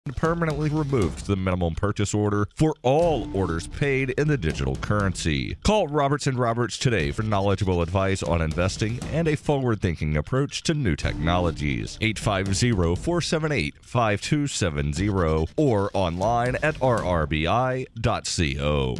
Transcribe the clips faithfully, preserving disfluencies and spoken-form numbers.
permanently removed the minimum purchase order for all orders paid in the digital currency. Call Roberts and Roberts today for knowledgeable advice on investing and a forward-thinking approach to new technologies. eight five zero, four seven eight, five two seven zero or online at r r b i dot co.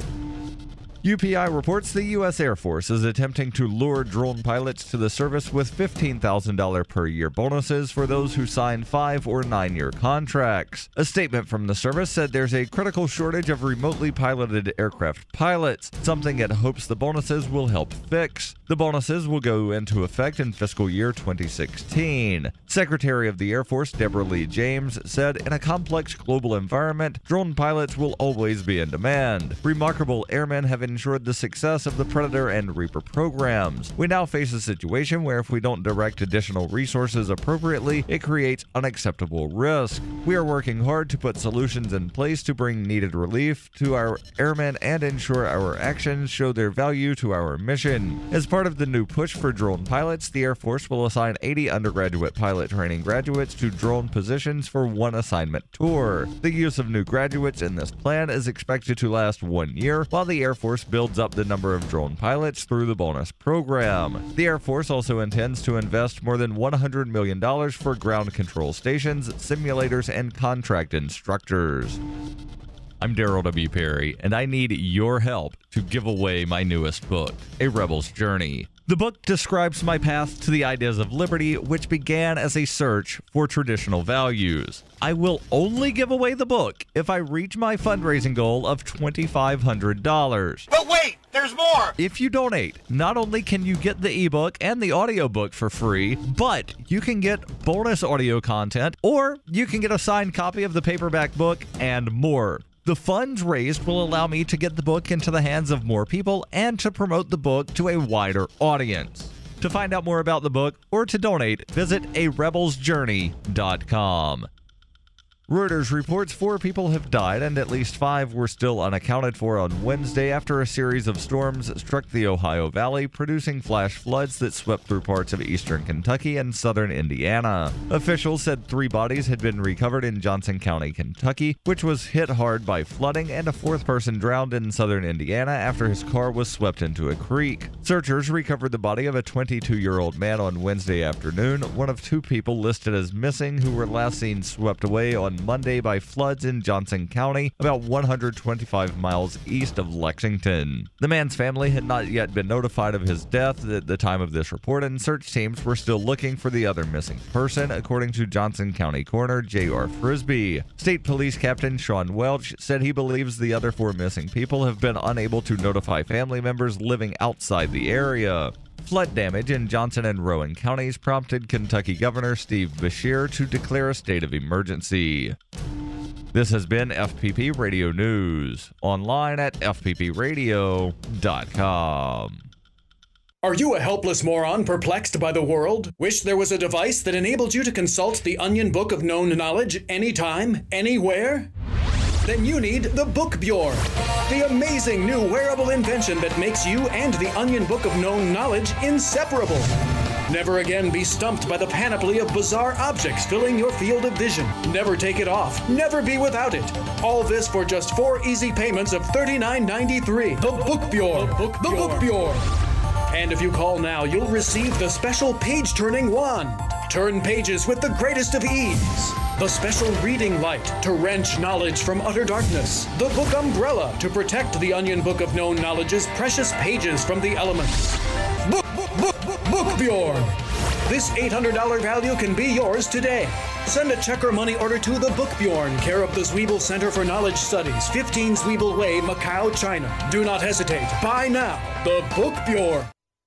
U P I reports the U S Air Force is attempting to lure drone pilots to the service with fifteen thousand dollars per year bonuses for those who sign five or nine-year contracts. A statement from the service said there's a critical shortage of remotely piloted aircraft pilots, something it hopes the bonuses will help fix. The bonuses will go into effect in fiscal year twenty sixteen. Secretary of the Air Force Deborah Lee James said, in a complex global environment, drone pilots will always be in demand. Remarkable airmen have ensured the success of the Predator and Reaper programs. We now face a situation where if we don't direct additional resources appropriately, it creates unacceptable risk. We are working hard to put solutions in place to bring needed relief to our airmen and ensure our actions show their value to our mission. As part of the new push for drone pilots, the Air Force will assign eighty undergraduate pilot training graduates to drone positions for one assignment tour. The use of new graduates in this plan is expected to last one year, while the Air Force builds up the number of drone pilots through the bonus program. The Air Force also intends to invest more than one hundred million dollars for ground control stations, simulators, and contract instructors. I'm Daryl W. Perry, and I need your help to give away my newest book, A Rebel's Journey. The book describes my path to the ideas of liberty, which began as a search for traditional values. I will only give away the book if I reach my fundraising goal of twenty-five hundred dollars. But wait, there's more! If you donate, not only can you get the ebook and the audiobook for free, but you can get bonus audio content, or you can get a signed copy of the paperback book and more. The funds raised will allow me to get the book into the hands of more people and to promote the book to a wider audience. To find out more about the book or to donate, visit a rebels journey dot com. Reuters reports four people have died and at least five were still unaccounted for on Wednesday after a series of storms struck the Ohio Valley, producing flash floods that swept through parts of eastern Kentucky and southern Indiana. Officials said three bodies had been recovered in Johnson County, Kentucky, which was hit hard by flooding, and a fourth person drowned in southern Indiana after his car was swept into a creek. Searchers recovered the body of a twenty-two-year-old man on Wednesday afternoon, one of two people listed as missing who were last seen swept away on Monday by floods in Johnson County, about one hundred twenty-five miles east of Lexington. The man's family had not yet been notified of his death at the time of this report, and search teams were still looking for the other missing person, according to Johnson County Coroner J R Frisbee. State Police Captain Sean Welch said he believes the other four missing people have been unable to notify family members living outside the area. Flood damage in Johnson and Rowan counties prompted Kentucky Governor Steve Beshear to declare a state of emergency. This has been F P P Radio News, online at f p p radio dot com. Are you a helpless moron perplexed by the world? Wish there was a device that enabled you to consult the Onion Book of Known Knowledge anytime, anywhere? Then you need the Book Bjorn, the amazing new wearable invention that makes you and the Onion Book of Known Knowledge inseparable. Never again be stumped by the panoply of bizarre objects filling your field of vision. Never take it off. Never be without it. All this for just four easy payments of thirty-nine ninety-three. The Book Bjorn. The Book Bjorn. The Book Bjorn. And if you call now, you'll receive the special page-turning wand. Turn pages with the greatest of ease. The special reading light to wrench knowledge from utter darkness. The book umbrella to protect the Onion Book of Known Knowledge's precious pages from the elements. Book, book, book, book, Book Bjorn. This eight hundred dollars value can be yours today. Send a check or money order to the Book Bjorn, care of the Zwiebel Center for Knowledge Studies, fifteen Zwiebel Way, Macau, China. Do not hesitate. Buy now. The Book Bjorn.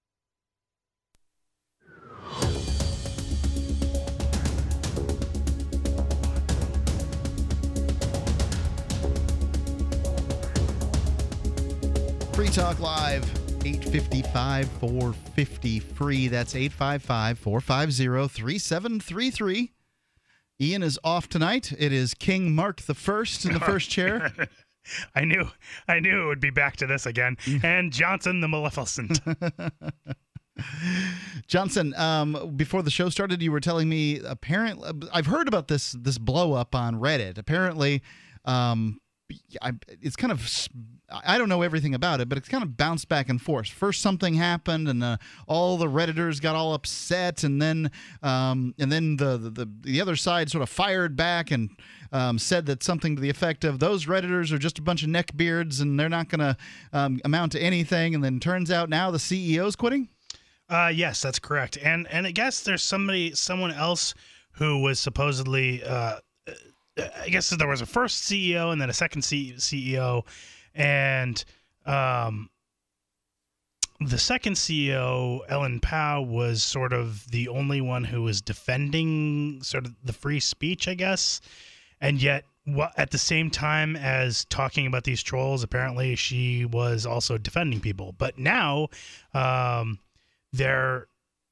Free Talk Live, eight five five, four five zero, free. That's eight five five, four five zero, three seven three three. Ian is off tonight. It is King Mark the First in the first chair. I knew I knew it would be back to this again. And Johnson the Maleficent. Johnson, um, before the show started, you were telling me apparently I've heard about this this blow up on Reddit. Apparently, um, I, it's kind of I don't know everything about it, but it's kind of bounced back and forth. First, something happened, and uh, all the Redditors got all upset, and then um, and then the, the the other side sort of fired back and um, said that something to the effect of those Redditors are just a bunch of neckbeards and they're not going to um, amount to anything. And then turns out now the C E O's quitting. Uh, yes, that's correct. And and I guess there's somebody, someone else who was supposedly, uh, I guess there was a first C E O and then a second C- CEO. And um, the second C E O, Ellen Pao, was sort of the only one who was defending sort of the free speech, I guess. And yet, at the same time as talking about these trolls, apparently she was also defending people. But now, um, they're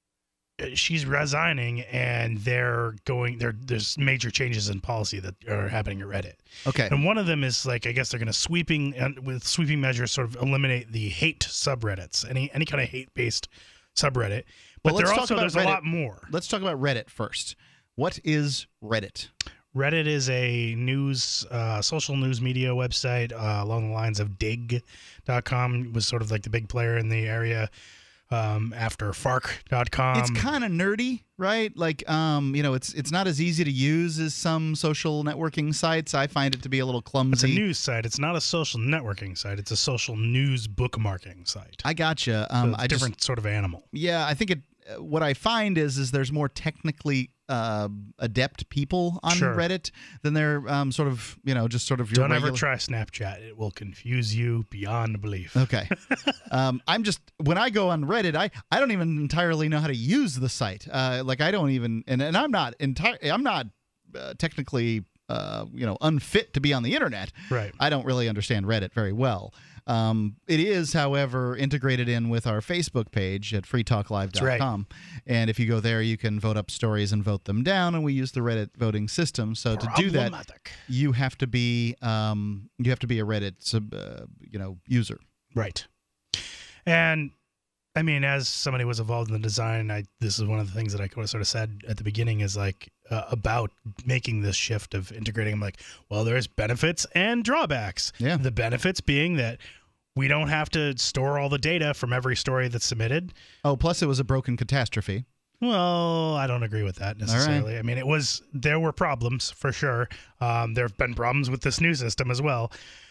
she's resigning, and they're going there. There's major changes in policy that are happening at Reddit. Okay, and one of them is like I guess they're going to sweeping and with sweeping measures sort of eliminate the hate subreddits, any any kind of hate based subreddit. But well, let's there talk also about there's Reddit. a lot more. Let's talk about Reddit first. What is Reddit? Reddit is a news, uh, social news media website uh, along the lines of dig dot com. It was sort of like the big player in the area um, after fark dot com. It's kind of nerdy, right? Like, um, you know, it's it's not as easy to use as some social networking sites. I find it to be a little clumsy. It's a news site. It's not a social networking site. It's a social news bookmarking site. I gotcha. Um, so it's I a different just, sort of animal. Yeah, I think it. What I find is is there's more technically uh, adept people on Sure. Reddit than they're um, sort of, you know, just sort of your Don't regular... ever try Snapchat. It will confuse you beyond belief. Okay. um, I'm just, when I go on Reddit, I, I don't even entirely know how to use the site. Uh, like I don't even, and, and I'm not entire, I'm not uh, technically, uh, you know, unfit to be on the internet. Right. I don't really understand Reddit very well. Um, it is, however, integrated in with our Facebook page at free talk live dot com. Right. And if you go there, you can vote up stories and vote them down. And we use the Reddit voting system. So to do that, you have to be um, you have to be a Reddit sub, uh, you know user. Right. And I mean, as somebody who was involved in the design, I this is one of the things that I sort of said at the beginning is like uh, about making this shift of integrating. I'm like, well, there's benefits and drawbacks. Yeah. The benefits being that we don't have to store all the data from every story that's submitted. Oh, plus it was a broken catastrophe. Well, I don't agree with that necessarily. Right. I mean, it was there were problems for sure. Um, there have been problems with this new system as well.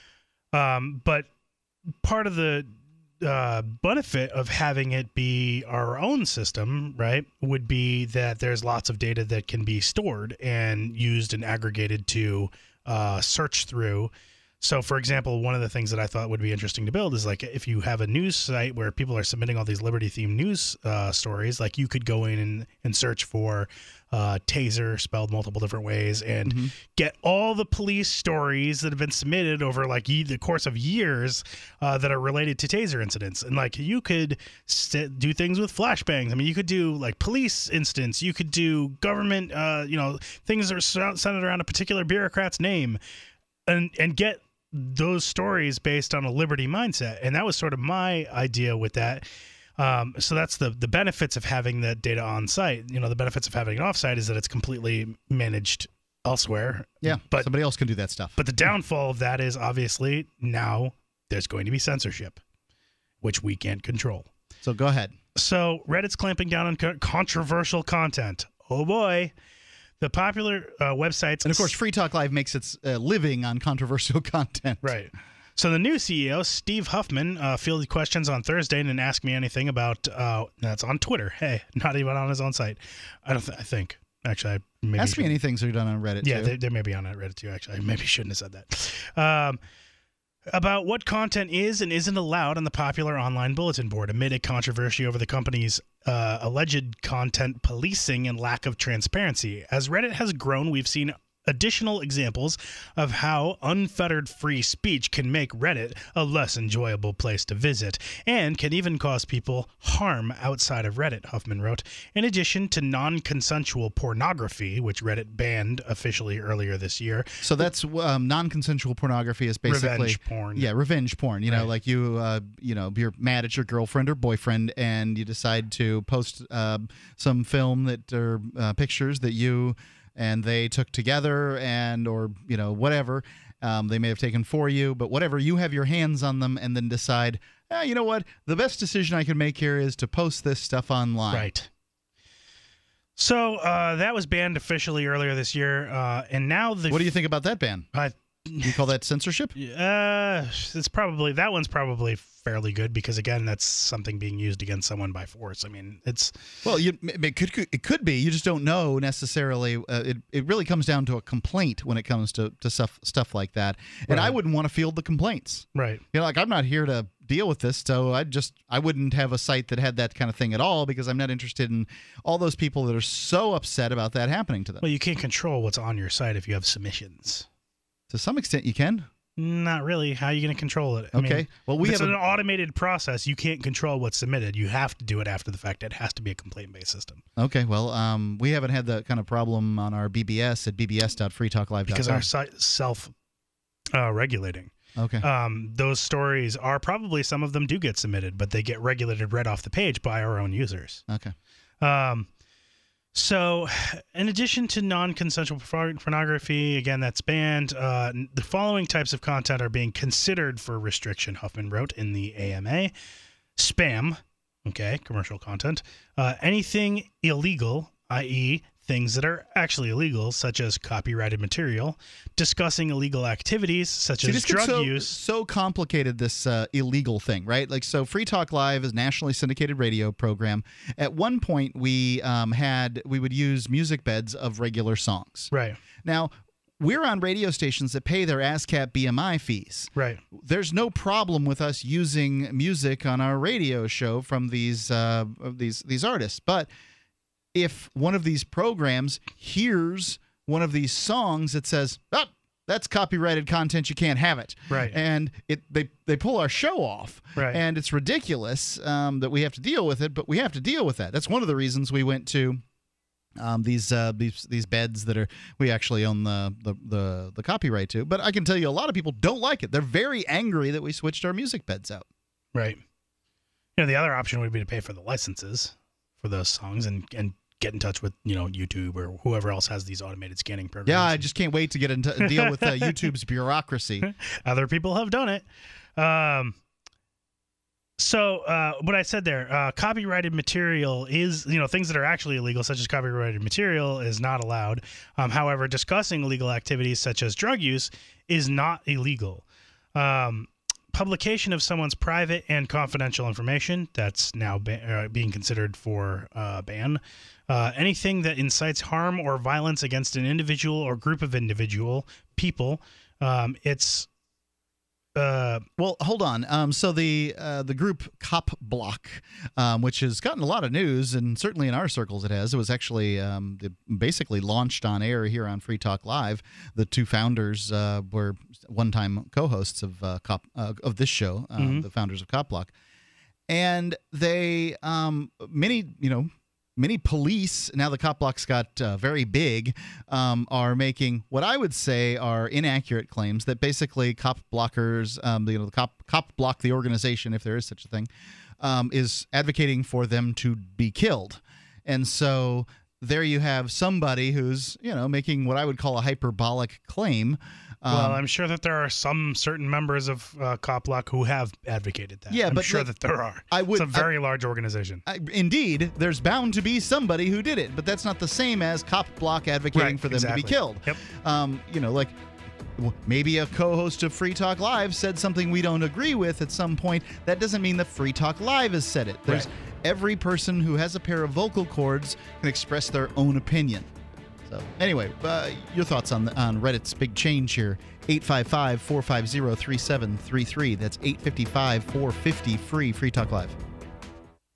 Um, but part of the uh, benefit of having it be our own system, right, would be that there's lots of data that can be stored and used and aggregated to uh, search through. So, for example, one of the things that I thought would be interesting to build is like if you have a news site where people are submitting all these Liberty-themed news uh, stories, like you could go in and, and search for uh, taser spelled multiple different ways and mm-hmm. get all the police stories that have been submitted over like ye- the course of years uh, that are related to taser incidents. And like you could st- do things with flashbangs. I mean, you could do like police incidents. You could do government, uh, you know, things that are centered around a particular bureaucrat's name and and get those stories based on a liberty mindset. And that was sort of my idea with that. Um, so that's the the benefits of having that data on site. You know, the benefits of having it off site is that it's completely managed elsewhere. Yeah, but somebody else can do that stuff. But the downfall of that is obviously now there's going to be censorship, which we can't control. So go ahead. So Reddit's clamping down on co- controversial content. Oh boy. The popular uh, websites... And, of course, Free Talk Live makes its uh, living on controversial content. Right. So the new C E O, Steve Huffman, uh, fielded questions on Thursday and didn't ask me anything about... Uh, that's on Twitter. Hey, not even on his own site. I don't. Th- I think. Actually, I maybe... Ask me anything so you're done on Reddit, yeah, too. Yeah, they, they may be on Reddit, too, actually. I maybe shouldn't have said that. Um... About what content is and isn't allowed on the popular online bulletin board amid a controversy over the company's uh, alleged content policing and lack of transparency. As Reddit has grown, we've seen additional examples of how unfettered free speech can make Reddit a less enjoyable place to visit, and can even cause people harm outside of Reddit, Huffman wrote. In addition to non-consensual pornography, which Reddit banned officially earlier this year. So that's um, non-consensual pornography is basically revenge porn. Yeah, revenge porn. You know, Right. like you, uh, you know, you're mad at your girlfriend or boyfriend, and you decide to post uh, some film that or uh, pictures that you and they took together, and or you know whatever um, they may have taken for you, but whatever, you have your hands on them, and then decide, eh, you know what, the best decision I can make here is to post this stuff online. Right. So uh, that was banned officially earlier this year, uh, and now the What do you think about that ban? Uh, You call that censorship? Uh, it's probably that one's probably fairly good because again, that's something being used against someone by force. I mean, it's Well, you, it could it could be. You just don't know necessarily. Uh, it it really comes down to a complaint when it comes to, to stuff stuff like that. And Right. I wouldn't want to field the complaints. right. You know, like I'm not here to deal with this, so I just I wouldn't have a site that had that kind of thing at all because I'm not interested in all those people that are so upset about that happening to them. Well, you can't control what's on your site if you have submissions. To some extent, you can. Not really. How are you going to control it? I Okay. mean, Well, we if it's have an a- automated process. You can't control what's submitted. You have to do it after the fact. It has to be a complaint-based system Okay. Well, um, we haven't had that kind of problem on our B B S at b b s dot free talk live dot com. because our site is self-regulating. Okay. Um, those stories are probably some of them do get submitted, but they get regulated right off the page by our own users. Okay. Um, so, in addition to non-consensual pornography, again, that's banned. Uh, the following types of content are being considered for restriction, Huffman wrote in the A M A. Spam, okay, commercial content. Uh, anything illegal, that is things that are actually illegal, such as copyrighted material. Discussing illegal activities, such See, as this gets drug so, use. so complicated, this uh, illegal thing, right? Like, so Free Talk Live is a nationally syndicated radio program. At one point, we um, had we would use music beds of regular songs. Right, Now, we're on radio stations that pay their ASCAP B M I fees. right. There's no problem with us using music on our radio show from these uh, of these these artists, but if one of these programs hears one of these songs that says, "Oh, that's copyrighted content, you can't have it," Right. and it they they pull our show off, Right. and it's ridiculous um, that we have to deal with it, but we have to deal with that. That's one of the reasons we went to um, these uh, these these beds that are we actually own the, the the the copyright to. But I can tell you, a lot of people don't like it. They're very angry that we switched our music beds out. Right. You know, the other option would be to pay for the licenses for those songs and, and get in touch with, you know, YouTube or whoever else has these automated scanning programs. Yeah, I just can't wait to get into deal with uh, YouTube's bureaucracy. Other people have done it. Um, so uh, what I said there, uh, copyrighted material is, you know, things that are actually illegal, such as copyrighted material, is not allowed. Um, however, discussing illegal activities such as drug use is not illegal. Um, publication of someone's private and confidential information, that's now ba- uh, being considered for uh, ban. Uh, anything that incites harm or violence against an individual or group of individual people, um, it's uh, Well, hold on. Um, so the uh, the group Cop Block, um, which has gotten a lot of news, and certainly in our circles it has. It was actually um, it basically launched on air here on Free Talk Live. The two founders uh, were one-time co-hosts of uh, Cop uh, of this show, uh, Mhm. the founders of Cop Block, and they um, many you know. Many police, now the Cop Block's got uh, very big, um, are making what I would say are inaccurate claims that basically Cop Blockers, um, you know, the Cop, Cop Block, the organization, if there is such a thing, um, is advocating for them to be killed. And so there you have somebody who's, you know, making what I would call a hyperbolic claim. Um, well, I'm sure that there are some certain members of uh, Cop Block who have advocated that. Yeah, I'm but sure like, that there are. I would- It's a very large organization. I, indeed, there's bound to be somebody who did it, but that's not the same as Cop Block advocating Right, for them to exactly. be killed. Yep. Um, you know, like w- maybe a co-host of Free Talk Live said something we don't agree with at some point. That doesn't mean that Free Talk Live has said it. There's Right. every person who has a pair of vocal cords can express their own opinion. So anyway, uh, your thoughts on on Reddit's big change here? eight five five, four five zero, three seven three three. That's eight five five, four five zero, free Free Talk Live.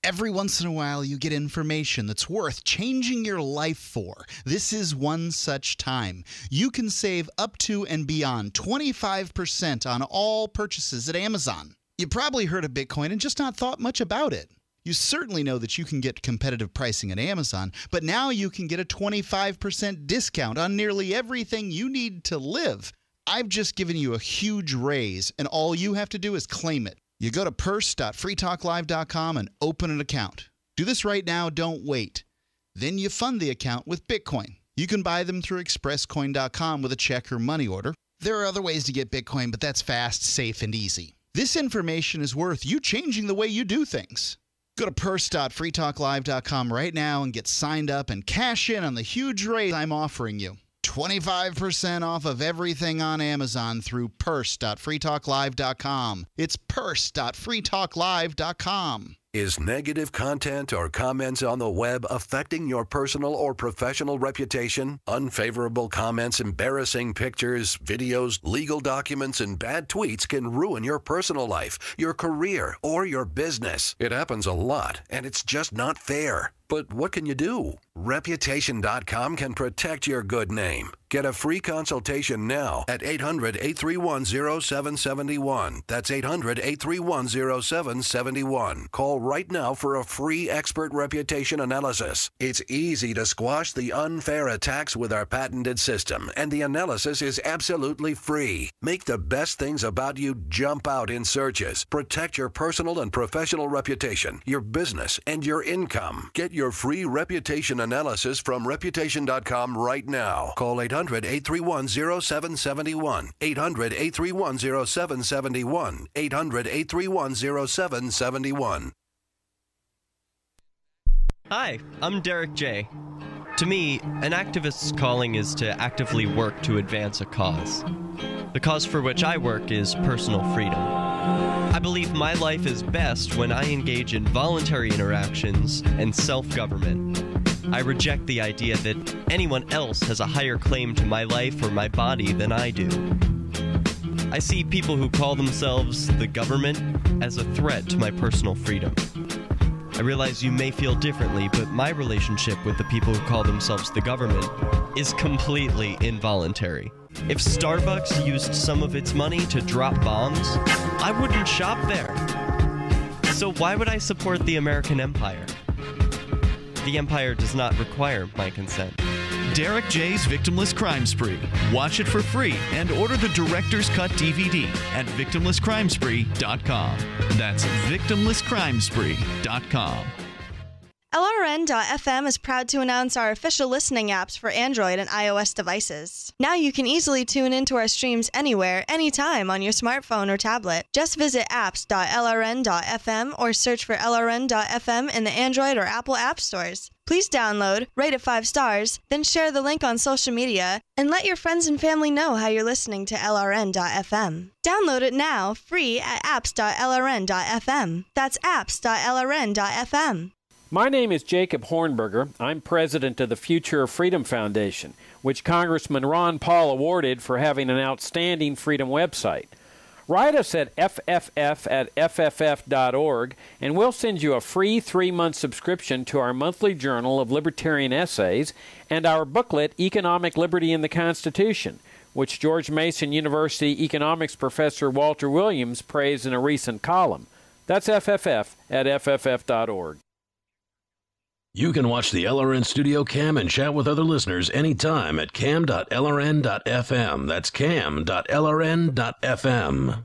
Every once in a while, you get information that's worth changing your life for. This is one such time. You can save up to and beyond twenty-five percent on all purchases at Amazon. You probably heard of Bitcoin and just not thought much about it. You certainly know that you can get competitive pricing at Amazon, but now you can get a twenty-five percent discount on nearly everything you need to live. I've just given you a huge raise, and all you have to do is claim it. You go to purse dot free talk live dot com and open an account. Do this right now, don't wait. Then you fund the account with Bitcoin. You can buy them through express coin dot com with a check or money order. There are other ways to get Bitcoin, but that's fast, safe, and easy. This information is worth you changing the way you do things. Go to purse dot free talk live dot com right now and get signed up and cash in on the huge raise I'm offering you. twenty-five percent off of everything on Amazon through purse dot free talk live dot com. It's purse dot free talk live dot com. Is negative content or comments on the web affecting your personal or professional reputation? Unfavorable comments, embarrassing pictures, videos, legal documents, and bad tweets can ruin your personal life, your career, or your business. It happens a lot, and it's just not fair. But what can you do? Reputation dot com can protect your good name. Get a free consultation now at eight hundred, eight three one, zero seven seven one. That's eight hundred, eight three one, zero seven seven one. Call right now for a free expert reputation analysis. It's easy to squash the unfair attacks with our patented system, and the analysis is absolutely free. Make the best things about you jump out in searches. Protect your personal and professional reputation, your business, and your income. Get your free reputation analysis from reputation dot com right now. Call eight hundred, eight three one, zero seven seven one. eight hundred, eight three one, zero seven seven one. eight hundred, eight three one, zero seven seven one. Hi, I'm Derek J. To me, an activist's calling is to actively work to advance a cause. The cause for which I work is personal freedom. I believe my life is best when I engage in voluntary interactions and self-government. I reject the idea that anyone else has a higher claim to my life or my body than I do. I see people who call themselves the government as a threat to my personal freedom. I realize you may feel differently, but my relationship with the people who call themselves the government is completely involuntary. If Starbucks used some of its money to drop bombs, I wouldn't shop there. So why would I support the American empire? The empire does not require my consent. Derek J's Victimless Crime Spree. Watch it for free and order the Director's Cut D V D at victimless crime spree dot com. That's victimless crime spree dot com. L R N dot F M is proud to announce our official listening apps for Android and iOS devices. Now you can easily tune into our streams anywhere, anytime on your smartphone or tablet. Just visit apps dot L R N dot F M or search for L R N dot F M in the Android or Apple app stores. Please download, rate it five stars, then share the link on social media, and let your friends and family know how you're listening to L R N dot F M. Download it now, free at apps dot L R N dot F M. That's apps dot L R N dot F M. My name is Jacob Hornberger. I'm president of the Future of Freedom Foundation, which Congressman Ron Paul awarded for having an outstanding freedom website. Write us at F F F at F F F dot org, and we'll send you a free three-month subscription to our monthly journal of libertarian essays and our booklet, Economic Liberty in the Constitution, which George Mason University economics professor Walter Williams praised in a recent column. That's F F F at F F F dot org. You can watch the L R N Studio Cam and chat with other listeners anytime at cam dot L R N dot F M. That's cam dot L R N dot F M.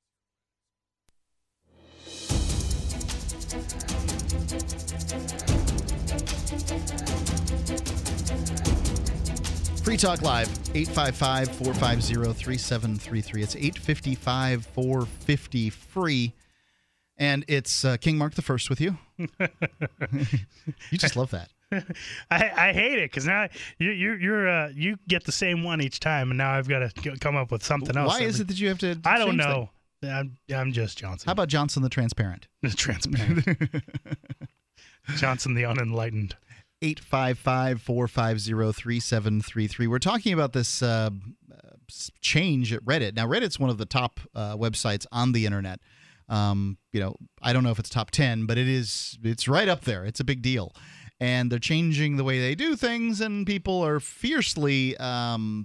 Free Talk Live, eight five five, four five zero, three seven three three. It's eight five five, four five zero, free. And it's uh, King Mark the First with you. You just love that. I, I hate it because now you you you're uh, you get the same one each time, and now I've got to come up with something else. Why is it that you have to? I don't know. I'm, I'm just Johnson. How about Johnson the Transparent? Transparent. Johnson the Unenlightened. eight five five, four five zero, three seven three three. We're talking about this uh, change at Reddit. Now, Reddit's one of the top uh, websites on the internet. Um, you know, I don't know if it's top ten, but it is. It's right up there. It's a big deal, and they're changing the way they do things, and people are fiercely, um,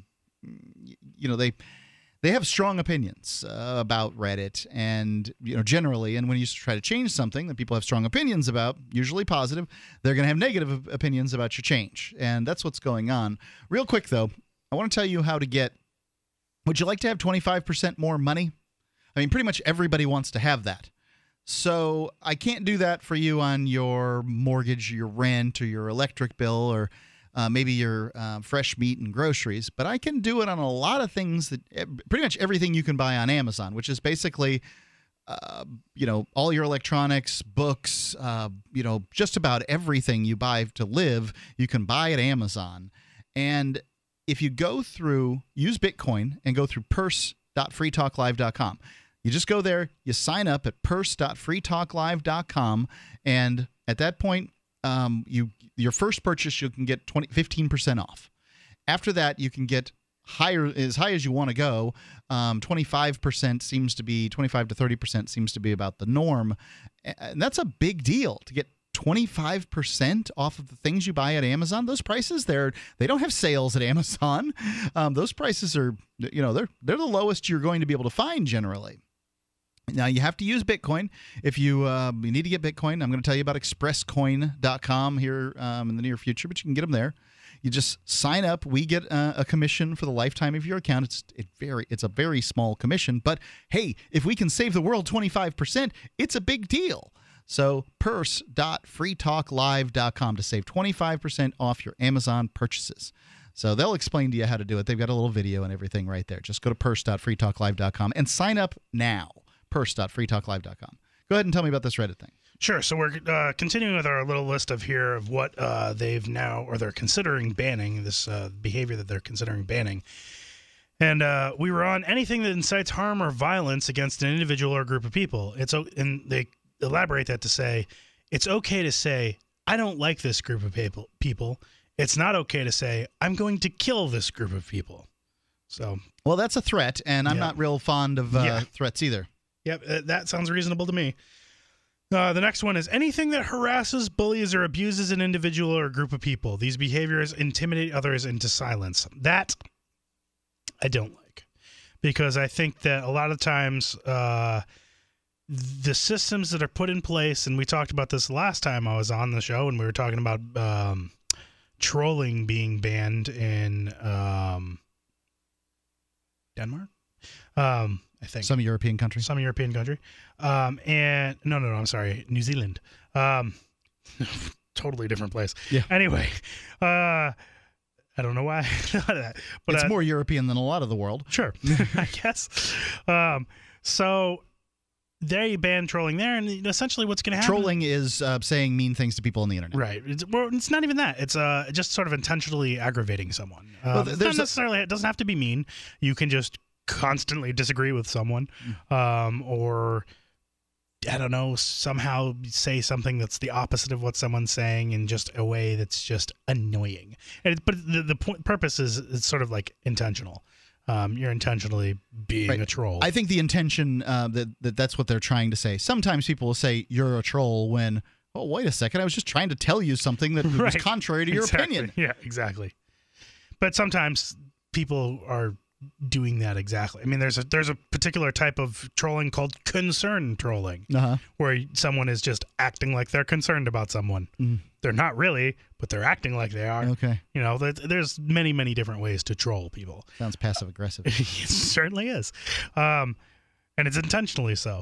you know, they. They have strong opinions uh, about Reddit and, you know, generally, and when you try to change something that people have strong opinions about, usually positive, they're going to have negative opinions about your change. And that's what's going on. Real quick, though, I want to tell you how to get, would you like to have twenty-five percent more money? I mean, pretty much everybody wants to have that. So I can't do that for you on your mortgage, your rent, or your electric bill, or Uh, maybe your uh, fresh meat and groceries, but I can do it on a lot of things that pretty much everything you can buy on Amazon, which is basically, uh, you know, all your electronics, books, uh, you know, just about everything you buy to live, you can buy at Amazon. And if you go through, use Bitcoin and go through purse dot free talk live dot com. You just go there, you sign up at purse dot free talk live dot com, and at that point, Um, you your first purchase you can get twenty, fifteen percent off. After that, you can get higher as high as you want to go. Um, twenty-five percent seems to be twenty-five to thirty percent seems to be about the norm, and that's a big deal to get twenty-five percent off of the things you buy at Amazon. Those prices, they're they don't have sales at Amazon. Um, those prices are, you know, they're they're the lowest you're going to be able to find generally. Now, you have to use Bitcoin. If you, uh, you need to get Bitcoin, I'm going to tell you about express coin dot com here um, in the near future, but you can get them there. You just sign up. We get uh, a commission for the lifetime of your account. It's it very it's a very small commission, but hey, if we can save the world twenty-five percent, it's a big deal. So purse dot free talk live dot com to save twenty-five percent off your Amazon purchases. So they'll explain to you how to do it. They've got a little video and everything right there. Just go to purse dot free talk live dot com and sign up now. purse dot free talk live dot com. Go ahead and tell me about this Reddit thing. Sure. So we're uh, continuing with our little list of here of what uh, they've now, or they're considering banning, this uh, behavior that they're considering banning. And uh, we were on anything that incites harm or violence against an individual or group of people. It's and they elaborate that to say it's okay to say I don't like this group of people. People. It's not okay to say I'm going to kill this group of people. So well, that's a threat, and I'm yeah. not real fond of uh, yeah. threats either. Yep, that sounds reasonable to me. Uh, the next one is anything that harasses, bullies, or abuses an individual or a group of people. These behaviors intimidate others into silence. That I don't like, because I think that a lot of times uh, the systems that are put in place, and we talked about this last time I was on the show, and we were talking about um, trolling being banned in um, Denmark. Um, I think some European country, some European country, um, and no, no, no, I'm sorry, New Zealand, um, totally different place. Yeah. Anyway, uh, I don't know why, that, but it's uh, more European than a lot of the world. Sure, I guess. Um, so they ban trolling there, and essentially, what's going to happen? Trolling is uh, saying mean things to people on the internet. Right. It's, well, it's not even that. It's uh, just sort of intentionally aggravating someone. Um, well, it's not necessarily. A- it doesn't have to be mean. You can just constantly disagree with someone, um, or I don't know, somehow say something that's the opposite of what someone's saying in just a way that's just annoying. And it, but the the point, purpose is it's sort of like intentional. Um, you're intentionally being right. a troll. I think the intention uh, that, that that's what they're trying to say. Sometimes people will say you're a troll when, oh, wait a second, I was just trying to tell you something that right. was contrary to your exactly. opinion. Yeah, exactly. But sometimes people are doing that exactly. I mean, there's a there's a particular type of trolling called concern trolling, uh-huh. where someone is just acting like they're concerned about someone. Mm. They're not really, but they're acting like they are. Okay. You know, there's many, many different ways to troll people. Sounds passive aggressive. It certainly is. Um, and it's intentionally so.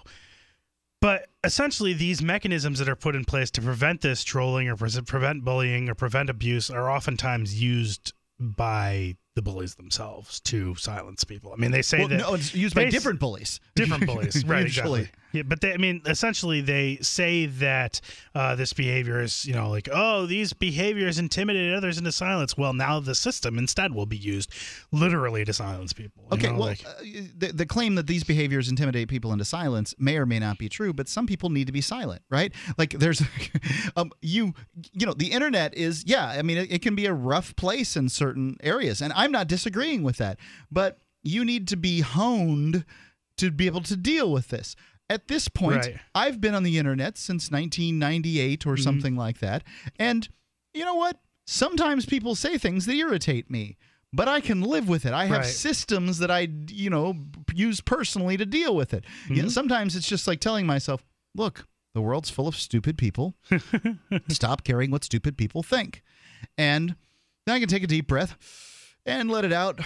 But essentially, these mechanisms that are put in place to prevent this trolling or pre- prevent bullying or prevent abuse are oftentimes used by the bullies themselves to silence people. I mean, they say well, that no, it's used by different bullies. Different bullies, right? Usually. Exactly. Yeah, but they, I mean, essentially, they say that uh, this behavior is, you know, like, oh, these behaviors intimidate others into silence. Well, now the system instead will be used literally to silence people. Okay, you know, well, like, uh, the, the claim that these behaviors intimidate people into silence may or may not be true, but some people need to be silent, right? Like, there's, um, you, you know, the internet is, yeah, I mean, it, it can be a rough place in certain areas, and I'm not disagreeing with that, but you need to be honed to be able to deal with this. at this point, Right. I've been on the internet since nineteen ninety-eight or Mhm. something like that. And you know what? Sometimes people say things that irritate me, but I can live with it. I have Right. systems that I, you know, use personally to deal with it. You know, Mhm. sometimes it's just like telling myself, look, the world's full of stupid people. Stop caring what stupid people think. And then I can take a deep breath and let it out.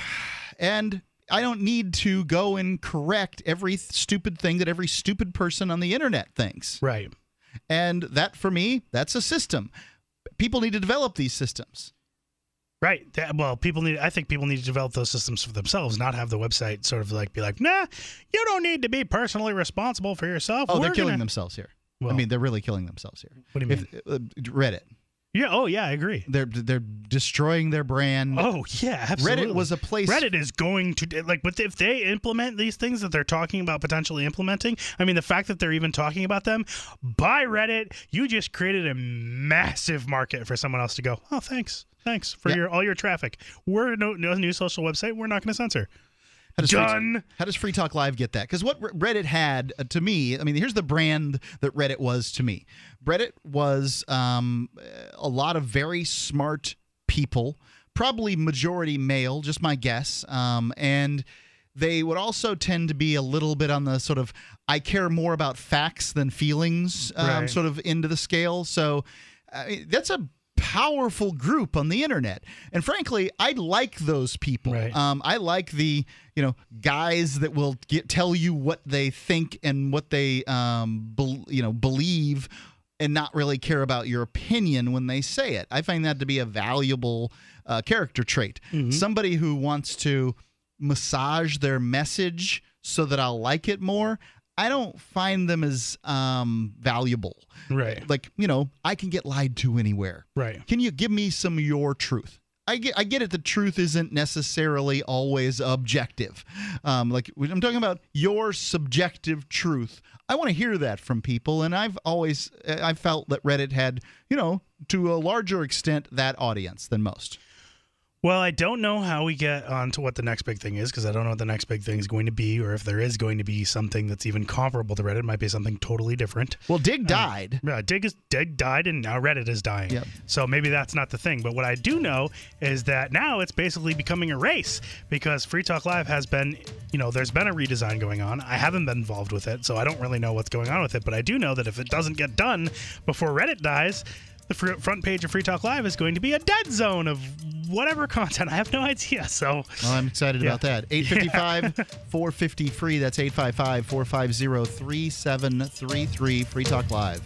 And I don't need to go and correct every th- stupid thing that every stupid person on the internet thinks. Right. And that, for me, that's a system. People need to develop these systems. Right. That, well, people need. I think people need to develop those systems for themselves, not have the website sort of like be like, nah, you don't need to be personally responsible for yourself. Oh, We're they're killing gonna... themselves here. Well, I mean, they're really killing themselves here. What do you mean? If, uh, Reddit. Yeah. Oh, yeah. I agree. They're they're destroying their brand. Oh, yeah. Absolutely. Reddit was a place. Reddit is going to like, but if they implement these things that they're talking about potentially implementing, I mean, the fact that they're even talking about them, by Reddit, you just created a massive market for someone else to go, oh, thanks, thanks for Yeah. your all your traffic. We're no, no new social website. We're not going to censor. How does Done. Free, how does Free Talk Live get that? Because what Reddit had uh, to me, I mean, here's the brand that Reddit was to me. Reddit was um, a lot of very smart people, probably majority male, just my guess. Um, and they would also tend to be a little bit on the sort of I care more about facts than feelings um, Right. sort of end of the scale. So I mean, that's a powerful group on the internet, and frankly, I like those people. Right. Um, I like the you know guys that will get, tell you what they think and what they um, be, you know believe, and not really care about your opinion when they say it. I find that to be a valuable uh, character trait. Mhm. Somebody who wants to massage their message so that I'll like it more. I don't find them as um, valuable. Right. Like, you know, I can get lied to anywhere. Right. Can you give me some of your truth? I get, I get it. The truth isn't necessarily always objective. Um, like I'm talking about your subjective truth. I want to hear that from people, and I've always I felt that Reddit had, you know, to a larger extent that audience than most. Well, I don't know how we get on to what the next big thing is, because I don't know what the next big thing is going to be, or if there is going to be something that's even comparable to Reddit. It might be something totally different. Well, Dig died. Uh, yeah, Dig is Dig died, and now Reddit is dying. Yep. So maybe that's not the thing. But what I do know is that now it's basically becoming a race, because Free Talk Live has been, you know, there's been a redesign going on. I haven't been involved with it, so I don't really know what's going on with it. But I do know that if it doesn't get done before Reddit dies, the fr- front page of Free Talk Live is going to be a dead zone of whatever content. I have no idea. So well, I'm excited yeah. about that. eight five five, four five zero, free. That's eight five five, four five zero, three seven three three. Free Talk Live.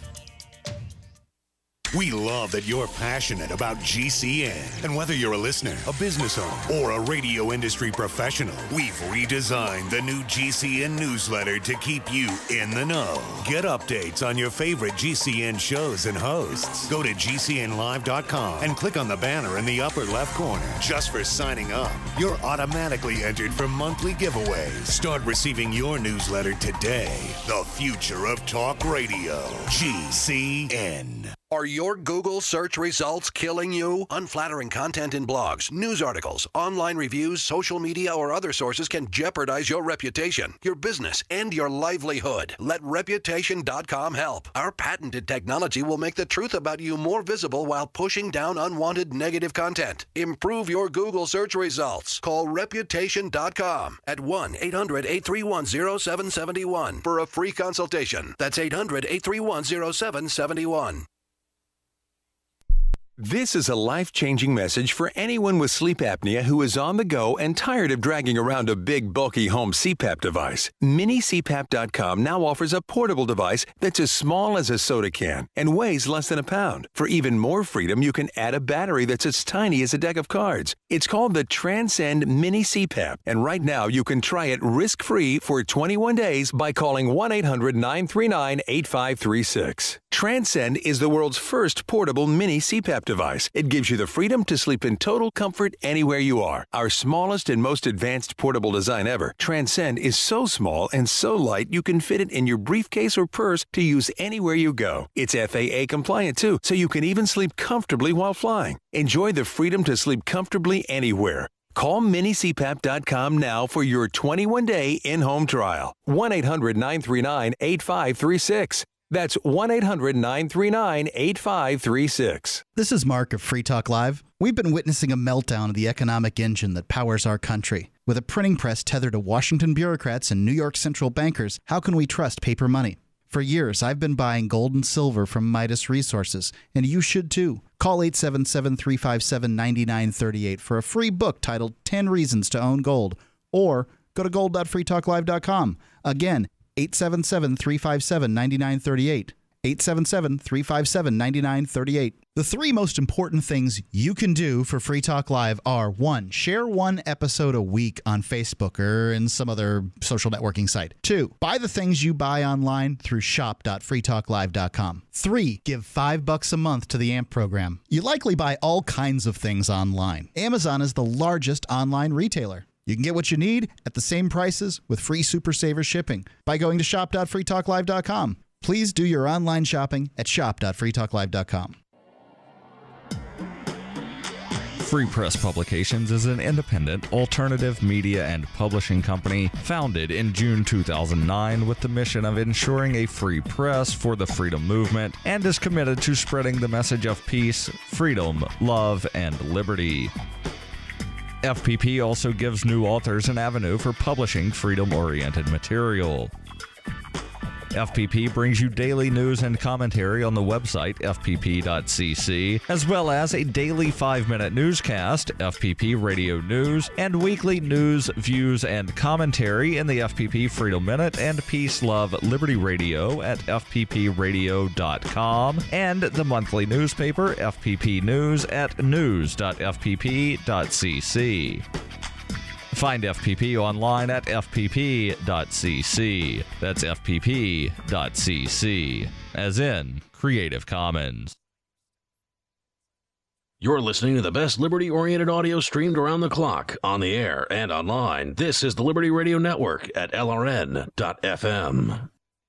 We love that you're passionate about G C N. And whether you're a listener, a business owner, or a radio industry professional, we've redesigned the new G C N newsletter to keep you in the know. Get updates on your favorite G C N shows and hosts. Go to G C N live dot com and click on the banner in the upper left corner. Just for signing up, you're automatically entered for monthly giveaways. Start receiving your newsletter today. The future of talk radio. G C N. Are your Google search results killing you? Unflattering content in blogs, news articles, online reviews, social media, or other sources can jeopardize your reputation, your business, and your livelihood. Let reputation dot com help. Our patented technology will make the truth about you more visible while pushing down unwanted negative content. Improve your Google search results. Call reputation dot com at one eight hundred, eight three one, zero seven seven one for a free consultation. That's eight hundred, eight three one, zero seven seven one. This is a life-changing message for anyone with sleep apnea who is on the go and tired of dragging around a big, bulky home C PAP device. mini C PAP dot com now offers a portable device that's as small as a soda can and weighs less than a pound. For even more freedom, you can add a battery that's as tiny as a deck of cards. It's called the Transcend Mini C PAP, and right now you can try it risk-free for twenty-one days by calling one eight hundred, nine three nine, eight five three six. Transcend is the world's first portable mini C PAP device. It gives you the freedom to sleep in total comfort anywhere you are. Our smallest and most advanced portable design ever, Transcend is so small and so light you can fit it in your briefcase or purse to use anywhere you go. It's F A A compliant too, so you can even sleep comfortably while flying. Enjoy the freedom to sleep comfortably anywhere. Call mini C PAP dot com now for your twenty-one day in-home trial. one eight hundred nine three nine eight five three six. That's one eight hundred nine three nine eight five three six. This is Mark of Free Talk Live. We've been witnessing a meltdown of the economic engine that powers our country. With a printing press tethered to Washington bureaucrats and New York central bankers, how can we trust paper money? For years, I've been buying gold and silver from Midas Resources, and you should too. Call eight seven seven, three five seven, nine nine three eight for a free book titled ten Reasons to Own Gold, or go to gold dot free talk live dot com. Again, eight seven seven, three five seven, nine nine three eight. eight seven seven, three five seven, nine nine three eight. The three most important things you can do for Free Talk Live are: one, share one episode a week on Facebook or in some other social networking site. Two, buy the things you buy online through shop dot free talk live dot com. Three, give five bucks a month to the A M P program. You likely buy all kinds of things online. Amazon is the largest online retailer. You can get what you need at the same prices with free Super Saver shipping by going to shop dot free talk live dot com. Please do your online shopping at shop dot free talk live dot com. Free Press Publications is an independent, alternative media and publishing company founded in June two thousand nine with the mission of ensuring a free press for the freedom movement, and is committed to spreading the message of peace, freedom, love, and liberty. F P P also gives new authors an avenue for publishing freedom-oriented material. F P P brings you daily news and commentary on the website f p p dot c c, as well as a daily five-minute newscast, F P P Radio News, and weekly news, views, and commentary in the F P P Freedom Minute and Peace, Love, Liberty Radio at f p p radio dot com, and the monthly newspaper, F P P News, at news dot f p p dot c c. Find F P P online at f p p dot c c. That's f p p dot c c, as in Creative Commons. You're listening to the best liberty-oriented audio streamed around the clock, on the air and online. This is the Liberty Radio Network at L R N dot F M.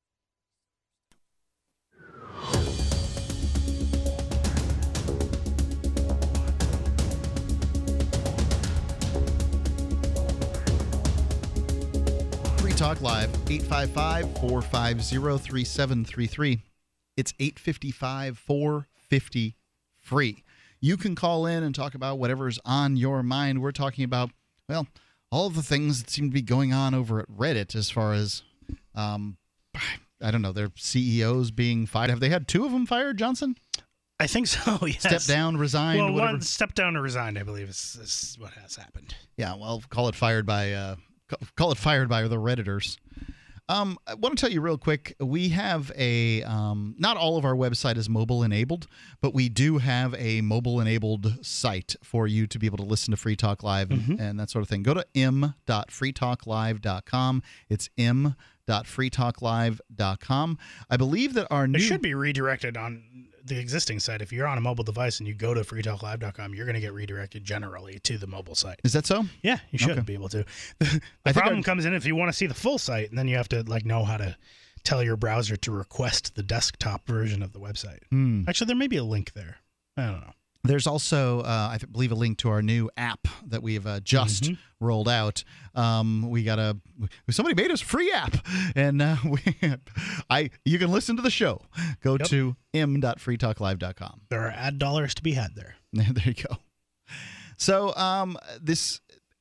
Talk Live, eight five five, four five zero, three seven three three. It's eight five five, four five zero, free. You can call in and talk about whatever's on your mind. We're talking about, well, all of the things that seem to be going on over at Reddit as far as, um, I don't know, their C E Os being fired. Have they had two of them fired, Johnson? I think so, yes. Step down, resigned, well, whatever. one step down or resigned, I believe, is, is what has happened. Yeah, well, call it fired by... Uh, Call it fired by the Redditors. Um, I want to tell you real quick, we have a, um, not all of our website is mobile enabled, but we do have a mobile enabled site for you to be able to listen to Free Talk Live and, mm-hmm. and that sort of thing. Go to m dot free talk live dot com. It's m dot free talk live dot com. I believe that our new... It should be redirected on the existing site. If you're on a mobile device and you go to free talk live dot com, you're going to get redirected generally to the mobile site. Is that so? Yeah, you should okay. be able to. The, the problem comes in if you want to see the full site, and then you have to like know how to tell your browser to request the desktop version of the website. Hmm. Actually, there may be a link there. I don't know. There's also, uh, I believe, a link to our new app that we've uh, just mm-hmm. rolled out. Um, we got a somebody made us a free app, and uh, we, I you can listen to the show. Go yep. to m dot free talk live dot com. There are ad dollars to be had there. There you go. So um, this,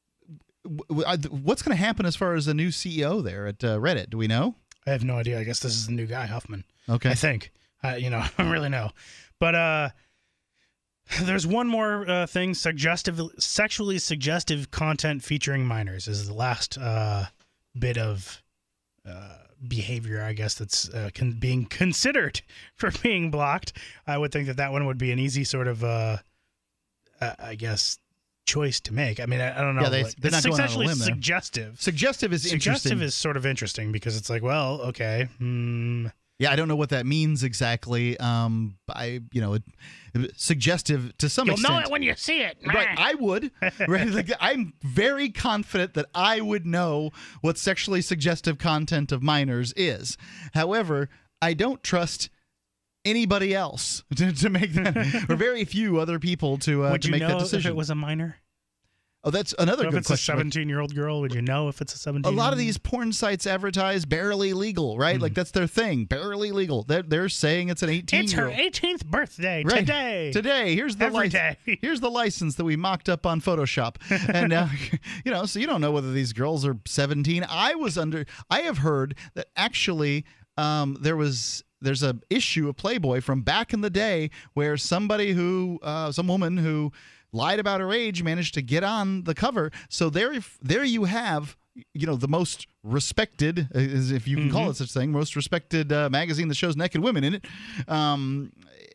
what's going to happen as far as the new C E O there at uh, Reddit? Do we know? I have no idea. I guess this is the new guy, Huffman. Okay, I think. Uh, you know, I don't really know, but. Uh, There's one more uh, thing. Suggestive, sexually suggestive content featuring minors is the last uh, bit of uh, behavior, I guess, that's uh, con- being considered for being blocked. I would think that that one would be an easy sort of, uh, uh, I guess, choice to make. I mean, I, I don't know. Yeah, they, like, they're not going on a limb there. Suggestive. Suggestive is suggestive interesting. Suggestive is sort of interesting because it's like, well, okay. Hmm. Yeah, I don't know what that means exactly. Um, I, you know, it, it, suggestive to some You'll extent. You'll know it when you see it. Right, I would. Right, like, I'm very confident that I would know what sexually suggestive content of minors is. However, I don't trust anybody else to, to make that, or very few other people to, uh, would to you make know that decision. If it was a minor? Oh, that's another so good if it's question. a seventeen-year-old girl, would you know if it's a seventeen? A lot of these porn sites advertise barely legal, right? Mm. Like that's their thing, barely legal. They're, they're saying it's an eighteen-year-old. It's her eighteenth birthday right. today. Today, here's the Every lic- day. Here's the license that we mocked up on Photoshop, and uh, you know, so you don't know whether these girls are seventeen. I was under. I have heard that actually um, there was. There's a issue of Playboy from back in the day where somebody who, uh, some woman who. lied about her age, managed to get on the cover. So there, there you have, you know, the most respected, if you can mm-hmm. call it such thing, most respected uh, magazine that shows naked women in it, um,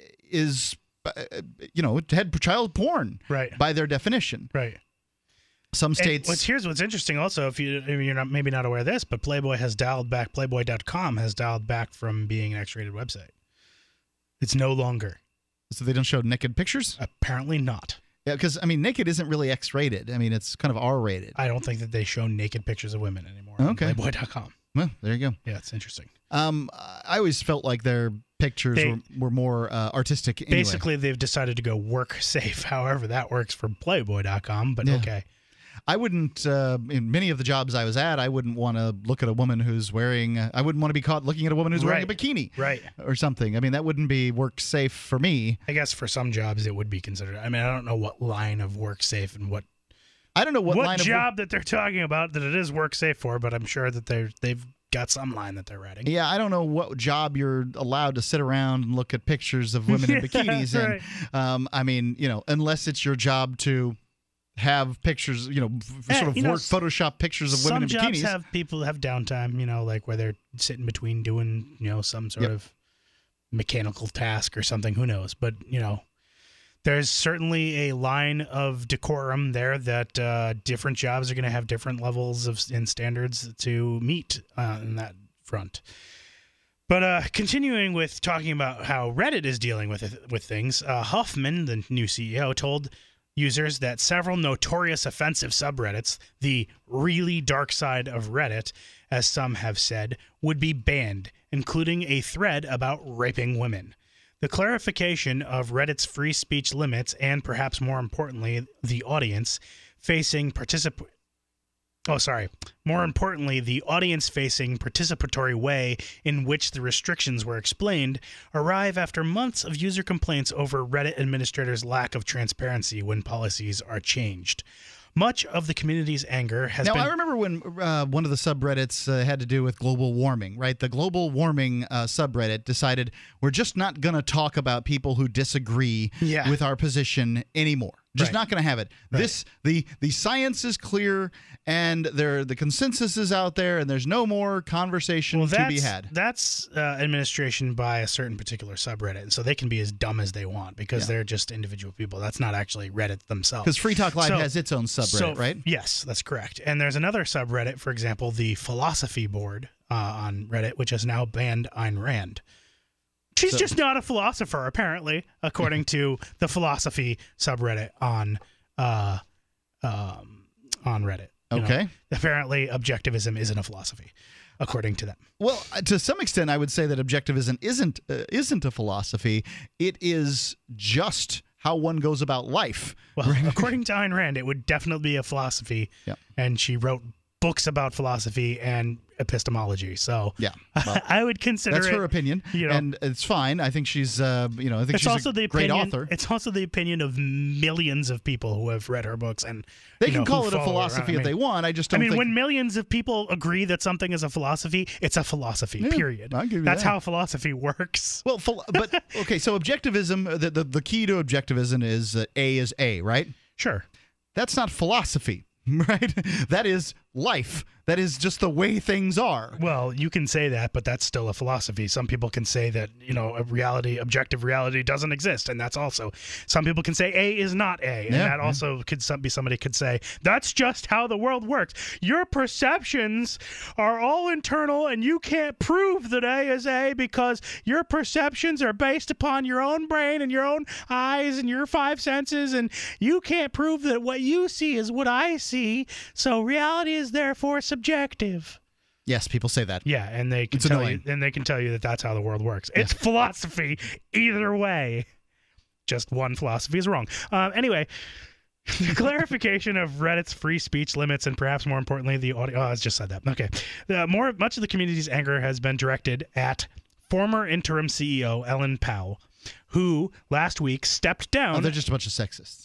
is, uh, you know, had child porn, right? By their definition, right. Some states. What's here's what's interesting. Also, if you if you're not maybe not aware of this, but Playboy has dialed back. Playboy dot com has dialed back from being an X-rated website. It's no longer. So they don't show naked pictures? Apparently not. Yeah, because, I mean, naked isn't really X-rated. I mean, it's kind of R-rated. I don't think that they show naked pictures of women anymore okay. on Playboy dot com. Well, there you go. Yeah, it's interesting. Um, I always felt like their pictures they, were, were more uh, artistic anyway. Basically, they've decided to go work safe, however that works for Playboy dot com, but yeah. okay. I wouldn't, uh, in many of the jobs I was at, I wouldn't want to look at a woman who's wearing, uh, I wouldn't want to be caught looking at a woman who's right. wearing a bikini. Right. Or something. I mean, that wouldn't be work safe for me. I guess for some jobs it would be considered. I mean, I don't know what line of work safe and what. I don't know what, what line job of that they're talking about that it is work safe for, but I'm sure that they're, they've got some line that they're writing. Yeah, I don't know what job you're allowed to sit around and look at pictures of women in bikinis right. in. Um, I mean, you know, unless it's your job to have pictures, you know, yeah, sort of you work know, Photoshop pictures of women in bikinis. Some jobs have people have downtime, you know, like where they're sitting between doing, you know, some sort yep. of mechanical task or something. Who knows? But, you know, there's certainly a line of decorum there that uh, different jobs are going to have different levels of and standards to meet uh, in that front. But uh, continuing with talking about how Reddit is dealing with with things, uh, Huffman, the new C E O, told users that several notorious offensive subreddits, the really dark side of Reddit, as some have said, would be banned, including a thread about raping women. The clarification of Reddit's free speech limits and, perhaps more importantly, the audience facing particip- Oh, sorry. More importantly, the audience-facing participatory way in which the restrictions were explained arrive after months of user complaints over Reddit administrators' lack of transparency when policies are changed. Much of the community's anger has now, been... Now, I remember when uh, one of the subreddits uh, had to do with global warming, right? The global warming uh, subreddit decided we're just not going to talk about people who disagree yeah. with our position anymore. Just right. not going to have it. Right. This the the science is clear, and there the consensus is out there, and there's no more conversation well, to be had. That's uh, administration by a certain particular subreddit, and so they can be as dumb as they want because yeah. they're just individual people. That's not actually Reddit themselves. Because Free Talk Live so, has its own subreddit, so, right? Yes, that's correct. And there's another subreddit, for example, the Philosophy Board uh, on Reddit, which has now banned Ayn Rand. She's so, just not a philosopher, apparently, according to the Philosophy subreddit on uh, um, on Reddit. You okay. know, apparently, objectivism isn't a philosophy, according to them. Well, to some extent, I would say that objectivism isn't uh, isn't a philosophy. It is just how one goes about life. Well, according to Ayn Rand, it would definitely be a philosophy. Yeah. And she wrote books about philosophy and epistemology. So yeah, well, I would consider that's it, her opinion, you know, and it's fine. I think she's, uh, you know, I think it's she's also a the great opinion, author. It's also the opinion of millions of people who have read her books, and they you can know, call it a follow philosophy her. I mean, if they want. I just don't. I mean, think... when millions of people agree that something is a philosophy, it's a philosophy. Yeah, period. I'll give you That's that. how philosophy works. Well, phil- but okay, so objectivism. The, the the key to objectivism is that A is A, right? Sure. That's not philosophy, right? That is life. That is just the way things are. Well, you can say that, but that's still a philosophy. Some people can say that, you know, a reality, objective reality doesn't exist, and that's also. Some people can say A is not A, and yeah, that yeah. also could some, be somebody could say that's just how the world works. Your perceptions are all internal, and you can't prove that A is A because your perceptions are based upon your own brain and your own eyes and your five senses, and you can't prove that what you see is what I see. So reality is therefore subjective. Yes, people say that. Yeah, and they can it's tell annoying. you, and they can tell you that that's how the world works. It's yeah. philosophy either way. Just one philosophy is wrong. Uh, anyway, Clarification of Reddit's free speech limits, and perhaps more importantly, the audio. Oh, I just said that. Okay. The more much of the community's anger has been directed at former interim C E O Ellen Pao, who last week stepped down. Oh, they're just a bunch of sexists.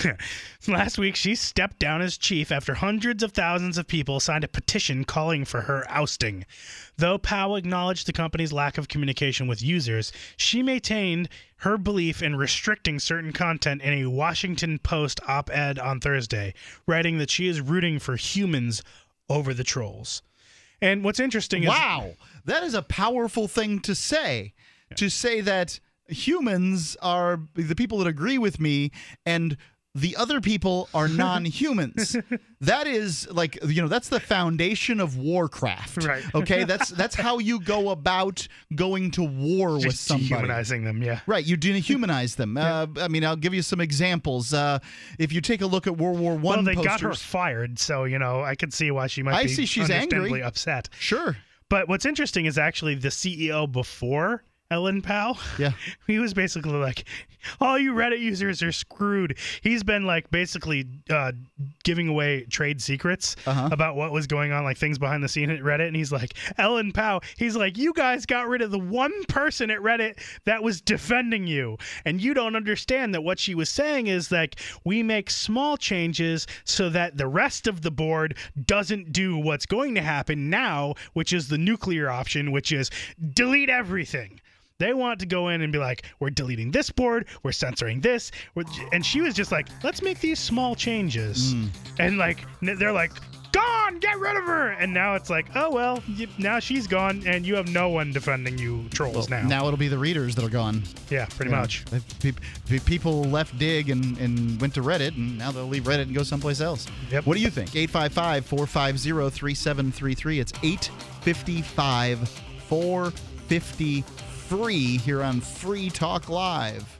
Last week, she stepped down as chief after hundreds of thousands of people signed a petition calling for her ousting. Though Powell acknowledged the company's lack of communication with users, she maintained her belief in restricting certain content in a Washington Post op-ed on Thursday, writing that she is rooting for humans over the trolls. And what's interesting is... Wow! That is a powerful thing to say. Yeah. To say that humans are the people that agree with me, and the other people are non-humans. That is like, you know, that's the foundation of Warcraft. Right. Okay, that's that's how you go about going to war Just with somebody. Dehumanizing them, yeah. Right, you dehumanize them. Yeah. Uh, I mean, I'll give you some examples. Uh, if you take a look at World War One Well, they posters, got her fired, so, you know, I could see why she might I be see she's understandably angry. upset. Sure. But what's interesting is actually the C E O before Ellen Pao. Yeah. He was basically like, all you Reddit users are screwed. He's been like basically uh, giving away trade secrets uh-huh. about what was going on, like things behind the scene at Reddit. And he's like, Ellen Pao, he's like, you guys got rid of the one person at Reddit that was defending you. And you don't understand that what she was saying is like, we make small changes so that the rest of the board doesn't do what's going to happen now, which is the nuclear option, which is delete everything. They want to go in and be like, we're deleting this board, we're censoring this. We're, and she was just like, let's make these small changes. Mm. And like, they're like, gone, get rid of her. And now it's like, oh, well, you, now she's gone and you have no one defending you trolls well, now. Now it'll be the readers that are gone. Yeah, pretty yeah. much. People left Dig and, and went to Reddit, and now they'll leave Reddit and go someplace else. Yep. What do you think? eight five five, four five zero, three seven three three. It's eight five five, four five zero free here on Free Talk Live.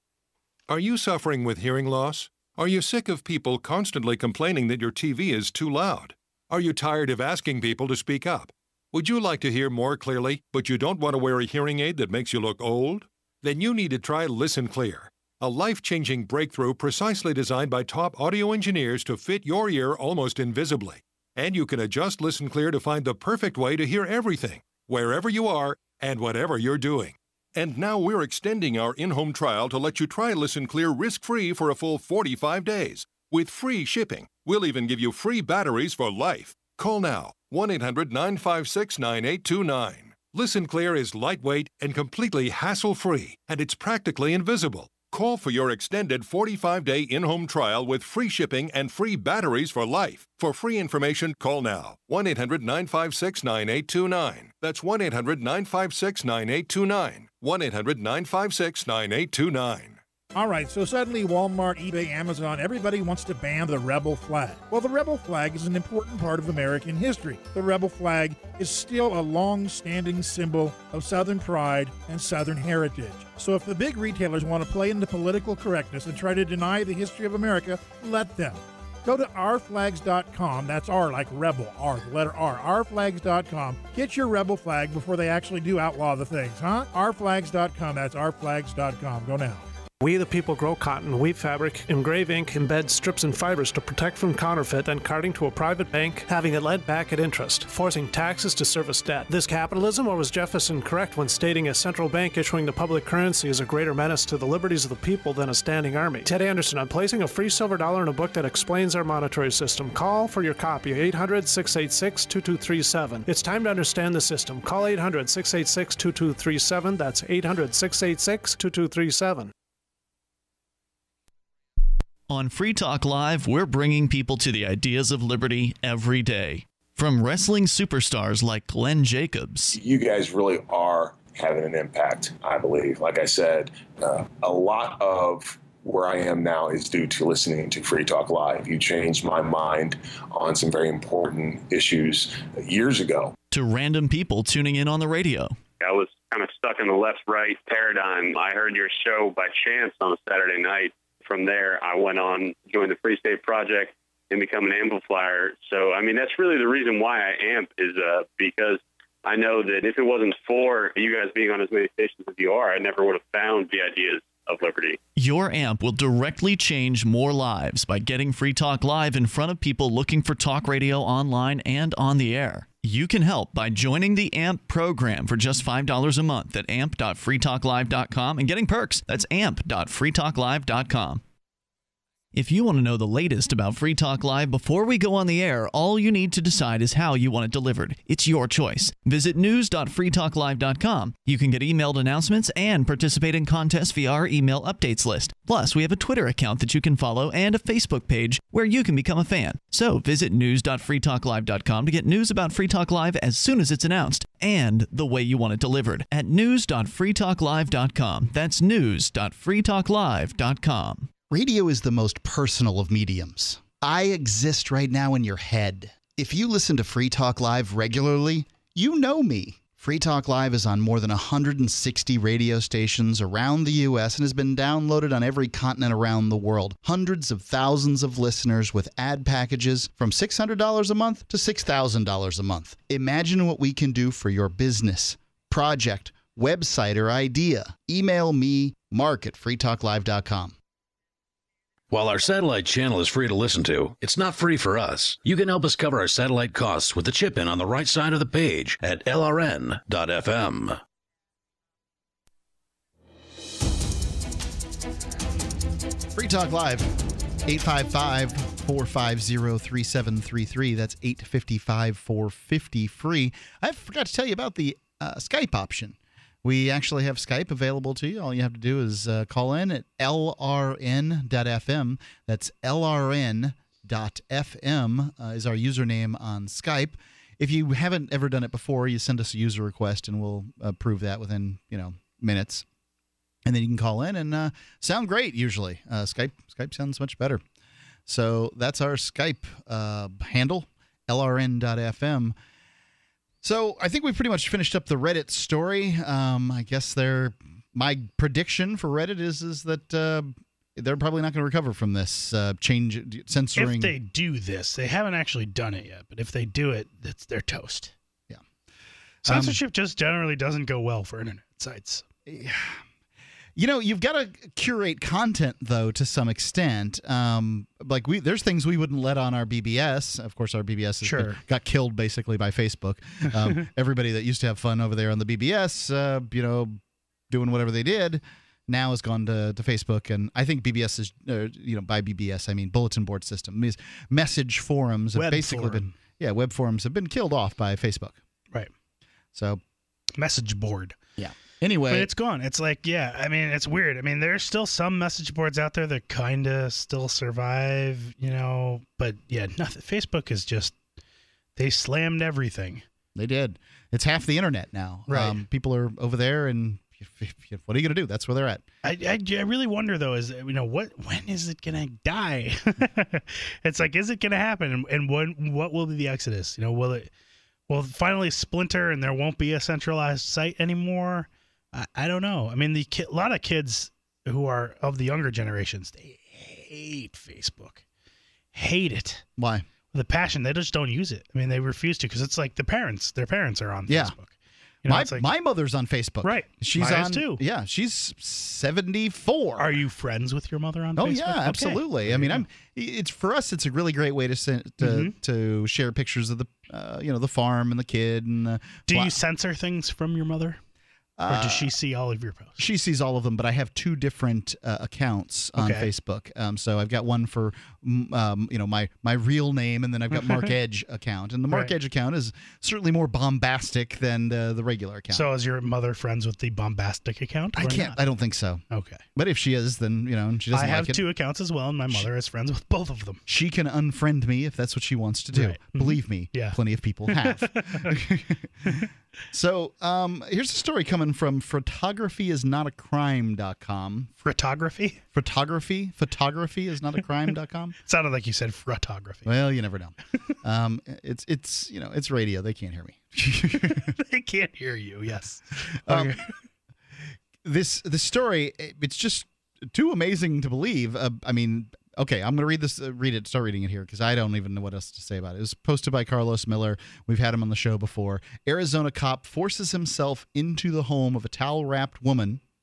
Are you suffering with hearing loss? Are you sick of people constantly complaining that your T V is too loud? Are you tired of asking people to speak up? Would you like to hear more clearly, but you don't want to wear a hearing aid that makes you look old? Then you need to try Listen Clear, a life-changing breakthrough precisely designed by top audio engineers to fit your ear almost invisibly. And you can adjust Listen Clear to find the perfect way to hear everything, wherever you are, and whatever you're doing. And now we're extending our in-home trial to let you try Listen Clear risk-free for a full forty-five days. With free shipping, we'll even give you free batteries for life. Call now, one eight hundred, nine five six, nine eight two nine. Listen Clear is lightweight and completely hassle-free, and it's practically invisible. Call for your extended forty-five day in-home trial with free shipping and free batteries for life. For free information, call now. one eight hundred, nine five six, nine eight two nine. That's one eight hundred, nine five six, nine eight two nine. one eight hundred, nine five six, nine eight two nine. All right, so suddenly Walmart, eBay, Amazon, everybody wants to ban the rebel flag. Well, the rebel flag is an important part of American history. The rebel flag is still a long-standing symbol of Southern pride and Southern heritage. So if the big retailers want to play into political correctness and try to deny the history of America, let them. Go to our flags dot com, that's R like rebel, R, the letter R, our flags dot com. Get your rebel flag before they actually do outlaw the things, huh? our flags dot com, that's our flags dot com. Go now. We the people grow cotton, weave fabric, engrave ink, embed strips and fibers to protect from counterfeit and carting to a private bank, having it lent back at interest, forcing taxes to service debt. This capitalism, or was Jefferson correct when stating a central bank issuing the public currency is a greater menace to the liberties of the people than a standing army? Ted Anderson, I'm placing a free silver dollar in a book that explains our monetary system. Call for your copy, eight hundred, six eight six, two two three seven. It's time to understand the system. Call eight hundred, six eight six, two two three seven. That's eight hundred, six eight six, two two three seven. On Free Talk Live, we're bringing people to the ideas of liberty every day. From wrestling superstars like Glenn Jacobs. You guys really are having an impact, I believe. Like I said, uh, a lot of where I am now is due to listening to Free Talk Live. You changed my mind on some very important issues years ago. To random people tuning in on the radio. I was kind of stuck in the left-right paradigm. I heard your show by chance on a Saturday night. From there, I went on, joined the Free State Project, and become an amplifier. So, I mean, that's really the reason why I amp is uh, because I know that if it wasn't for you guys being on as many stations as you are, I never would have found the ideas of liberty. Your amp will directly change more lives by getting Free Talk Live in front of people looking for talk radio online and on the air. You can help by joining the A M P program for just five dollars a month at amp dot free talk live dot com and getting perks. That's amp dot free talk live dot com. If you want to know the latest about Free Talk Live before we go on the air, all you need to decide is how you want it delivered. It's your choice. Visit news dot free talk live dot com. You can get emailed announcements and participate in contests via our email updates list. Plus, we have a Twitter account that you can follow and a Facebook page where you can become a fan. So visit news dot free talk live dot com to get news about Free Talk Live as soon as it's announced and the way you want it delivered at news dot free talk live dot com. That's news dot free talk live dot com. Radio is the most personal of mediums. I exist right now in your head. If you listen to Free Talk Live regularly, you know me. Free Talk Live is on more than one hundred sixty radio stations around the U S and has been downloaded on every continent around the world. Hundreds of thousands of listeners with ad packages from six hundred dollars a month to six thousand dollars a month. Imagine what we can do for your business, project, website, or idea. Email me, mark at free talk live dot com. While our satellite channel is free to listen to, it's not free for us. You can help us cover our satellite costs with the chip-in on the right side of the page at L R N dot F M. Free Talk Live, eight five five, four five zero, three seven three three. That's eight five five, four five zero, free. I forgot to tell you about the uh, Skype option. We actually have Skype available to you. All you have to do is uh, call in at L R N dot F M. That's L R N dot F M uh, is our username on Skype. If you haven't ever done it before, you send us a user request, and we'll approve that within you know minutes. And then you can call in and uh, sound great. Usually, uh, Skype Skype sounds much better. So that's our Skype uh, handle, L R N dot F M. So I think we've pretty much finished up the Reddit story. Um, I guess they're, my prediction for Reddit is is that uh, they're probably not going to recover from this uh, change censoring. If they do this, they haven't actually done it yet, but if they do it, it's they're toast. Yeah, censorship um, just generally doesn't go well for internet sites. You know, you've got to curate content, though, to some extent. Um, like, we, there's things we wouldn't let on our B B S. Of course, our B B S has Sure. been, got killed, basically, by Facebook. Um, everybody that used to have fun over there on the B B S, uh, you know, doing whatever they did, now has gone to, to Facebook. And I think B B S is, uh, you know, by B B S, I mean bulletin board system. These message forums have Web basically forum. been, yeah, web forums have been killed off by Facebook. Right. So, message board. Yeah. Anyway, but it's gone. It's like, yeah, I mean, it's weird. I mean, there's still some message boards out there that kind of still survive, you know, but yeah, nothing. Facebook is just, they slammed everything. They did. It's half the internet now. Right. Um, people are over there, and what are you going to do? That's where they're at. I, I, I really wonder, though, is, you know, what, when is it going to die? It's like, is it going to happen? And, and when, what will be the exodus? You know, will it, will it finally splinter and there won't be a centralized site anymore? I, I don't know. I mean, the ki- a lot of kids who are of the younger generations, they hate Facebook. Hate it. Why? With a passion. They just don't use it. I mean, they refuse to because it's like the parents. Their parents are on Yeah. Facebook. You know, my, it's like, my mother's on Facebook. Right. She's Mine is on too. Yeah, she's seventy-four. Are you friends with your mother on Oh Facebook? yeah, Okay. absolutely. I mean, I'm. It's for us. It's a really great way to send, to Mhm. to share pictures of the, uh, you know, the farm and the kid and. The Do pla- you censor things from your mother? Or does she see all of your posts? She sees all of them, but I have two different uh, accounts on Okay. Facebook. Um, so I've got one for, mm, um, you know, my my real name, and then I've got Mark Edge account. And the Mark Right. Edge account is certainly more bombastic than uh, the regular account. So is your mother friends with the bombastic account? I or can't. not? I don't think so. Okay. But if she is, then you know, and she doesn't I have like it. two accounts as well, and my mother is friends with both of them. She can unfriend me if that's what she wants to do. Right. Mhm. Believe me, Yeah. plenty of people have. So um, here's a story coming from photography is not a crime dot com. Photography? Photography? Photography is not a crime dot com? Sounded like you said photography. Well, you never know. Um, it's, it's, you know, it's radio. They can't hear me. They can't hear you, yes. Um, Okay. this, this story, it's just too amazing to believe. Uh, I mean, okay, I'm going to read this, uh, read it, start reading it here because I don't even know what else to say about it. It was posted by Carlos Miller. We've had him on the show before. Arizona cop forces himself into the home of a towel-wrapped woman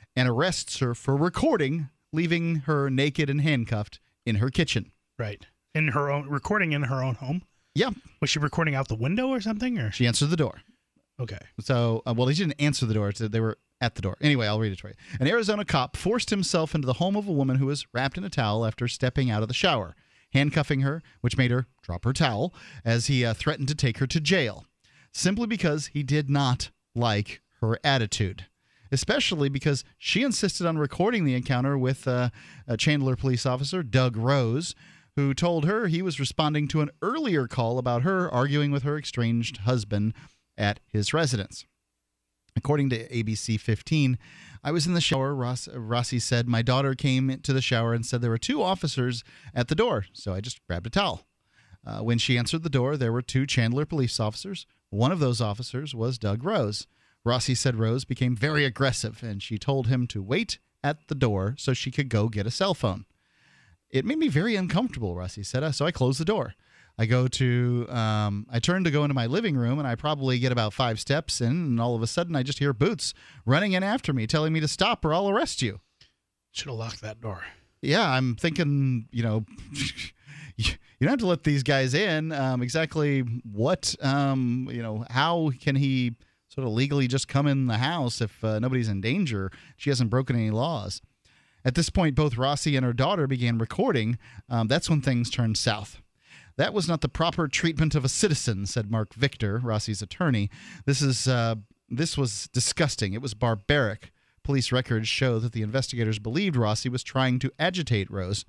and arrests her for recording, leaving her naked and handcuffed in her kitchen. Right. In her own, recording in her own home? Yeah. Was she recording out the window or something? Or She answered the door. Okay. So, uh, well, he didn't answer the door. They were at the door. Anyway, I'll read it to you. An Arizona cop forced himself into the home of a woman who was wrapped in a towel after stepping out of the shower, handcuffing her, which made her drop her towel, as he uh, threatened to take her to jail, simply because he did not like her attitude, especially because she insisted on recording the encounter with uh, a Chandler police officer, Doug Rose, who told her he was responding to an earlier call about her arguing with her estranged husband at his residence. According to A B C fifteen, I was in the shower, Ross, Rossi said. My daughter came to the shower and said there were two officers at the door, so I just grabbed a towel. Uh, when she answered the door, there were two Chandler police officers. One of those officers was Doug Rose. Rossi said Rose became very aggressive, and she told him to wait at the door so she could go get a cell phone. It made me very uncomfortable, Rossi said, so I closed the door. I go to, um, I turn to go into my living room, and I probably get about five steps in, and all of a sudden I just hear Boots running in after me, telling me to stop or I'll arrest you. Should have locked that door. Yeah, I'm thinking, you know, you don't have to let these guys in. Um, exactly what, um, you know, how can he sort of legally just come in the house if uh, nobody's in danger? She hasn't broken any laws. At this point, both Rossi and her daughter began recording. Um, that's when things turned south. That was not the proper treatment of a citizen, said Mark Victor, Rossi's attorney. This is uh, this was disgusting. It was barbaric. Police records show that the investigators believed Rossi was trying to agitate Rose.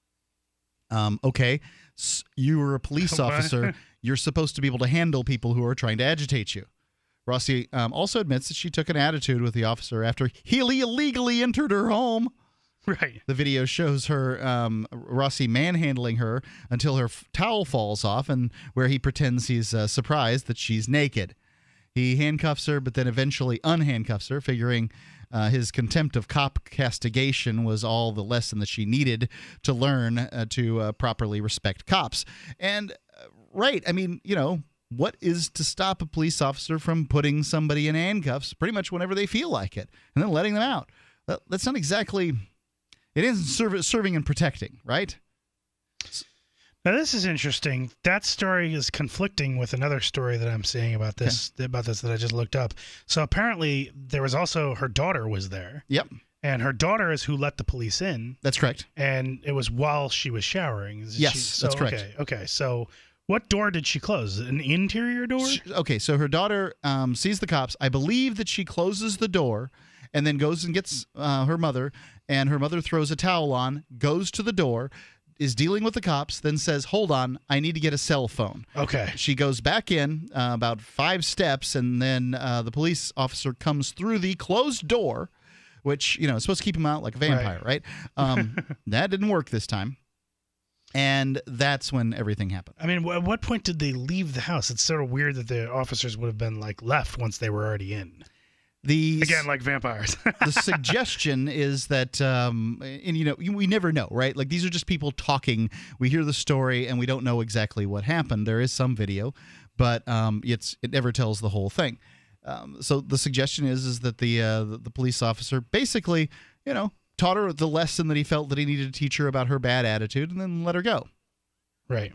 Um, okay, S- you were a police officer. You're supposed to be able to handle people who are trying to agitate you. Rossi um, also admits that she took an attitude with the officer after he illegally entered her home. Right. The video shows her, um, Rossi manhandling her until her f- towel falls off, and where he pretends he's uh, surprised that she's naked. He handcuffs her, but then eventually unhandcuffs her, figuring uh, his contempt of cop castigation was all the lesson that she needed to learn uh, to uh, properly respect cops. And, uh, right, I mean, you know, what is to stop a police officer from putting somebody in handcuffs pretty much whenever they feel like it and then letting them out? Well, that's not exactly... It isn't serv- serving and protecting, right? Now this is interesting. That story is conflicting with another story that I'm seeing about this okay. about this that I just looked up. So apparently there was also her daughter was there. Yep. And her daughter is who let the police in. That's correct. And it was while she was showering. Yes, she, so, that's correct. Okay, okay. So what door did she close? An interior door? She, okay, so her daughter um, sees the cops. I believe that she closes the door and then goes and gets uh, her mother, and her mother throws a towel on, goes to the door, is dealing with the cops, then says, hold on, I need to get a cell phone. Okay. She goes back in uh, about five steps, and then uh, the police officer comes through the closed door, which, you know, is supposed to keep him out like a vampire, right? right? Um, that didn't work this time. And that's when everything happened. I mean, at what point did they leave the house? It's sort of weird that the officers would have been, like, left once they were already in. The, Again, like vampires. The suggestion is that, um, and you know, we never know, right? Like these are just people talking. We hear the story and we don't know exactly what happened. There is some video, but um, it's it never tells the whole thing. Um, so the suggestion is is that the, uh, the the police officer basically, you know, taught her the lesson that he felt that he needed to teach her about her bad attitude, and then let her go. Right.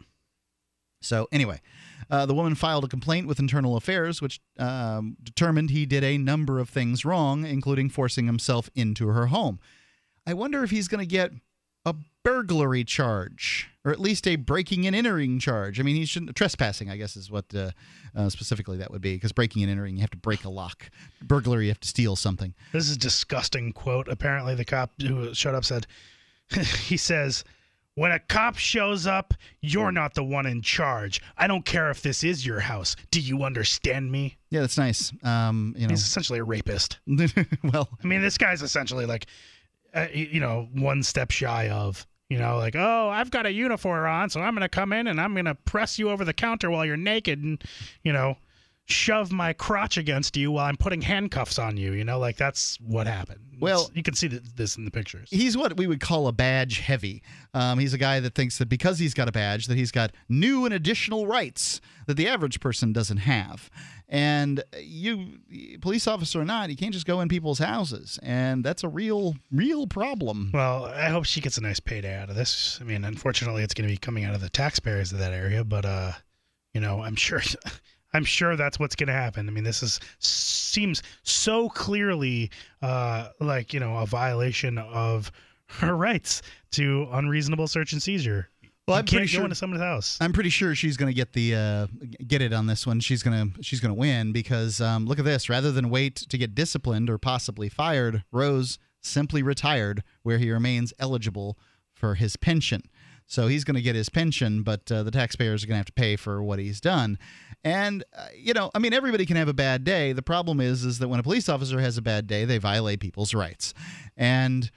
So anyway, uh, the woman filed a complaint with Internal Affairs, which um, determined he did a number of things wrong, including forcing himself into her home. I wonder if he's going to get a burglary charge, or at least a breaking and entering charge. I mean, he shouldn't trespassing, I guess, is what uh, uh, specifically that would be, because breaking and entering, you have to break a lock. Burglary, you have to steal something. This is a disgusting quote. Apparently, the cop who showed up said, he says, when a cop shows up, you're not the one in charge. I don't care if this is your house. Do you understand me? Yeah, that's nice. Um, you know, he's essentially a rapist. Well, I mean, this guy's essentially like, uh, you know, one step shy of, you know, like, oh, I've got a uniform on, so I'm going to come in and I'm going to press you over the counter while you're naked and, you know, shove my crotch against you while I'm putting handcuffs on you. You know, like that's what happened. Well, it's, you can see this in the pictures. He's what we would call a badge heavy. Um, he's a guy that thinks that because he's got a badge, that he's got new and additional rights that the average person doesn't have. And you, police officer or not, you can't just go in people's houses, and that's a real, real problem. Well, I hope she gets a nice payday out of this. I mean, unfortunately, it's going to be coming out of the taxpayers of that area, but uh, you know, I'm sure. I'm sure that's what's going to happen. I mean, this is seems so clearly uh, like, you know, a violation of her rights to unreasonable search and seizure. Well, you I'm can't pretty go sure into someone's house. I'm pretty sure she's going to get the uh, get it on this one. She's going to she's going to win because um, look at this. Rather than wait to get disciplined or possibly fired, Rose simply retired, where he remains eligible for his pension. So he's going to get his pension, but uh, the taxpayers are going to have to pay for what he's done. And, uh, you know, I mean, everybody can have a bad day. The problem is, is that when a police officer has a bad day, they violate people's rights. And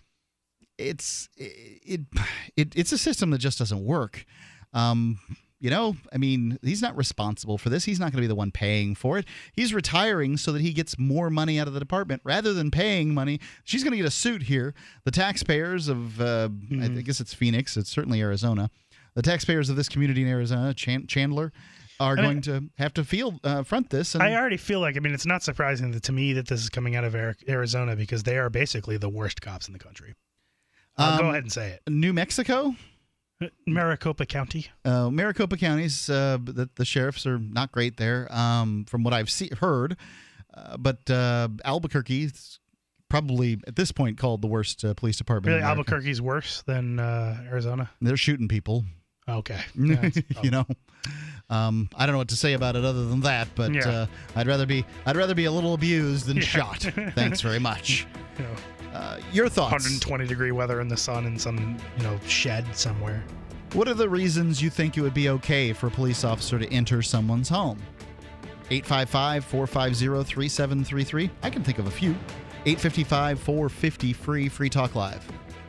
it's it, it it's a system that just doesn't work. Um, you know, I mean, he's not responsible for this. He's not going to be the one paying for it. He's retiring so that he gets more money out of the department rather than paying money. She's going to get a suit here. The taxpayers of, uh, mm-hmm. I guess it's Phoenix. It's certainly Arizona. The taxpayers of this community in Arizona, Chan- Chandler, are and going I, to have to feel uh, front this. And I already feel like, I mean, it's not surprising that, to me that this is coming out of Arizona because they are basically the worst cops in the country. I'll um, go ahead and say it. New Mexico? Maricopa County. Uh, Maricopa County's, uh, the, the sheriffs are not great there, um, from what I've see, heard. Uh, but uh, Albuquerque is probably, at this point, called the worst uh, police department. Really, Albuquerque's worse than uh, Arizona? They're shooting people. Okay. Yeah, you know, um, I don't know what to say about it other than that, but yeah. uh, I'd rather be I'd rather be a little abused than yeah. shot. Thanks very much. You know. Uh, your thoughts? one hundred twenty degree weather in the sun in some, you know, shed somewhere. What are the reasons you think it would be okay for a police officer to enter someone's home? eight five five, four five zero, three seven three three. I can think of a few. eight five five, four five zero, free, Free Talk Live.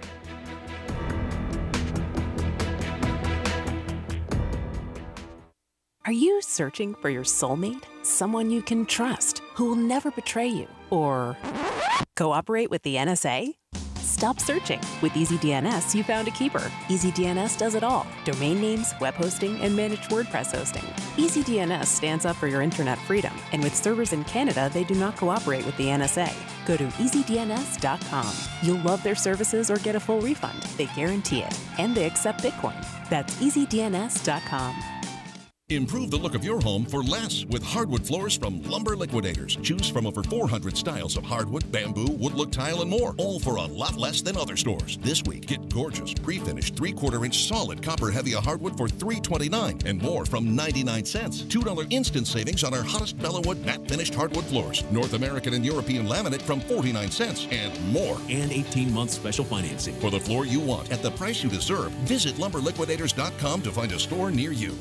Are you searching for your soulmate? Someone you can trust, who will never betray you? Or cooperate with the N S A? Stop searching. With EasyDNS, you found a keeper. EasyDNS does it all. Domain names, web hosting, and managed WordPress hosting. EasyDNS stands up for your internet freedom. And with servers in Canada, they do not cooperate with the N S A. Go to easy D N S dot com. You'll love their services or get a full refund. They guarantee it. And they accept Bitcoin. That's easy D N S dot com. Improve the look of your home for less with hardwood floors from Lumber Liquidators. Choose from over four hundred styles of hardwood, bamboo, wood-look tile, and more, all for a lot less than other stores. This week, get gorgeous, pre-finished, three-quarter inch solid copper Hevia hardwood for three dollars and twenty-nine cents and more from ninety-nine cents. two dollars instant savings on our hottest Bellawood matte-finished hardwood floors. North American and European laminate from forty-nine cents and more. And eighteen months special financing. For the floor you want at the price you deserve, visit lumber liquidators dot com to find a store near you.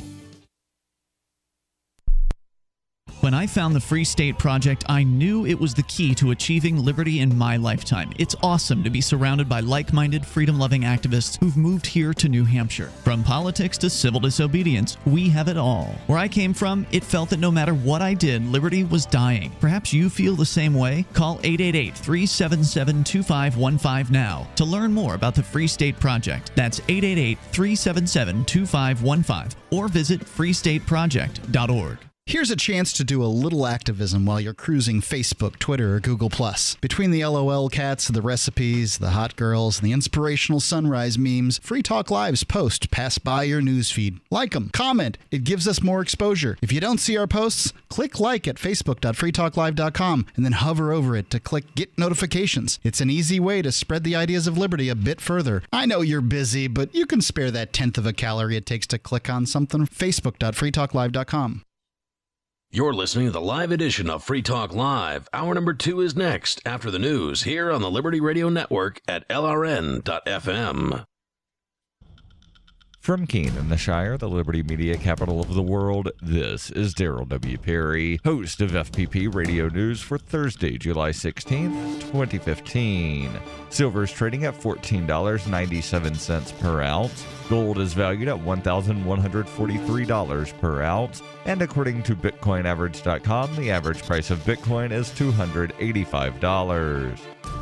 When I found the Free State Project, I knew it was the key to achieving liberty in my lifetime. It's awesome to be surrounded by like-minded, freedom-loving activists who've moved here to New Hampshire. From politics to civil disobedience, we have it all. Where I came from, it felt that no matter what I did, liberty was dying. Perhaps you feel the same way? Call eight eight eight, three seven seven, two five one five now to learn more about the Free State Project. That's eight eight eight, three seven seven, two five one five or visit free state project dot org. Here's a chance to do a little activism while you're cruising Facebook, Twitter, or Google plus. Between the LOL cats, the recipes, the hot girls, and the inspirational sunrise memes, Free Talk Live's posts pass by your newsfeed. Like them, comment. It gives us more exposure. If you don't see our posts, click like at facebook dot free talk live dot com and then hover over it to click Get Notifications. It's an easy way to spread the ideas of liberty a bit further. I know you're busy, but you can spare that tenth of a calorie it takes to click on something. facebook dot free talk live dot com. You're listening to the live edition of Free Talk Live. Hour number two is next, after the news, here on the Liberty Radio Network at L R N dot F M. From Keene in the Shire, the Liberty Media capital of the world, this is Daryl W. Perry, host of F P P Radio News for Thursday, July sixteenth, twenty fifteen. Silver is trading at fourteen dollars and ninety-seven cents per ounce. Gold is valued at one thousand one hundred forty-three dollars per ounce. And according to Bitcoin Average dot com, the average price of Bitcoin is two hundred eighty-five dollars.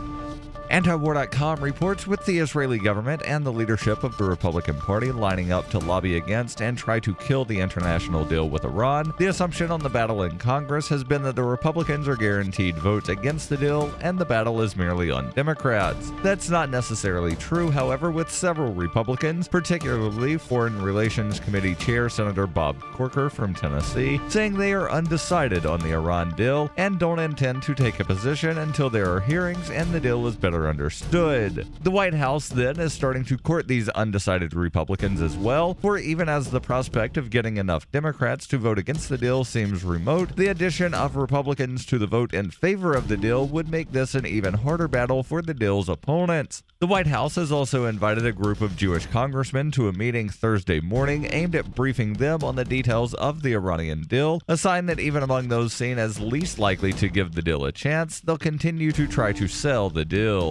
Antiwar dot com reports with the Israeli government and the leadership of the Republican Party lining up to lobby against and try to kill the international deal with Iran. The assumption on the battle in Congress has been that the Republicans are guaranteed votes against the deal and the battle is merely on Democrats. That's not necessarily true, however, with several Republicans, particularly Foreign Relations Committee Chair Senator Bob Corker from Tennessee, saying they are undecided on the Iran deal and don't intend to take a position until there are hearings and the deal is better understood. The White House then is starting to court these undecided Republicans as well, for even as the prospect of getting enough Democrats to vote against the deal seems remote, the addition of Republicans to the vote in favor of the deal would make this an even harder battle for the deal's opponents. The White House has also invited a group of Jewish congressmen to a meeting Thursday morning aimed at briefing them on the details of the Iranian deal, a sign that even among those seen as least likely to give the deal a chance, they'll continue to try to sell the deal.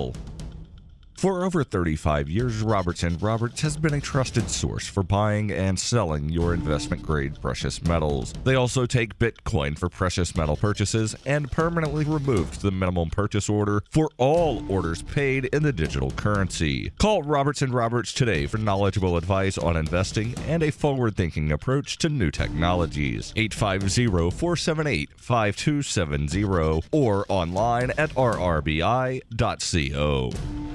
For over thirty-five years, Roberts and Roberts has been a trusted source for buying and selling your investment-grade precious metals. They also take Bitcoin for precious metal purchases and permanently removed the minimum purchase order for all orders paid in the digital currency. Call Roberts and Roberts today for knowledgeable advice on investing and a forward-thinking approach to new technologies. eight five zero, four seven eight, five two seven zero or online at r r b i dot co.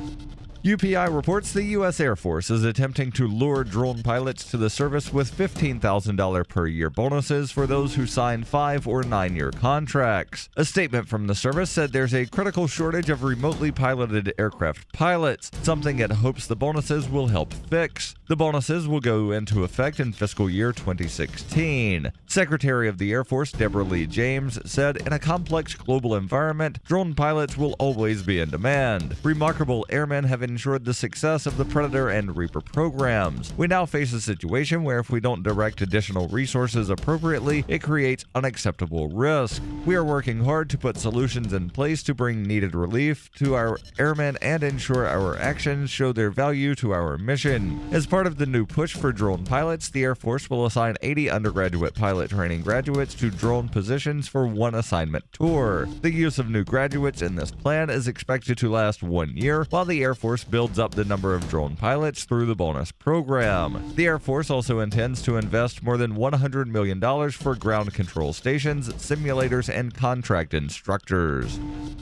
U P I reports the U S Air Force is attempting to lure drone pilots to the service with fifteen thousand dollars per year bonuses for those who sign five or nine-year contracts. A statement from the service said there's a critical shortage of remotely piloted aircraft pilots, something it hopes the bonuses will help fix. The bonuses will go into effect in fiscal year twenty sixteen. Secretary of the Air Force Deborah Lee James said, in a complex global environment, drone pilots will always be in demand. Remarkable airmen have ensured the success of the Predator and Reaper programs. We now face a situation where if we don't direct additional resources appropriately, it creates unacceptable risk. We are working hard to put solutions in place to bring needed relief to our airmen and ensure our actions show their value to our mission. As part of the new push for drone pilots, the Air Force will assign eighty undergraduate pilot training graduates to drone positions for one assignment tour. The use of new graduates in this plan is expected to last one year, while the Air Force builds up the number of drone pilots through the bonus program. The Air Force also intends to invest more than one hundred million dollars for ground control stations, simulators, and contract instructors.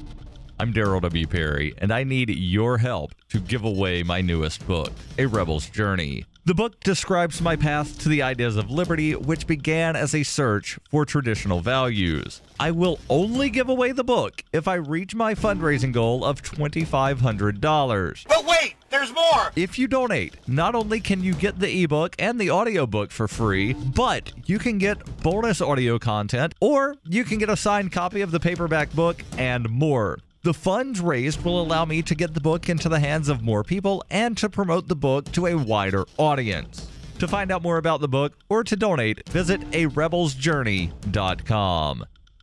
I'm Daryl W. Perry, and I need your help to give away my newest book, A Rebel's Journey. The book describes my path to the ideas of liberty, which began as a search for traditional values. I will only give away the book if I reach my fundraising goal of twenty-five hundred dollars. But wait, there's more! If you donate, not only can you get the ebook and the audiobook for free, but you can get bonus audio content, or you can get a signed copy of the paperback book and more. The funds raised will allow me to get the book into the hands of more people and to promote the book to a wider audience. To find out more about the book or to donate, visit a rebels journey dot com.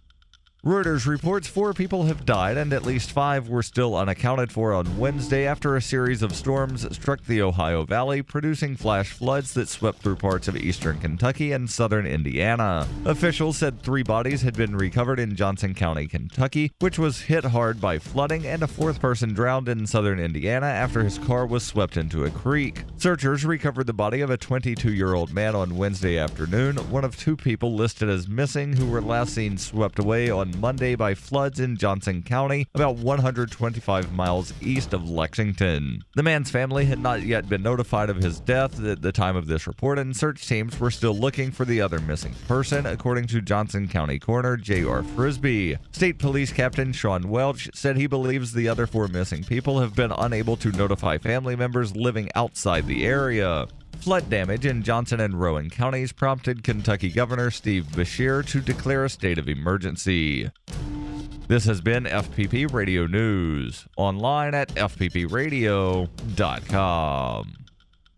Reuters reports four people have died and at least five were still unaccounted for on Wednesday after a series of storms struck the Ohio Valley, producing flash floods that swept through parts of eastern Kentucky and southern Indiana. Officials said three bodies had been recovered in Johnson County, Kentucky, which was hit hard by flooding, and a fourth person drowned in southern Indiana after his car was swept into a creek. Searchers recovered the body of a twenty-two-year-old man on Wednesday afternoon, one of two people listed as missing who were last seen swept away on Monday by floods in Johnson County, about one hundred twenty-five miles east of Lexington. The man's family had not yet been notified of his death at the time of this report, and search teams were still looking for the other missing person, according to Johnson County Coroner J R Frisbee. State Police Captain Sean Welch said he believes the other four missing people have been unable to notify family members living outside the area. Flood damage in Johnson and Rowan counties prompted Kentucky Governor Steve Beshear to declare a state of emergency. This has been F P P Radio News, online at f p p radio dot com.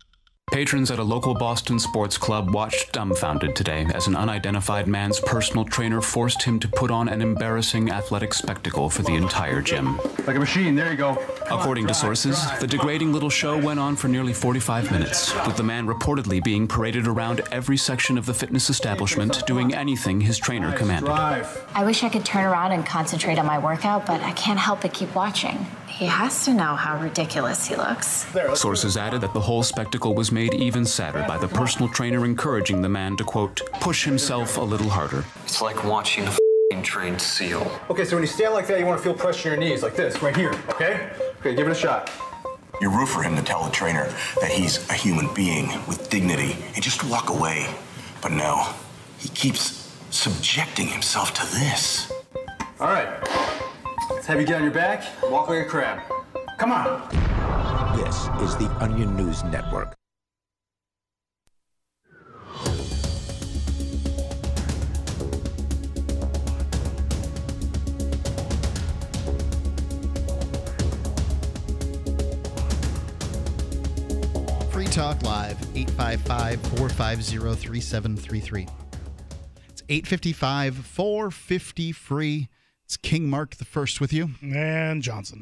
Patrons at a local Boston sports club watched dumbfounded today as an unidentified man's personal trainer forced him to put on an embarrassing athletic spectacle for the entire gym. Like a machine, there you go. According to sources, the degrading little show went on for nearly forty-five minutes, with the man reportedly being paraded around every section of the fitness establishment doing anything his trainer commanded. I wish I could turn around and concentrate on my workout, but I can't help but keep watching. He has to know how ridiculous he looks. Sources added that the whole spectacle was made even sadder by the personal trainer encouraging the man to, quote, push himself a little harder. It's like watching a f***ing trained seal. Okay, so when you stand like that, you want to feel pressure in your knees, like this, right here, okay? Okay, give it a shot. You're rude for him to tell the trainer that he's a human being with dignity and just walk away. But no, he keeps subjecting himself to this. All right. Let's have you get on your back, walk like a crab. Come on. This is the Onion News Network. Free Talk Live, eight five five, four five zero, three seven three three. It's eight five five, four five zero, free. It's King Mark the First with you. And Johnson.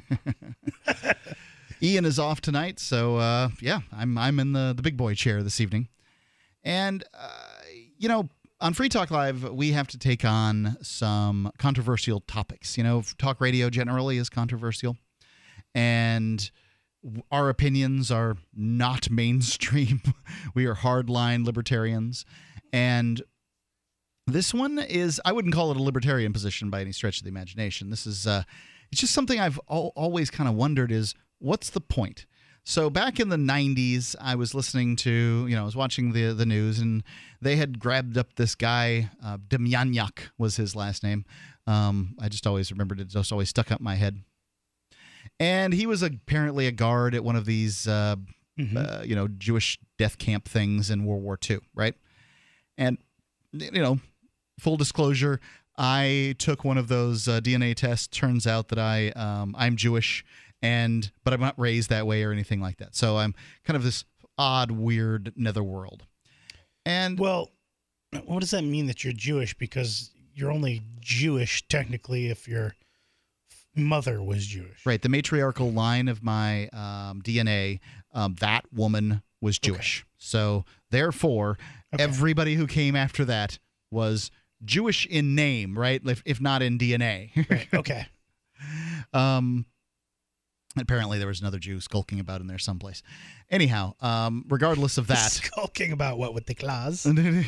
Ian is off tonight, so uh, yeah, I'm I'm in the, the big boy chair this evening. And, uh, you know, on Free Talk Live, we have to take on some controversial topics. You know, talk radio generally is controversial. And our opinions are not mainstream. We are hardline libertarians. And this one is, I wouldn't call it a libertarian position by any stretch of the imagination. This is, uh, it's just something I've al- always kind of wondered is, what's the point? So back in the nineties, I was listening to, you know, I was watching the the news, and they had grabbed up this guy, uh, Demjanjuk was his last name. Um, I just always remembered it, just always stuck up in my head. And he was apparently a guard at one of these, uh, mm-hmm. uh, you know, Jewish death camp things in World War Two, right? And, you know, full disclosure, I took one of those uh, D N A tests. Turns out that I um, I'm Jewish, and but I'm not raised that way or anything like that. So I'm kind of this odd, weird netherworld. And well, what does that mean that you're Jewish? Because you're only Jewish technically if your mother was Jewish. Right. The matriarchal line of my um, D N A, um, that woman was Jewish. Okay. So therefore, okay. everybody who came after that was Jewish in name, right? If, if not in D N A. Right. Okay. um, apparently there was another Jew skulking about in there someplace. Anyhow, um, regardless of that. Skulking about what, with the claws?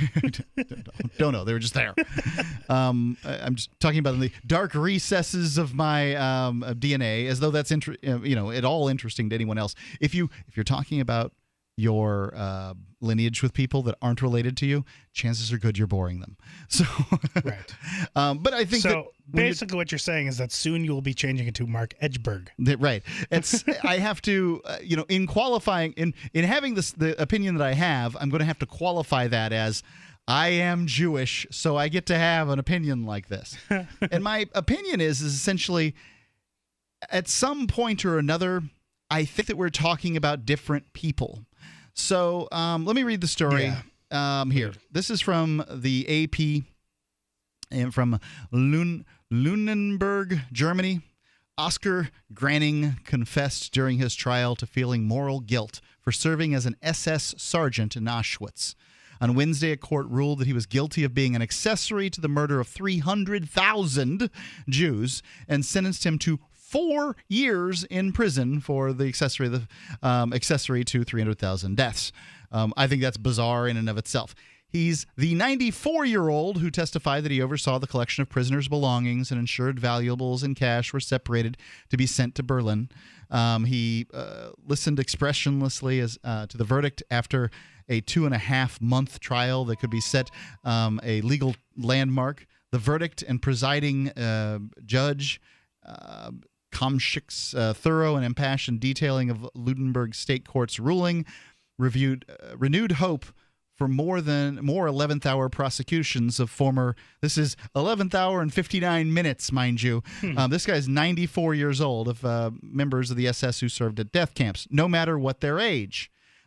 Don't know. They were just there. um, I'm just talking about in the dark recesses of my um, D N A, as though that's inter- you know, at all interesting to anyone else. If you if you're talking about your uh, lineage with people that aren't related to you, chances are good you're boring them. So, right. Um, but I think so. That basically, what you're saying is that soon you will be changing it to Mark Edgeberg. That, right. It's I have to, uh, you know, in qualifying, in in having this the opinion that I have, I'm going to have to qualify that as I am Jewish, so I get to have an opinion like this. And my opinion is is essentially, at some point or another, I think that we're talking about different people. So um, let me read the story yeah. um, here. This is from the A P and from Lun- Lunenburg, Germany. Oscar Granning confessed during his trial to feeling moral guilt for serving as an S S sergeant in Auschwitz. On Wednesday, a court ruled that he was guilty of being an accessory to the murder of three hundred thousand Jews and sentenced him to four years in prison for the accessory, the um, accessory to three hundred thousand deaths. Um, I think that's bizarre in and of itself. He's the ninety-four-year-old who testified that he oversaw the collection of prisoners' belongings and ensured valuables and cash were separated to be sent to Berlin. Um, he uh, listened expressionlessly as uh, to the verdict after a two-and-a-half-month trial that could be set um, a legal landmark. The verdict and presiding uh, judge uh, Kamschik's uh, thorough and impassioned detailing of Lunenburg State Court's ruling reviewed uh, renewed hope for more than more eleventh hour prosecutions of former. This is eleventh hour and fifty-nine minutes, mind you. Hmm. Um, this guy's ninety-four years old, of uh, members of the S S who served at death camps, no matter what their age.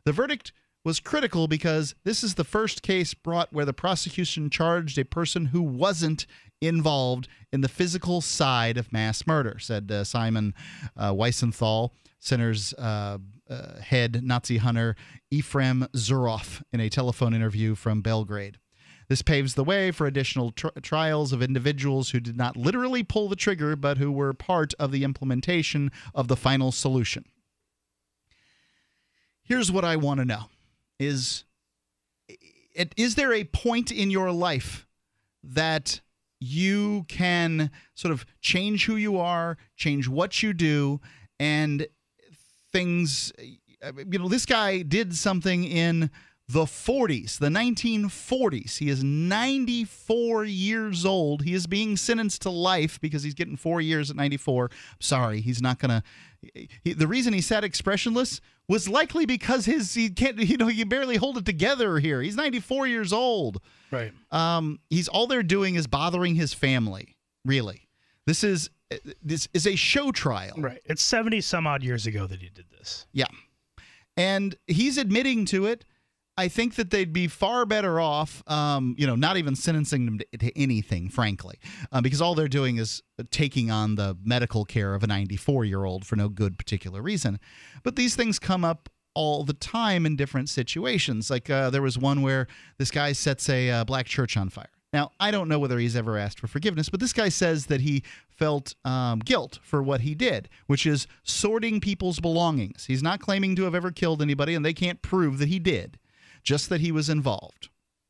The verdict was critical because this is the first case brought where the prosecution charged a person who wasn't involved in the physical side of mass murder, said uh, Simon uh, Wiesenthal, Center's uh, uh, head Nazi hunter Ephraim Zuroff, in a telephone interview from Belgrade. This paves the way for additional tr- trials of individuals who did not literally pull the trigger, but who were part of the implementation of the final solution. Here's what I want to know. Is, is there a point in your life that you can sort of change who you are, change what you do, and things, you know, this guy did something in the forties, the nineteen forties. He is ninety-four years old. He is being sentenced to life because he's getting four years at ninety-four. Sorry, he's not going to. The reason he sat expressionless was likely because his he can't, you know, you barely hold it together here. He's ninety-four years old. Right. Um, he's all they're doing is bothering his family. Really, this is this is a show trial. Right. It's seventy some odd years ago that he did this. Yeah, and he's admitting to it. I think that they'd be far better off, um, you know, not even sentencing them to, to anything, frankly, uh, because all they're doing is taking on the medical care of a ninety-four-year-old for no good particular reason. But these things come up all the time in different situations. Like uh, there was one where this guy sets a uh, black church on fire. Now, I don't know whether he's ever asked for forgiveness, but this guy says that he felt um, guilt for what he did, which is sorting people's belongings. He's not claiming to have ever killed anybody, and they can't prove that he did. Just that he was involved.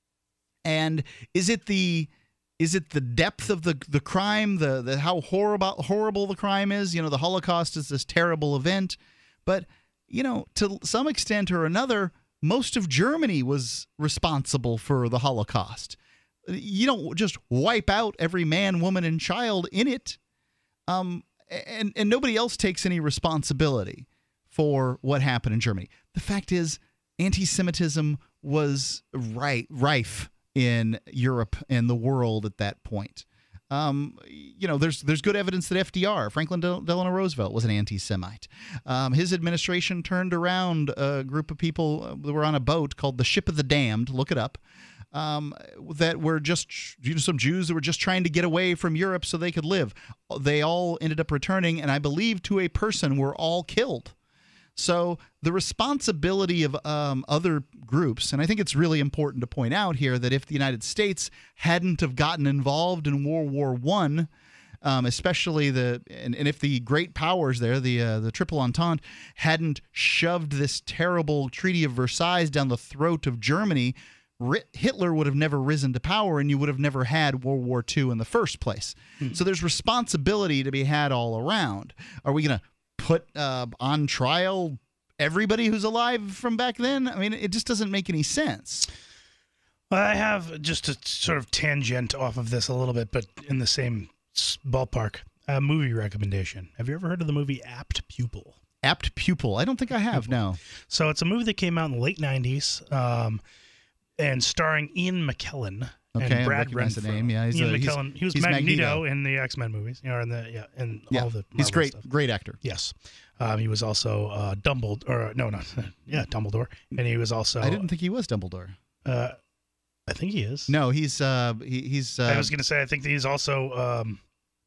And is it the is it the depth of the the crime, the the how horrible horrible the crime is? You know, the Holocaust is this terrible event, but you know, to some extent or another, most of Germany was responsible for the Holocaust. You don't just wipe out every man, woman, and child in it, um, and and nobody else takes any responsibility for what happened in Germany. The fact is, anti-Semitism was right, rife in Europe and the world at that point. Um, you know, there's there's good evidence that F D R, Franklin Delano Roosevelt, was an anti-Semite. Um, his administration turned around a group of people that were on a boat called the Ship of the Damned, look it up, um, that were just, you know, some Jews that were just trying to get away from Europe so they could live. They all ended up returning, and I believe to a person were all killed. So the responsibility of um, other groups, and I think it's really important to point out here that if the United States hadn't have gotten involved in World War One, um, especially the and, and if the great powers there, the uh, the Triple Entente, hadn't shoved this terrible Treaty of Versailles down the throat of Germany, Hitler would have never risen to power, and you would have never had World War Two in the first place. Hmm. So there's responsibility to be had all around. Are we going to put uh, on trial everybody who's alive from back then? I mean, it just doesn't make any sense. I have just a sort of tangent off of this a little bit, but in the same ballpark. A movie recommendation. Have you ever heard of the movie Apt Pupil? Apt Pupil? I don't think I have, Pupil. No. So it's a movie that came out in the late nineties um, and starring Ian McKellen. Okay, and Brad I recognize Renfro. the name. Yeah, he's Ian a, McKellen. He's, he was he's Magneto, Magneto in the X-Men movies, you know, in the yeah, in yeah, all the Marvel he's great, stuff. great actor. Yes, um, he was also uh, Dumbledore. Or no, no, yeah, Dumbledore, and he was also. I didn't think he was Dumbledore. Uh, I think he is. No, he's uh, he, he's. Uh, I was going to say I think that he's also. Um,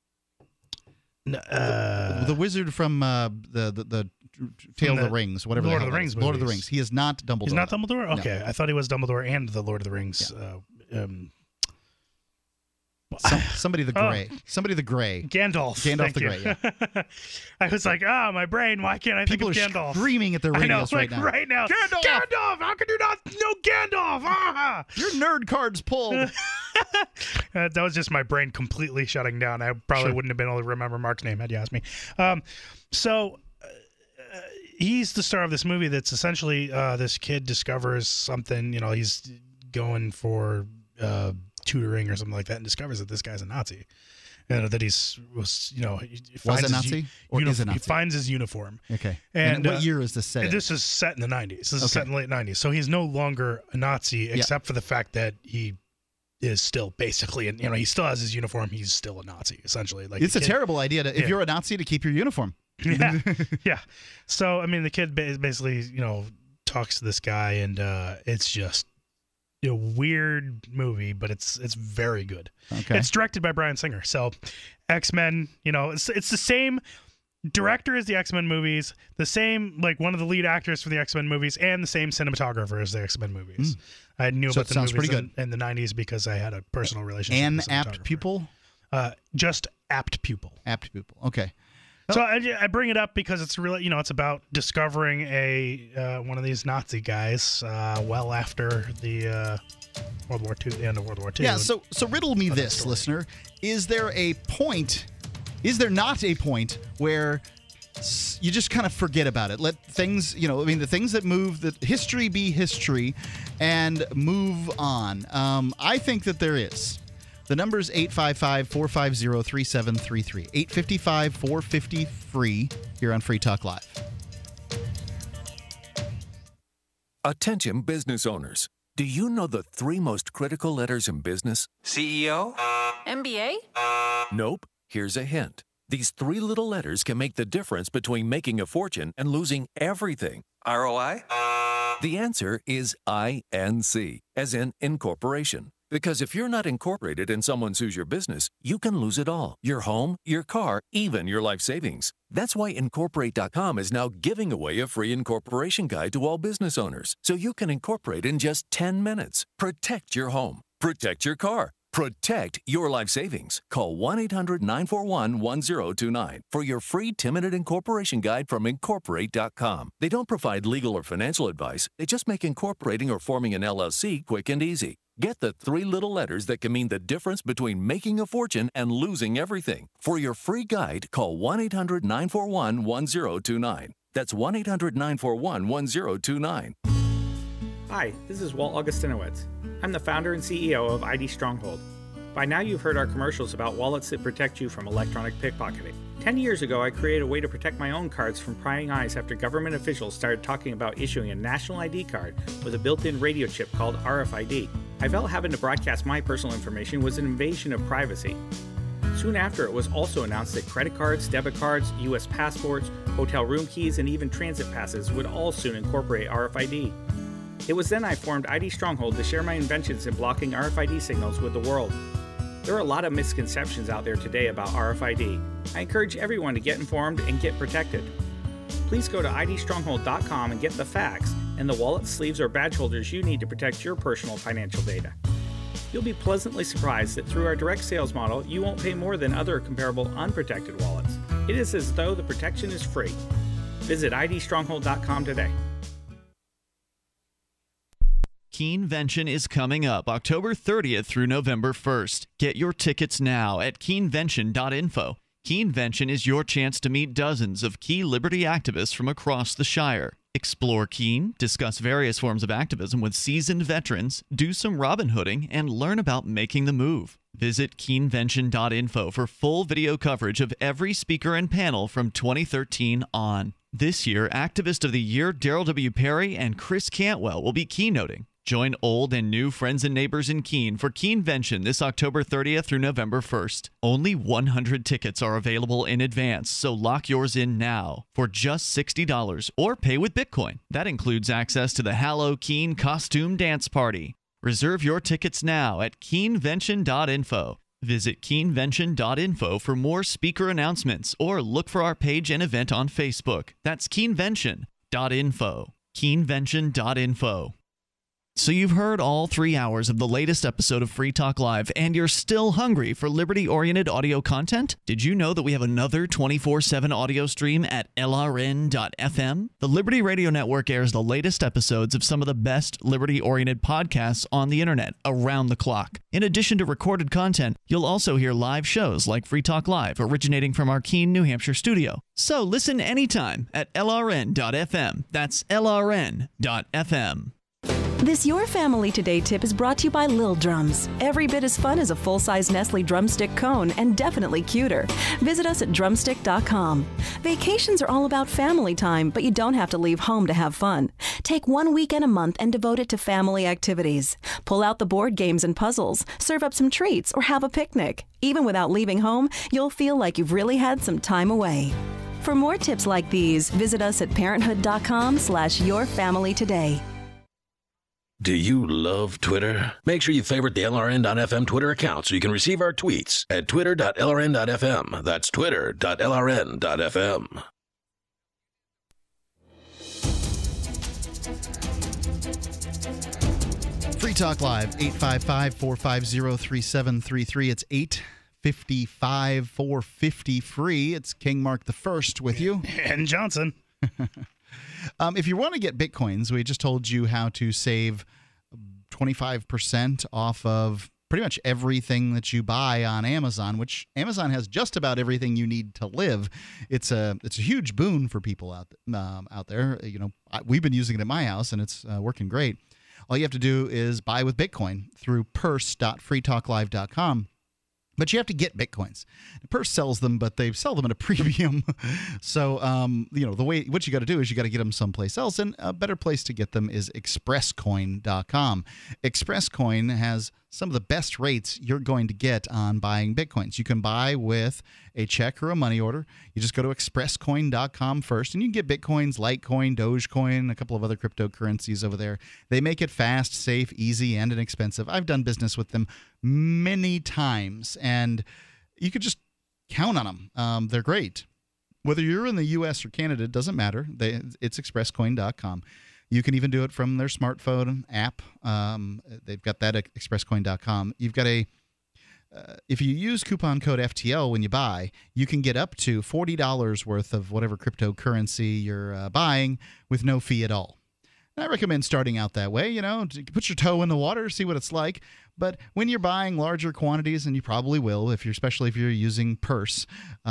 uh, the, the wizard from uh, the the. the Tale of the Rings, whatever Lord the of the Rings. Lord of the Rings. He is not Dumbledore. He's not Dumbledore? Okay. No. I thought he was Dumbledore and the Lord of the Rings. Yeah. Uh, um, Some, somebody the Gray. Oh. Somebody the Gray. Gandalf. Gandalf Thank the you. Gray, yeah. I was like, ah, oh, my brain, why can't I People think of are Gandalf? screaming at their radios I know, like, right now. right now. Gandalf! Gandalf! How could you not know Gandalf? Ah! Your nerd card's pulled. uh, that was just my brain completely shutting down. I probably Sure. wouldn't have been able to remember Mark's name had you asked me. Um, so... Uh, he's the star of this movie that's essentially uh, this kid discovers something, you know, he's going for uh, tutoring or something like that and discovers that this guy's a Nazi. And that he's, was, you know, he Was finds a Nazi his, or uni- is a Nazi? He finds his uniform. Okay. And, And, what uh, year is this set in? This is set in the nineties. This is Okay. set in the late nineties. So he's no longer a Nazi except for the fact that he is still basically, you know, he still has his uniform. He's still a Nazi, essentially. Like It's the a kid- terrible idea to, if Yeah. you're a Nazi, to keep your uniform. yeah, yeah. So I mean, the kid ba- basically, you know, talks to this guy, and uh, it's just a weird movie, but it's it's very good. Okay. It's directed by Bryan Singer. So X-Men, you know, it's it's the same director as the X-Men movies, the same, like one of the lead actors for the X-Men movies, and the same cinematographer as the X-Men movies. Mm. I knew so about the sounds movies pretty in, good. in the nineties because I had a personal relationship An with the apt cinematographer. pupil? Uh, just apt pupil. Apt pupil. Okay. So I, I bring it up because it's really, you know, it's about discovering a uh, one of these Nazi guys uh, well after the uh, World War Two, the end of World War Two. Yeah. So so riddle me this, listener: is there a point? Is there not a point where you just kind of forget about it? Let things, you know, I mean, the things that move, that history be history, and move on. Um, I think that there is. The number is eight five five, four five zero, three seven three three. eight five five, four five zero, free here on Free Talk Live. Attention business owners. Do you know the three most critical letters in business? C E O? M B A? Nope. Here's a hint. These three little letters can make the difference between making a fortune and losing everything. R O I? The answer is I N C, as in incorporation. Because if you're not incorporated and someone sues your business, you can lose it all. Your home, your car, even your life savings. That's why Incorporate dot com is now giving away a free incorporation guide to all business owners, so you can incorporate in just ten minutes. Protect your home. Protect your car. Protect your life savings. Call one eight hundred, nine four one, one zero two nine for your free ten-minute incorporation guide from Incorporate dot com. They don't provide legal or financial advice. They just make incorporating or forming an L L C quick and easy. Get the three little letters that can mean the difference between making a fortune and losing everything. For your free guide, call one eight hundred, nine four one, one zero two nine. That's one eight hundred, nine four one, one zero two nine. Hi, this is Walt Augustinowitz. I'm the founder and C E O of I D Stronghold. By now you've heard our commercials about wallets that protect you from electronic pickpocketing. Ten years ago, I created a way to protect my own cards from prying eyes after government officials started talking about issuing a national I D card with a built-in radio chip called R F I D. I felt having to broadcast my personal information was an invasion of privacy. Soon after, it was also announced that credit cards, debit cards, U S passports, hotel room keys, and even transit passes would all soon incorporate R F I D. It was then I formed I D Stronghold to share my inventions in blocking R F I D signals with the world. There are a lot of misconceptions out there today about R F I D. I encourage everyone to get informed and get protected. Please go to I D stronghold dot com and get the facts and the wallets, sleeves, or badge holders you need to protect your personal financial data. You'll be pleasantly surprised that through our direct sales model, you won't pay more than other comparable unprotected wallets. It is as though the protection is free. Visit I D stronghold dot com today. Keenvention is coming up October thirtieth through November first. Get your tickets now at keenvention dot info. Keenvention is your chance to meet dozens of key liberty activists from across the Shire. Explore Keene, discuss various forms of activism with seasoned veterans, do some Robin Hooding, and learn about making the move. Visit keenvention dot info for full video coverage of every speaker and panel from twenty thirteen on. This year, Activist of the Year Daryl W. Perry and Chris Cantwell will be keynoting. Join old and new friends and neighbors in Keene for Keenvention this October thirtieth through November first. Only one hundred tickets are available in advance, so lock yours in now for just sixty dollars or pay with Bitcoin. That includes access to the Hallow Keene Costume Dance Party. Reserve your tickets now at keenvention dot info. Visit keenvention dot info for more speaker announcements or look for our page and event on Facebook. That's keenvention dot info. keenvention dot info. So you've heard all three hours of the latest episode of Free Talk Live, and you're still hungry for liberty-oriented audio content? Did you know that we have another twenty-four seven audio stream at L R N dot F M? The Liberty Radio Network airs the latest episodes of some of the best liberty-oriented podcasts on the internet around the clock. In addition to recorded content, you'll also hear live shows like Free Talk Live, originating from our Keene, New Hampshire studio. So listen anytime at L R N dot F M. That's L R N dot F M. This Your Family Today tip is brought to you by Lil Drums. Every bit as fun as a full-size Nestle drumstick cone, and definitely cuter. Visit us at drumstick dot com. Vacations are all about family time, but you don't have to leave home to have fun. Take one weekend a month and devote it to family activities. Pull out the board games and puzzles, serve up some treats, or have a picnic. Even without leaving home, you'll feel like you've really had some time away. For more tips like these, visit us at parenthood.com slash your family today. Do you love Twitter? Make sure you favorite the L R N dot F M Twitter account so you can receive our tweets at twitter dot L R N dot F M. That's twitter dot L R N dot F M. Free Talk Live, eight five five, four five zero, three seven three three. It's eight fifty-five, four fifty free. It's King Mark the First with you. And Johnson. um, if you want to get Bitcoins, we just told you how to save twenty-five percent off of pretty much everything that you buy on Amazon, which Amazon has just about everything you need to live. It's a it's a huge boon for people out um, out there. You know, I, we've been using it at my house, and it's uh, working great. All you have to do is buy with Bitcoin through purse dot free talk live dot com. But you have to get Bitcoins. Purse sells them, but they sell them at a premium. so, um, you know, the way what you got to do is you got to get them someplace else, and a better place to get them is express coin dot com. ExpressCoin has some of the best rates you're going to get on buying Bitcoins. You can buy with a check or a money order. You just go to express coin dot com first, and you can get Bitcoins, Litecoin, Dogecoin, a couple of other cryptocurrencies over there. They make it fast, safe, easy, and inexpensive. I've done business with them many times, and you could just count on them. Um, they're great. Whether you're in the U S or Canada, it doesn't matter. They, it's express coin dot com. You can even do it from their smartphone app. Um, they've got that at express coin dot com. You've got a uh, if you use coupon code F T L when you buy, you can get up to forty dollars worth of whatever cryptocurrency you're uh, buying with no fee at all. And I recommend starting out that way. You know, put your toe in the water, see what it's like. But when you're buying larger quantities, and you probably will, if you're especially if you're using purse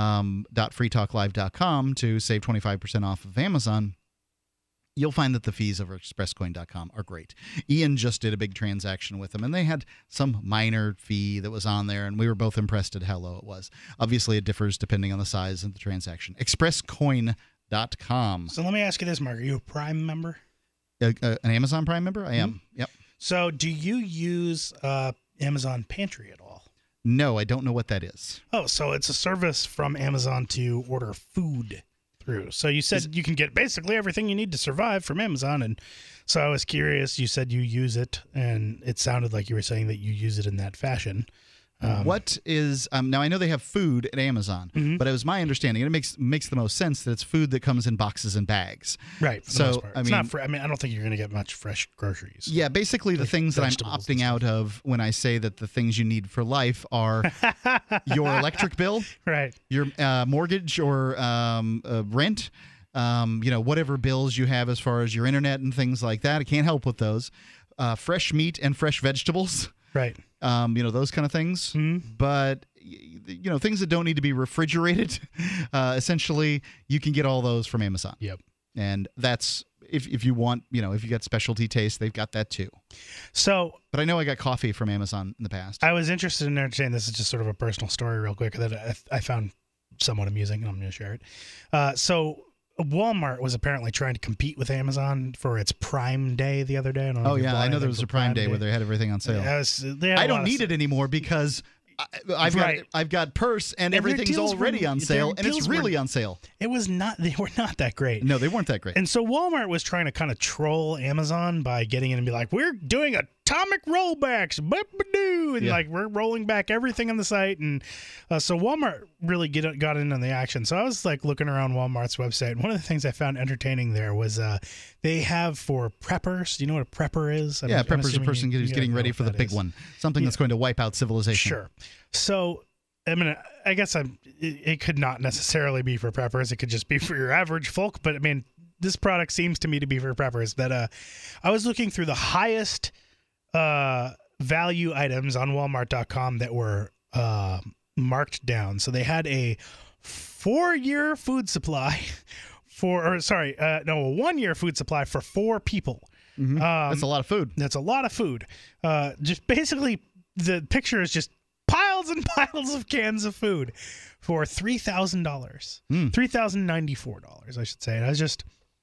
dot free talk live dot com to save twenty-five percent off of Amazon, you'll find that the fees over express coin dot com are great. Ian just did a big transaction with them, and they had some minor fee that was on there, and we were both impressed at how low it was. Obviously, it differs depending on the size of the transaction. express coin dot com. So let me ask you this, Mark. Are you a Prime member? Uh, uh, an Amazon Prime member? I am. Mm-hmm. Yep. So do you use uh, Amazon Pantry at all? No, I don't know what that is. Oh, so it's a service from Amazon to order food through. So you said is, you can get basically everything you need to survive from Amazon. And so I was curious, you said you use it, and it sounded like you were saying that you use it in that fashion. Um, what is um, now? I know they have food at Amazon, mm-hmm. but it was my understanding, and it makes makes the most sense that it's food that comes in boxes and bags. Right. For so the most part. I it's mean, not fr- I mean, I don't think you're going to get much fresh groceries. Yeah, basically the things that I'm opting out of when I say that the things you need for life are your electric bill, right? Your uh, mortgage or um, uh, rent. Um, you know, whatever bills you have as far as your internet and things like that. I can't help with those. Uh, fresh meat and fresh vegetables. Right. Um, you know, those kind of things. Mm-hmm. But, you know, things that don't need to be refrigerated, uh, essentially, you can get all those from Amazon. Yep. And that's, if, if you want, you know, if you got specialty taste, they've got that too. So. But I know I got coffee from Amazon in the past. I was interested in entertaining. This is just sort of a personal story real quick that I, I found somewhat amusing, and I'm going to share it. Uh, so. Walmart was apparently trying to compete with Amazon for its Prime Day the other day. I don't know oh, yeah. I know there was a Prime Day, Day where they had everything on sale. Yeah, was, I don't need it anymore because I, I've, right. got, I've got Purse and, and everything's already were, on sale, and it's really were, on sale. It was not. They were not that great. No, they weren't that great. And so Walmart was trying to kind of troll Amazon by getting in and be like, we're doing atomic rollbacks, and yeah. like we're rolling back everything on the site. And uh, so Walmart really get, got in on the action. So I was like looking around Walmart's website, and one of the things I found entertaining there was uh, they have for preppers. Do you know what a prepper is? I'm, yeah, a prepper is a person you, who's you getting ready for the big is. one, something yeah. that's going to wipe out civilization. Sure. So I mean, I guess I'm, it, it could not necessarily be for preppers. It could just be for your average folk. But I mean, this product seems to me to be for preppers. That uh, I was looking through the highest uh, value items on Walmart dot com that were uh, marked down. So they had a four-year food supply for, or sorry, uh, no, a one-year food supply for four people. Mm-hmm. Um, that's a lot of food. That's a lot of food. Uh, just basically, the picture is just piles and piles of cans of food for three thousand dollars. Mm. three thousand ninety-four dollars, I should say. And I was just,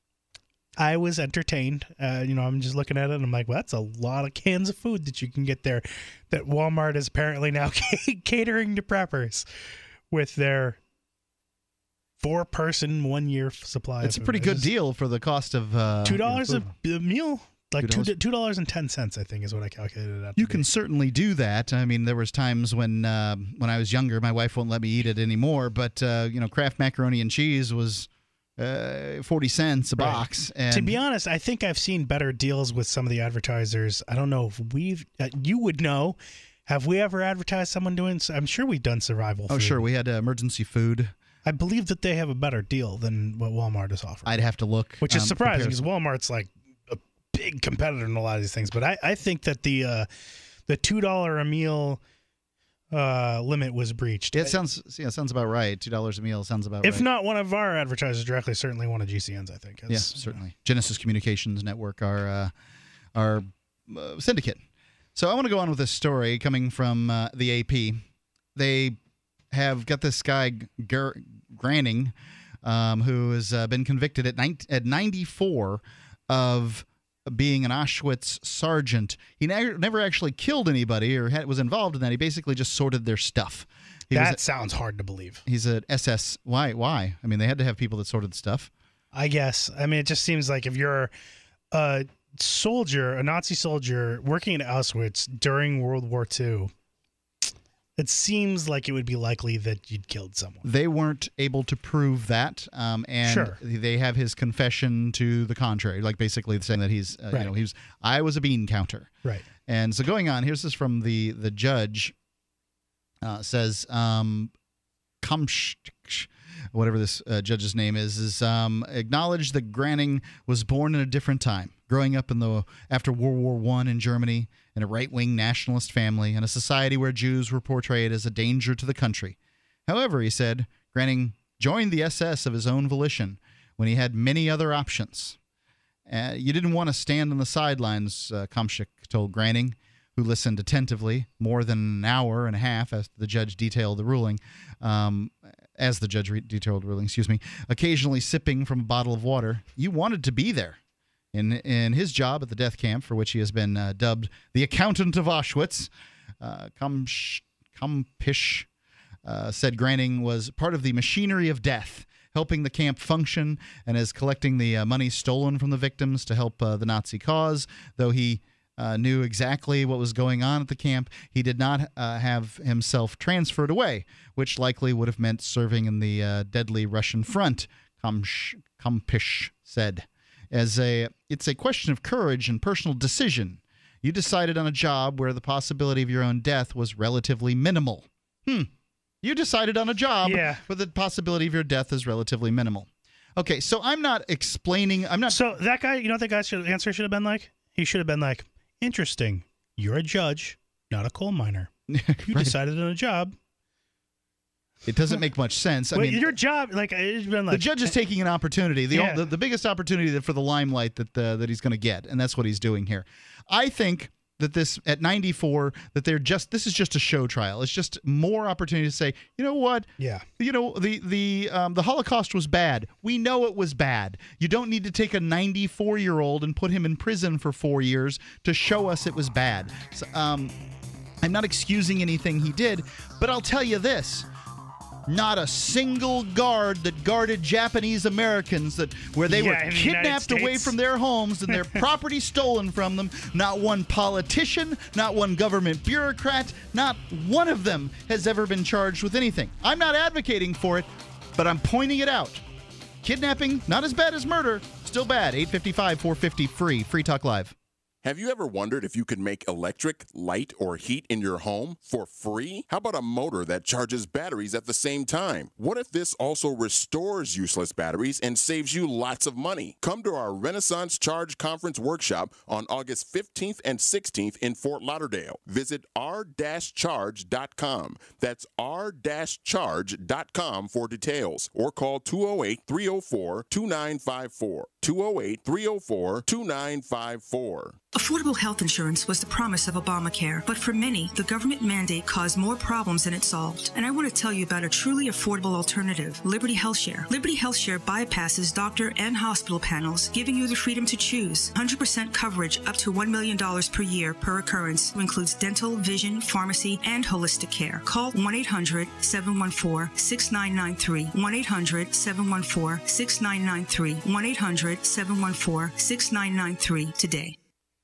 I was entertained. Uh, you know, I'm just looking at it and I'm like, well, that's a lot of cans of food that you can get there that Walmart is apparently now catering to preppers with their four person one year supply. It's a pretty good deal for the cost of uh, two dollars a, a meal. Like two two dollars and ten cents, I think, is what I calculated it out. You can certainly do that. I mean, there was times when uh, when I was younger, my wife won't let me eat it anymore. But uh, you know, Kraft macaroni and cheese was uh, forty cents a box. Right. And to be honest, I think I've seen better deals with some of the advertisers. I don't know if we've. Uh, you would know. Have we ever advertised someone doing? I'm sure we've done survival. Oh, food. sure, we had uh, emergency food. I believe that they have a better deal than what Walmart is offering. I'd have to look, which is um, surprising because Walmart's like a big competitor in a lot of these things. But I, I think that the uh, the two dollar a meal uh, limit was breached. Yeah, it sounds yeah, it sounds about right. Two dollars a meal sounds about if right. If not one of our advertisers directly, certainly one of G C N's. I think. Yeah, certainly. You know. Genesis Communications Network, our uh, our uh, syndicate. So I want to go on with this story coming from uh, the A P. They have got this guy Ger- Granning, um, who has uh, been convicted at, nineteen, at ninety-four of being an Auschwitz sergeant. He ne- never actually killed anybody or had, was involved in that. He basically just sorted their stuff. He that a, sounds hard to believe. He's an S S. Why? Why? I mean, they had to have people that sorted stuff. I guess. I mean, it just seems like if you're a soldier, a Nazi soldier working at Auschwitz during World War Two, it seems like it would be likely that you'd killed someone. They weren't able to prove that, um, and sure. they have his confession to the contrary, like basically saying that he's, uh, right. you know, he was, I was a bean counter. Right. And so going on, here's this from the the judge. Uh, says, um, Kumsh, whatever this uh, judge's name is, is um, acknowledged that Granning was born in a different time, growing up in the after World War One in Germany in a right-wing nationalist family in a society where Jews were portrayed as a danger to the country. However, he said, Granning joined the S S of his own volition when he had many other options. Uh, you didn't want to stand on the sidelines, uh, Kumshik told Granning, who listened attentively more than an hour and a half as the judge detailed the ruling, um, as the judge re- detailed the ruling, excuse me, occasionally sipping from a bottle of water. You wanted to be there. In in his job at the death camp, for which he has been uh, dubbed the accountant of Auschwitz, uh, Kumsh, Kumpish uh, said Granning was part of the machinery of death, helping the camp function and is collecting the uh, money stolen from the victims to help uh, the Nazi cause. Though he uh, knew exactly what was going on at the camp, he did not uh, have himself transferred away, which likely would have meant serving in the uh, deadly Russian front, Kumsh, Kumpish said. As a, it's a question of courage and personal decision. You decided on a job where the possibility of your own death was relatively minimal. Hmm. You decided on a job yeah. where the possibility of your death is relatively minimal. Okay, so I'm not explaining. I'm not. So that guy, you know what that guy's answer should have been like? He should have been like, interesting. You're a judge, not a coal miner. You right. decided on a job. It doesn't make much sense. I Wait, mean, your job, like, it's been like the judge is taking an opportunity, the yeah. the, the biggest opportunity that, for the limelight that uh, that he's going to get, and that's what he's doing here. I think that this at ninety-four, that they're just this is just a show trial. It's just more opportunity to say, you know what? Yeah. You know the the um, the Holocaust was bad. We know it was bad. You don't need to take a ninety-four year old and put him in prison for four years to show us it was bad. So, um, I'm not excusing anything he did, but I'll tell you this. Not a single guard that guarded Japanese Americans that where they yeah, were kidnapped away from their homes and their property stolen from them. Not one politician, not one government bureaucrat, not one of them has ever been charged with anything. I'm not advocating for it, but I'm pointing it out. Kidnapping, not as bad as murder, still bad. eight five five, four five zero, free. Free Talk Live. Have you ever wondered if you could make electric, light, or heat in your home for free? How about a motor that charges batteries at the same time? What if this also restores useless batteries and saves you lots of money? Come to our Renaissance Charge Conference workshop on August fifteenth and sixteenth in Fort Lauderdale. Visit r dash charge dot com. That's r dash charge dot com for details, or call two oh eight, three oh four, two nine five four. two oh eight, three oh four, two nine five four. Affordable health insurance was the promise of Obamacare, but for many, the government mandate caused more problems than it solved. And I want to tell you about a truly affordable alternative, Liberty HealthShare. Liberty HealthShare bypasses doctor and hospital panels, giving you the freedom to choose. one hundred percent coverage up to one million dollars per year per occurrence, which includes dental, vision, pharmacy, and holistic care. Call one eight hundred, seven one four, six nine nine three, one eight hundred, seven one four, six nine nine three, one eight hundred, seven one four, six nine nine three today.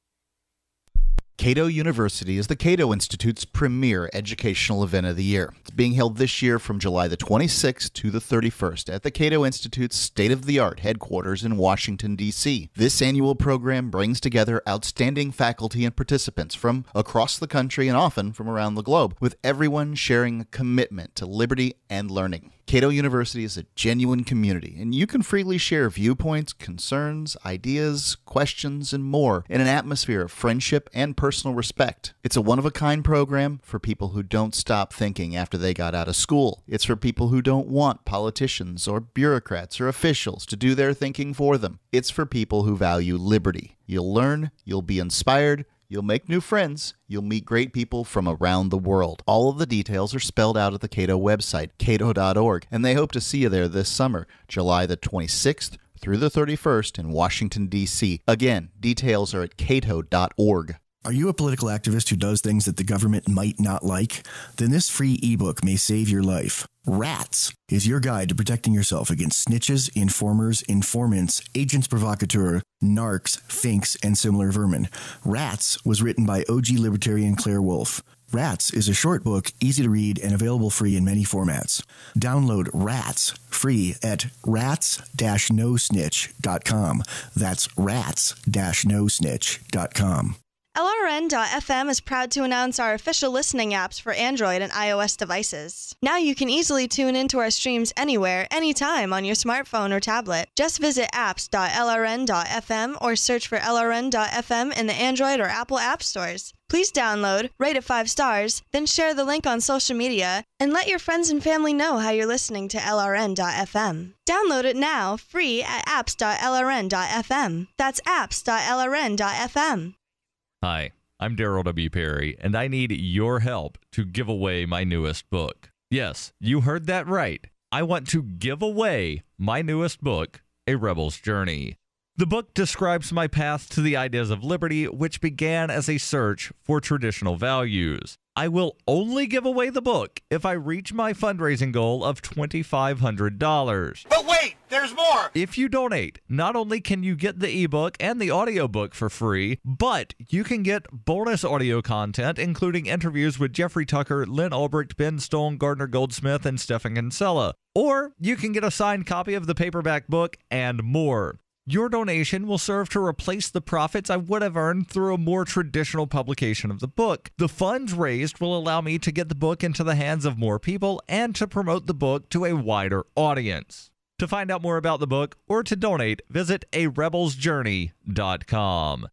Cato University is the Cato Institute's premier educational event of the year. It's being held this year from July the twenty-sixth to the thirty-first at the Cato Institute's state-of-the-art headquarters in Washington, D C This annual program brings together outstanding faculty and participants from across the country and often from around the globe, with everyone sharing a commitment to liberty and learning. Cato University is a genuine community, and you can freely share viewpoints, concerns, ideas, questions, and more in an atmosphere of friendship and personal respect. It's a one-of-a-kind program for people who don't stop thinking after they got out of school. It's for people who don't want politicians or bureaucrats or officials to do their thinking for them. It's for people who value liberty. You'll learn, you'll be inspired, you'll make new friends. You'll meet great people from around the world. All of the details are spelled out at the Cato website, cato dot org, and they hope to see you there this summer, July the twenty-sixth through the thirty-first in Washington, D C Again, details are at cato dot org. Are you a political activist who does things that the government might not like? Then this free ebook may save your life. Rats is your guide to protecting yourself against snitches, informers, informants, agents provocateur, narcs, finks, and similar vermin. Rats was written by O G libertarian Claire Wolfe. Rats is a short book, easy to read, and available free in many formats. Download Rats free at rats dash no snitch dot com. That's rats dash no snitch dot com. L R N dot F M is proud to announce our official listening apps for Android and iOS devices. Now you can easily tune into our streams anywhere, anytime on your smartphone or tablet. Just visit apps dot L R N dot F M or search for L R N dot F M in the Android or Apple app stores. Please download, rate it five stars, then share the link on social media, and let your friends and family know how you're listening to L R N dot F M. Download it now, free at apps dot L R N dot F M. That's apps dot L R N dot F M. Hi, I'm Daryl W. Perry, and I need your help to give away my newest book. Yes, you heard that right. I want to give away my newest book, A Rebel's Journey. The book describes my path to the ideas of liberty, which began as a search for traditional values. I will only give away the book if I reach my fundraising goal of twenty-five hundred dollars. But wait, there's more! If you donate, not only can you get the ebook and the audiobook for free, but you can get bonus audio content, including interviews with Jeffrey Tucker, Lynn Ulbricht, Ben Stone, Gardner Goldsmith, and Stephen Kinsella. Or you can get a signed copy of the paperback book and more. Your donation will serve to replace the profits I would have earned through a more traditional publication of the book. The funds raised will allow me to get the book into the hands of more people and to promote the book to a wider audience. To find out more about the book or to donate, visit a rebels journey dot com.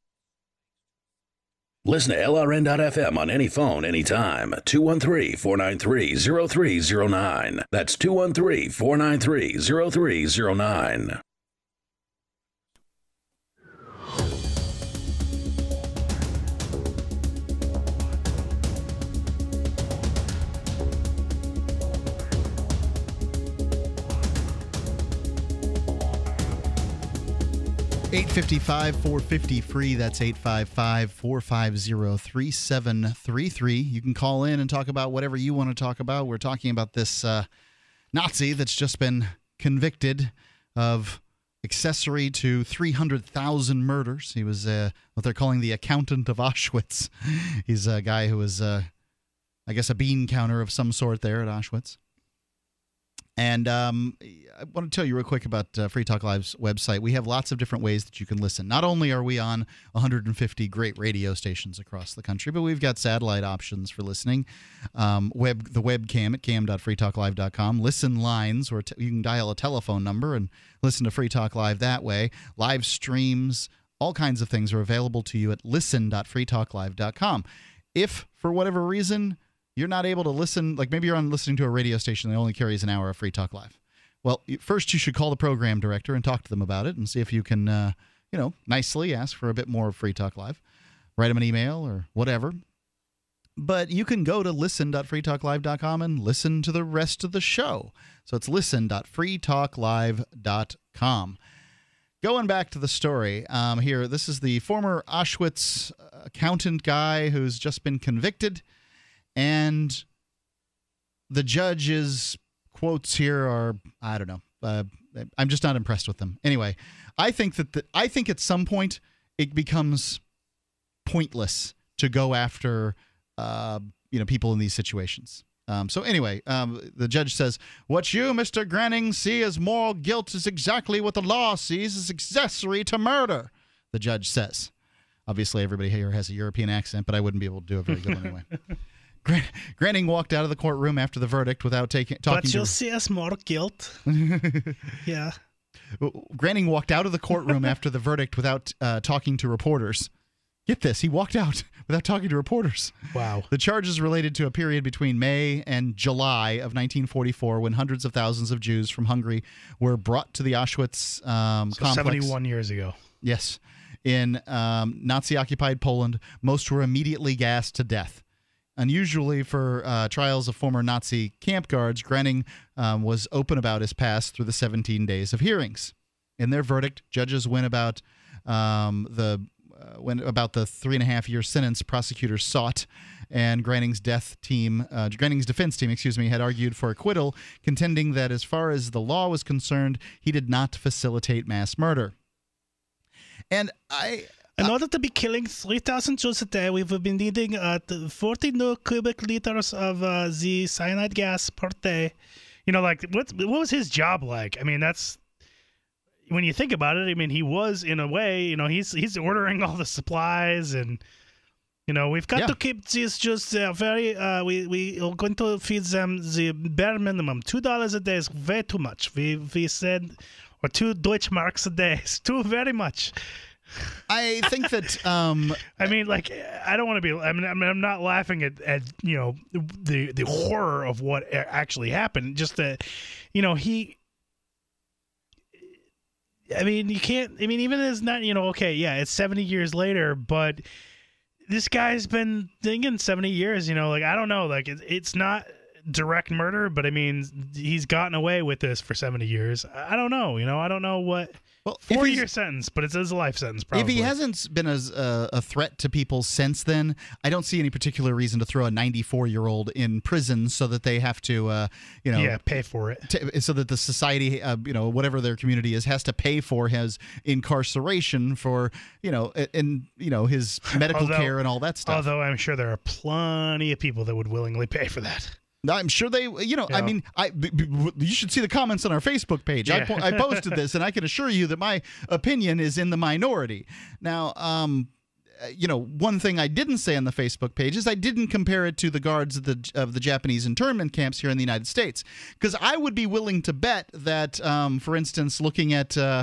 Listen to L R N dot F M on any phone, anytime. two one three, four nine three, zero three zero nine. That's two one three, four nine three, zero three zero nine. eight five five, four five zero, free. That's eight five five, four five zero, three seven three three. You can call in and talk about whatever you want to talk about. We're talking about this uh, Nazi that's just been convicted of accessory to three hundred thousand murders. He was uh, what they're calling the accountant of Auschwitz. He's a guy who was, uh, I guess, a bean counter of some sort there at Auschwitz. And um, I want to tell you real quick about uh, Free Talk Live's website. We have lots of different ways that you can listen. Not only are we on one hundred fifty great radio stations across the country, but we've got satellite options for listening. Um, web the webcam at cam dot free talk live dot com. Listen lines, where t- you can dial a telephone number and listen to Free Talk Live that way. Live streams, all kinds of things are available to you at listen dot free talk live dot com. If, for whatever reason, you're not able to listen, like maybe you're on listening to a radio station that only carries an hour of Free Talk Live. Well, first you should call the program director and talk to them about it and see if you can, uh, you know, nicely ask for a bit more of Free Talk Live. Write them an email or whatever. But you can go to listen dot free talk live dot com and listen to the rest of the show. So it's listen dot free talk live dot com. Going back to the story um, here, this is the former Auschwitz accountant guy who's just been convicted. And the judge's quotes here are, I don't know, uh, I'm just not impressed with them. Anyway, I think that the, I think at some point it becomes pointless to go after Uh, you know, people in these situations. Um, so anyway, um, the judge says, what you, Mister Granning, see as moral guilt is exactly what the law sees as accessory to murder, the judge says. Obviously, everybody here has a European accent, but I wouldn't be able to do a very good one anyway. Gran- Granning walked out of the courtroom after the verdict without taking talking but you'll to... see as more guilt. Yeah. Granning walked out of the courtroom after the verdict without uh, talking to reporters. Get this, he walked out without talking to reporters. Wow. The charges related to a period between May and July of nineteen forty-four when hundreds of thousands of Jews from Hungary were brought to the Auschwitz um, so complex. seventy-one years ago. Yes. In um, Nazi-occupied Poland, most were immediately gassed to death. Unusually for uh, trials of former Nazi camp guards, Granning um, was open about his past through the seventeen days of hearings. In their verdict, judges went about um, the Uh, when about the three and a half year sentence prosecutors sought, and Granning's death team, uh, Granning's defense team, excuse me, had argued for acquittal, contending that as far as the law was concerned, he did not facilitate mass murder. And I, in uh, order to be killing three thousand Jews a day, we've been needing uh, forty new cubic liters of uh, the cyanide gas per day. You know, like what what was his job like? I mean, that's. When you think about it, I mean, he was, in a way, you know, he's he's ordering all the supplies, and, you know, we've got yeah. to keep these just uh, very, uh, we, we are going to feed them the bare minimum. two dollars a day is way too much. We we said, or two Deutschmarks a day is too very much. I think that, um, I mean, like, I don't want to be, I mean, I mean, I'm not laughing at, at, you know, the, the horror of what actually happened. Just that, you know, he, I mean, you can't, I mean, even as not, you know, okay, yeah, it's seventy years later, but this guy's been thinking seventy years, you know, like, I don't know, like, it, it's not direct murder, but I mean, he's gotten away with this for seventy years. I don't know, you know, I don't know what. Well, four year sentence, but it says a life sentence. Probably. If he hasn't been as a, a threat to people since then, I don't see any particular reason to throw a ninety-four year old in prison so that they have to, uh, you know, yeah, pay for it. T- so that the society, uh, you know, whatever their community is, has to pay for his incarceration for, you know, and you know his medical although, care and all that stuff. Although I'm sure there are plenty of people that would willingly pay for that. I'm sure they, you know, Yeah. I mean, I b- b- you should see the comments on our Facebook page. I, Yeah. po- I posted this, and I can assure you that my opinion is in the minority. Now, um, you know, one thing I didn't say on the Facebook page is I didn't compare it to the guards of the of the Japanese internment camps here in the United States, because I would be willing to bet that, um, for instance, looking at uh,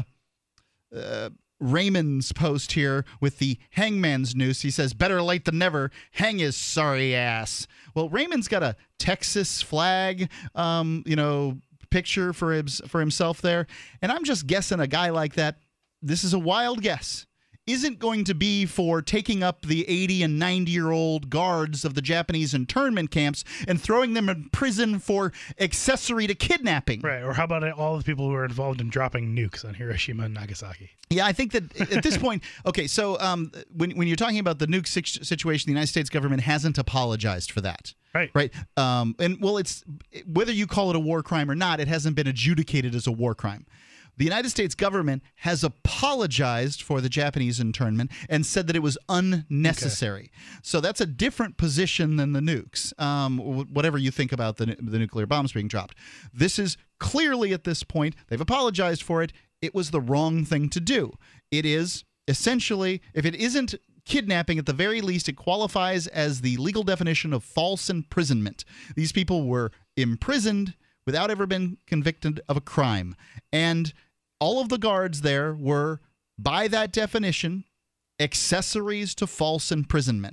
uh, Raymond's post here with the hangman's noose, he says, better late than never, hang his sorry ass. Well, Raymond's got a Texas flag, um, you know, picture for his, for himself there. And I'm just guessing a guy like that, this is a wild guess, isn't going to be for taking up the eighty and ninety year old guards of the Japanese internment camps and throwing them in prison for accessory to kidnapping. Right. Or how about all the people who are involved in dropping nukes on Hiroshima and Nagasaki? Yeah, I think that at this point, okay, so um, when when you're talking about the nuke situation, the United States government hasn't apologized for that. Right. Right. Um, and well, it's whether you call it a war crime or not, it hasn't been adjudicated as a war crime. The United States government has apologized for the Japanese internment and said that it was unnecessary. Okay. So that's a different position than the nukes, um, whatever you think about the, the nuclear bombs being dropped. This is clearly at this point, they've apologized for it. It was the wrong thing to do. It is essentially, if it isn't kidnapping, at the very least, it qualifies as the legal definition of false imprisonment. These people were imprisoned without ever been convicted of a crime. And all of the guards there were, by that definition, accessories to false imprisonment.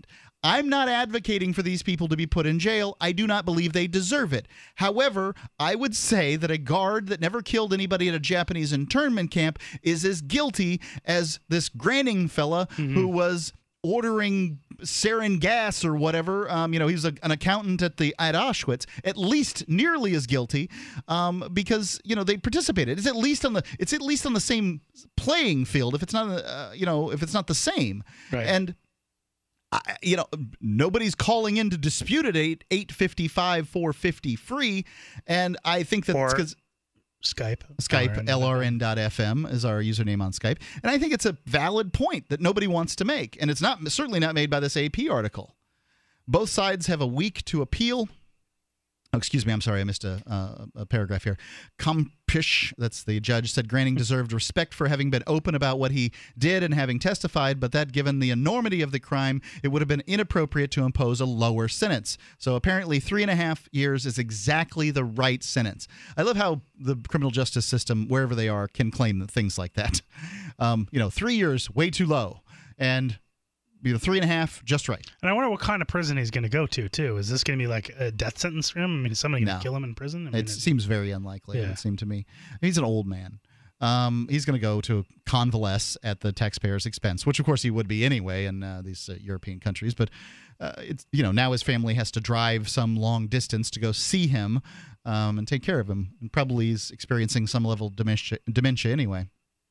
I'm not advocating for these people to be put in jail. I do not believe they deserve it. However, I would say that a guard that never killed anybody at a Japanese internment camp is as guilty as this Granning fella mm-hmm. who was ordering sarin gas or whatever. Um, you know, he's a, an accountant at the at Auschwitz, at least nearly as guilty, um, because you know they participated. It's at least on the it's at least on the same playing field. If it's not, uh, you know, if it's not the same, right. and I, you know, nobody's calling in to dispute it. Eight eight fifty five four fifty free, and I think that's because. Skype. Skype, L R N dot F M is our username on Skype. And I think it's a valid point that nobody wants to make. And it's not certainly not made by this A P article. Both sides have a week to appeal. Oh, excuse me, I'm sorry, I missed a, uh, a paragraph here. Kompish, that's the judge, said Granning deserved respect for having been open about what he did and having testified, but that given the enormity of the crime, it would have been inappropriate to impose a lower sentence. So apparently three and a half years is exactly the right sentence. I love how the criminal justice system, wherever they are, can claim things like that. Um, you know, three years, way too low. And you know, three and a half, just right. And I wonder what kind of prison he's going to go to, too. Is this going to be like a death sentence for him? I mean, is somebody going to No. kill him in prison? I mean, It seems very unlikely, it Yeah. would seem to me. He's an old man. Um, he's going to go to convalesce at the taxpayer's expense, which, of course, he would be anyway in uh, these uh, European countries. But, uh, it's you know, now his family has to drive some long distance to go see him um, and take care of him. And probably he's experiencing some level of dementia, dementia anyway.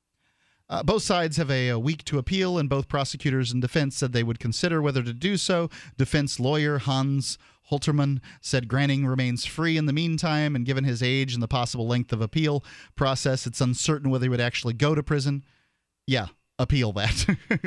Uh, both sides have a, a week to appeal, and both prosecutors and defense said they would consider whether to do so. Defense lawyer Hans Holterman said Granning remains free in the meantime, and given his age and the possible length of appeal process, it's uncertain whether he would actually go to prison. Yeah, appeal that.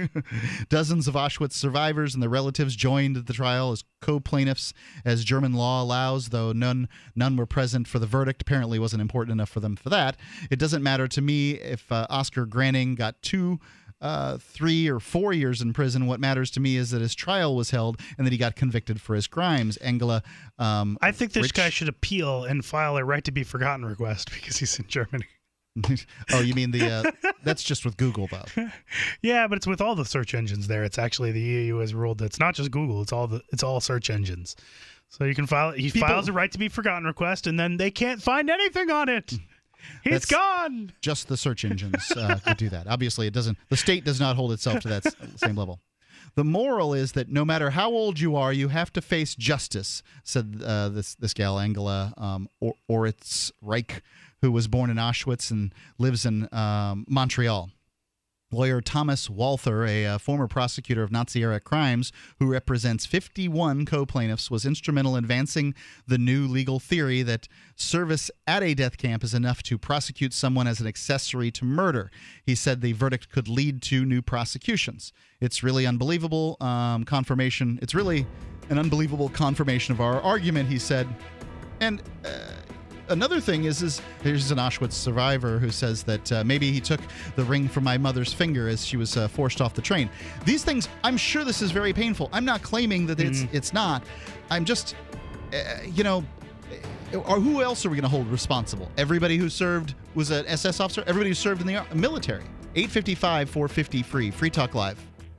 Dozens of Auschwitz survivors and their relatives joined the trial as co-plaintiffs, as German law allows, though none none were present for the verdict. Apparently wasn't important enough for them for that. It doesn't matter to me if uh, Oscar Granning got two, uh, three, or four years in prison. What matters to me is that his trial was held and that he got convicted for his crimes. Angela um, I think this Rich- guy should appeal and file a right to be forgotten request because he's in Germany. Oh, you mean the uh, that's just with Google, though. Yeah, but it's with all the search engines there. It's actually the E U has ruled that it's not just Google, it's all the it's all search engines. So you can file he People- files a right to be forgotten request and then they can't find anything on it. He's That's gone. Just the search engines uh, could do that. Obviously, it doesn't. The state does not hold itself to that s- same level. The moral is that no matter how old you are, you have to face justice, said uh, this this gal, Angela um, or- Oritz Reich, who was born in Auschwitz and lives in um, Montreal. Lawyer Thomas Walther, a uh, former prosecutor of Nazi-era crimes who represents fifty-one co-plaintiffs, was instrumental in advancing the new legal theory that service at a death camp is enough to prosecute someone as an accessory to murder. He said the verdict could lead to new prosecutions. It's really unbelievable um, confirmation. It's really an unbelievable confirmation of our argument, he said. And uh, another thing is, is there's an Auschwitz survivor who says that uh, maybe he took the ring from my mother's finger as she was uh, forced off the train. These things, I'm sure this is very painful. I'm not claiming that it's Mm-hmm. it's not. I'm just, uh, you know, or who else are we going to hold responsible? Everybody who served was an S S officer. Everybody who served in the ar- military. eight fifty-five, four fifty free. Free Talk Live.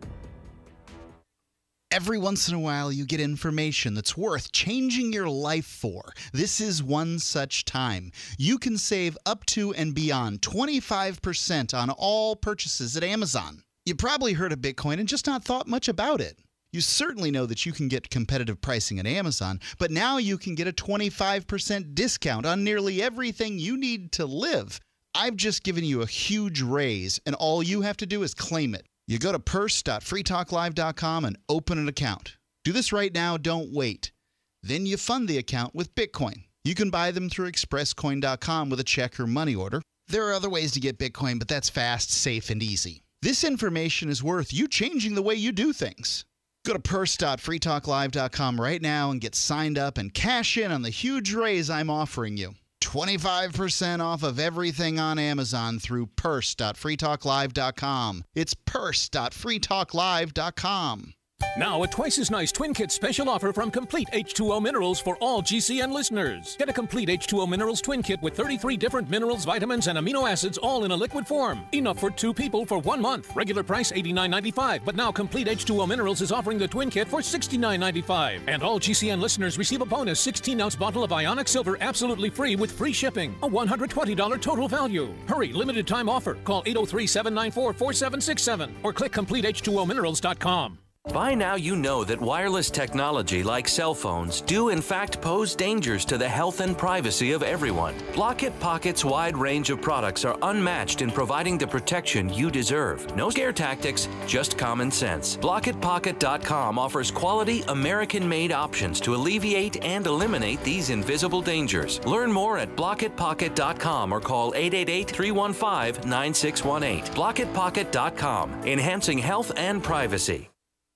Every once in a while, you get information that's worth changing your life for. This is one such time. You can save up to and beyond twenty-five percent on all purchases at Amazon. You probably heard of Bitcoin and just not thought much about it. You certainly know that you can get competitive pricing at Amazon, but now you can get a twenty-five percent discount on nearly everything you need to live. I've just given you a huge raise, and all you have to do is claim it. You go to purse dot free talk live dot com and open an account. Do this right now, don't wait. Then you fund the account with Bitcoin. You can buy them through express coin dot com with a check or money order. There are other ways to get Bitcoin, but that's fast, safe, and easy. This information is worth you changing the way you do things. Go to purse dot free talk live dot com right now and get signed up and cash in on the huge raise I'm offering you. twenty-five percent off of everything on Amazon through purse dot free talk live dot com. It's purse dot free talk live dot com. Now, a twice-as-nice Twin Kit special offer from Complete H two O Minerals for all G C N listeners. Get a Complete H two O Minerals Twin Kit with thirty-three different minerals, vitamins, and amino acids all in a liquid form. Enough for two people for one month. Regular price eighty-nine ninety-five, but now Complete H two O Minerals is offering the Twin Kit for sixty-nine ninety-five. And all G C N listeners receive a bonus sixteen-ounce bottle of Ionic Silver absolutely free with free shipping. A one hundred twenty dollars total value. Hurry, limited time offer. Call eight oh three, seven nine four, four seven six seven or click complete h two o minerals dot com. By now you know that wireless technology like cell phones do in fact pose dangers to the health and privacy of everyone. Blockit Pocket's wide range of products are unmatched in providing the protection you deserve. No scare tactics, just common sense. blockit pocket dot com offers quality American-made options to alleviate and eliminate these invisible dangers. Learn more at blockit pocket dot com or call eight eight eight, three one five, nine six one eight. blockit pocket dot com, enhancing health and privacy.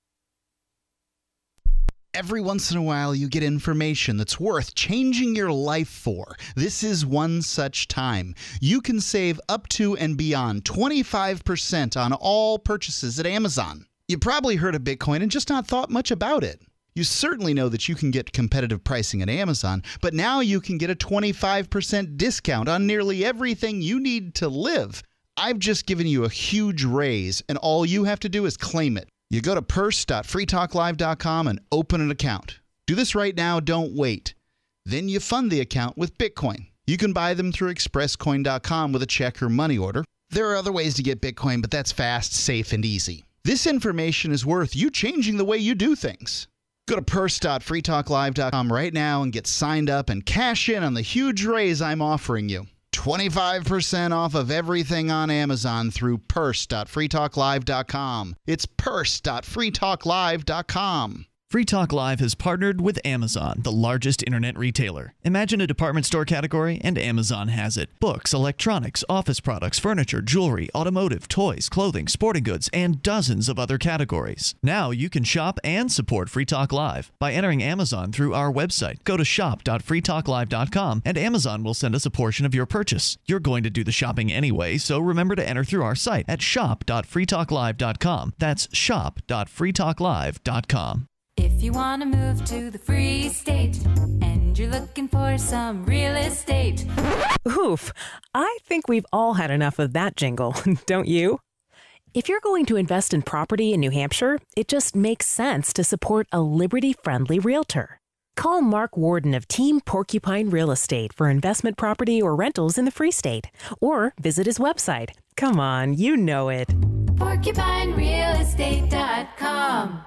Every once in a while, you get information that's worth changing your life for. This is one such time. You can save up to and beyond twenty-five percent on all purchases at Amazon. You probably heard of Bitcoin and just not thought much about it. You certainly know that you can get competitive pricing at Amazon, but now you can get a twenty-five percent discount on nearly everything you need to live. I've just given you a huge raise, and all you have to do is claim it. You go to purse dot free talk live dot com and open an account. Do this right now, don't wait. Then you fund the account with Bitcoin. You can buy them through express coin dot com with a check or money order. There are other ways to get Bitcoin, but that's fast, safe, and easy. This information is worth you changing the way you do things. Go to purse dot free talk live dot com right now and get signed up and cash in on the huge raise I'm offering you. twenty-five percent off of everything on Amazon through purse dot free talk live dot com. It's purse dot free talk live dot com. Free Talk Live has partnered with Amazon, the largest internet retailer. Imagine a department store category, and Amazon has it. Books, electronics, office products, furniture, jewelry, automotive, toys, clothing, sporting goods, and dozens of other categories. Now you can shop and support Free Talk Live by entering Amazon through our website. Go to shop dot free talk live dot com, and Amazon will send us a portion of your purchase. You're going to do the shopping anyway, so remember to enter through our site at shop dot free talk live dot com. That's shop dot free talk live dot com. If you want to move to the free state and you're looking for some real estate. Oof, I think we've all had enough of that jingle, don't you? If you're going to invest in property in New Hampshire, it just makes sense to support a Liberty-friendly realtor. Call Mark Warden of Team Porcupine Real Estate for investment property or rentals in the Free State, or visit his website. Come on, you know it. porcupine real estate dot com.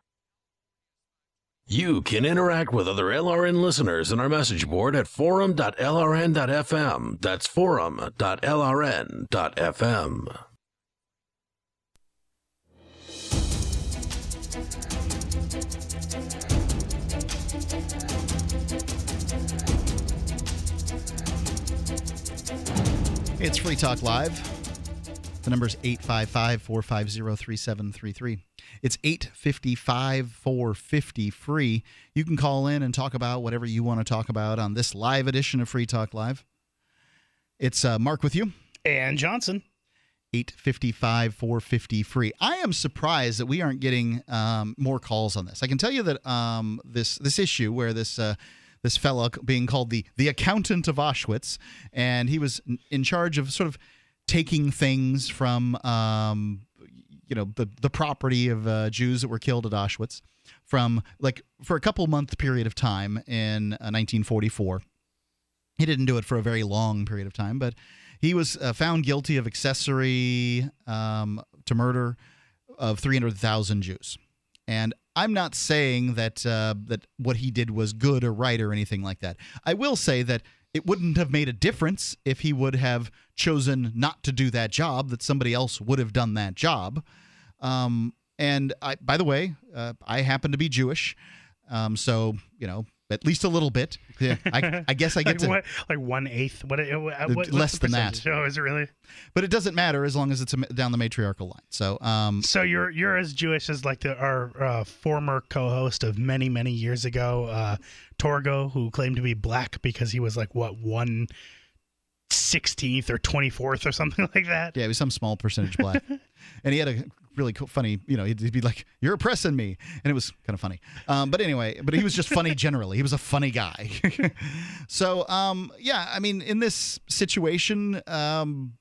You can interact with other L R N listeners in our message board at forum dot L R N dot F M. That's forum dot L R N dot F M. It's Free Talk Live. The number's eight five five, four five zero, three seven three three. It's eight five five, four five zero, free. You can call in and talk about whatever you want to talk about on this live edition of Free Talk Live. It's uh, Mark with you. And Johnson. eight five five, four five zero, free. I am surprised that we aren't getting um, more calls on this. I can tell you that um, this this issue where this uh, this fellow being called the, the accountant of Auschwitz, and he was in charge of sort of taking things from um, you know the the property of uh, Jews that were killed at Auschwitz from like for a couple month period of time in uh, nineteen forty-four. He didn't do it for a very long period of time, but he was uh, found guilty of accessory um, to murder of three hundred thousand Jews. And I'm not saying that uh, that what he did was good or right or anything like that. I will say that it wouldn't have made a difference if he would have chosen not to do that job, that somebody else would have done that job. Um, and I, by the way, uh, I happen to be Jewish, um, so, you know, at least a little bit. Yeah, I, I guess I get like to... What, like one-eighth? What, what, what, less than that. Oh, is it really? But it doesn't matter as long as it's a, down the matriarchal line. So um, so you're you're as Jewish as like the, our uh, former co-host of many, many years ago, uh, Torgo, who claimed to be black because he was like, what, one sixteenth or twenty-fourth or something like that? Yeah, he was some small percentage black. And he had a really cool, funny. You know, he'd, he'd be like, "You're oppressing me," and it was kind of funny. Um, but anyway, but he was just funny generally. He was a funny guy. so um, yeah, I mean, in this situation, um,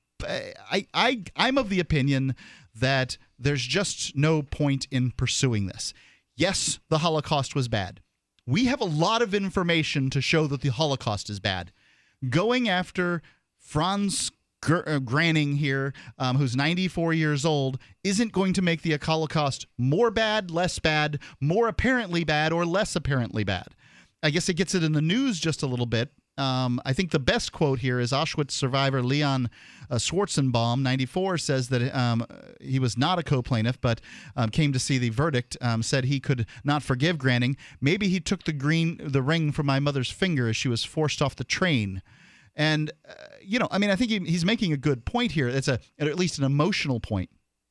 I I I'm of the opinion that there's just no point in pursuing this. Yes, the Holocaust was bad. We have a lot of information to show that the Holocaust is bad. Going after Franz Gr- uh, Granning here, um, who's ninety-four years old, isn't going to make the Holocaust more bad, less bad, more apparently bad, or less apparently bad. I guess it gets it in the news just a little bit. Um, I think the best quote here is Auschwitz survivor Leon uh, Schwarzenbaum, ninety-four, says that um, he was not a co-plaintiff, but um, came to see the verdict, um, said he could not forgive Granning. Maybe he took the green, the ring from my mother's finger as she was forced off the train. And, uh, you know, I mean, I think he, he's making a good point here. It's a, at least an emotional point.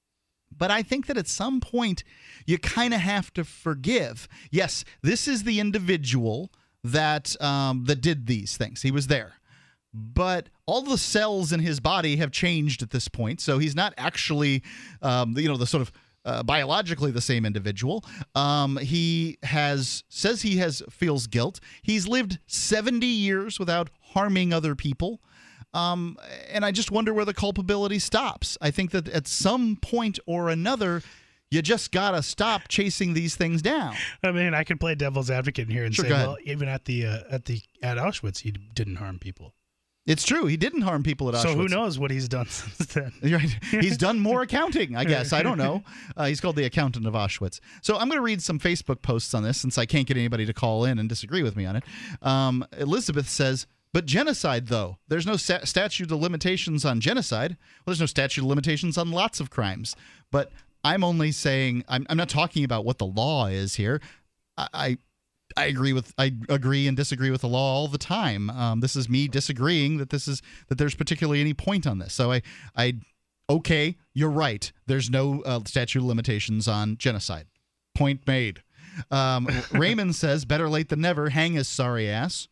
But I think that at some point you kind of have to forgive. Yes, this is the individual that um, that did these things. He was there. But all the cells in his body have changed at this point, so he's not actually, um, you know, the sort of uh, biologically the same individual. Um, he has says he has feels guilt. He's lived seventy years without harming other people. Um, and I just wonder where the culpability stops. I think that at some point or another, you just got to stop chasing these things down. I mean, I could play devil's advocate here and Sure, say, go ahead. well, even at the uh, at the at Auschwitz, he didn't harm people. It's true. He didn't harm people at Auschwitz. So who knows what he's done since then? Right. He's done more accounting, I guess. I don't know. Uh, he's called the accountant of Auschwitz. So I'm going to read some Facebook posts on this since I can't get anybody to call in and disagree with me on it. Um, Elizabeth says, but genocide, though. There's no sta- statute of limitations on genocide. Well, there's no statute of limitations on lots of crimes. But I'm only saying, I'm, I'm not talking about what the law is here. I, I I agree with I agree and disagree with the law all the time. Um, this is me disagreeing that this is that there's particularly any point on this. So I I okay, you're right. There's no uh, statute of limitations on genocide. Point made. Um, Raymond says better late than never. Hang his sorry ass.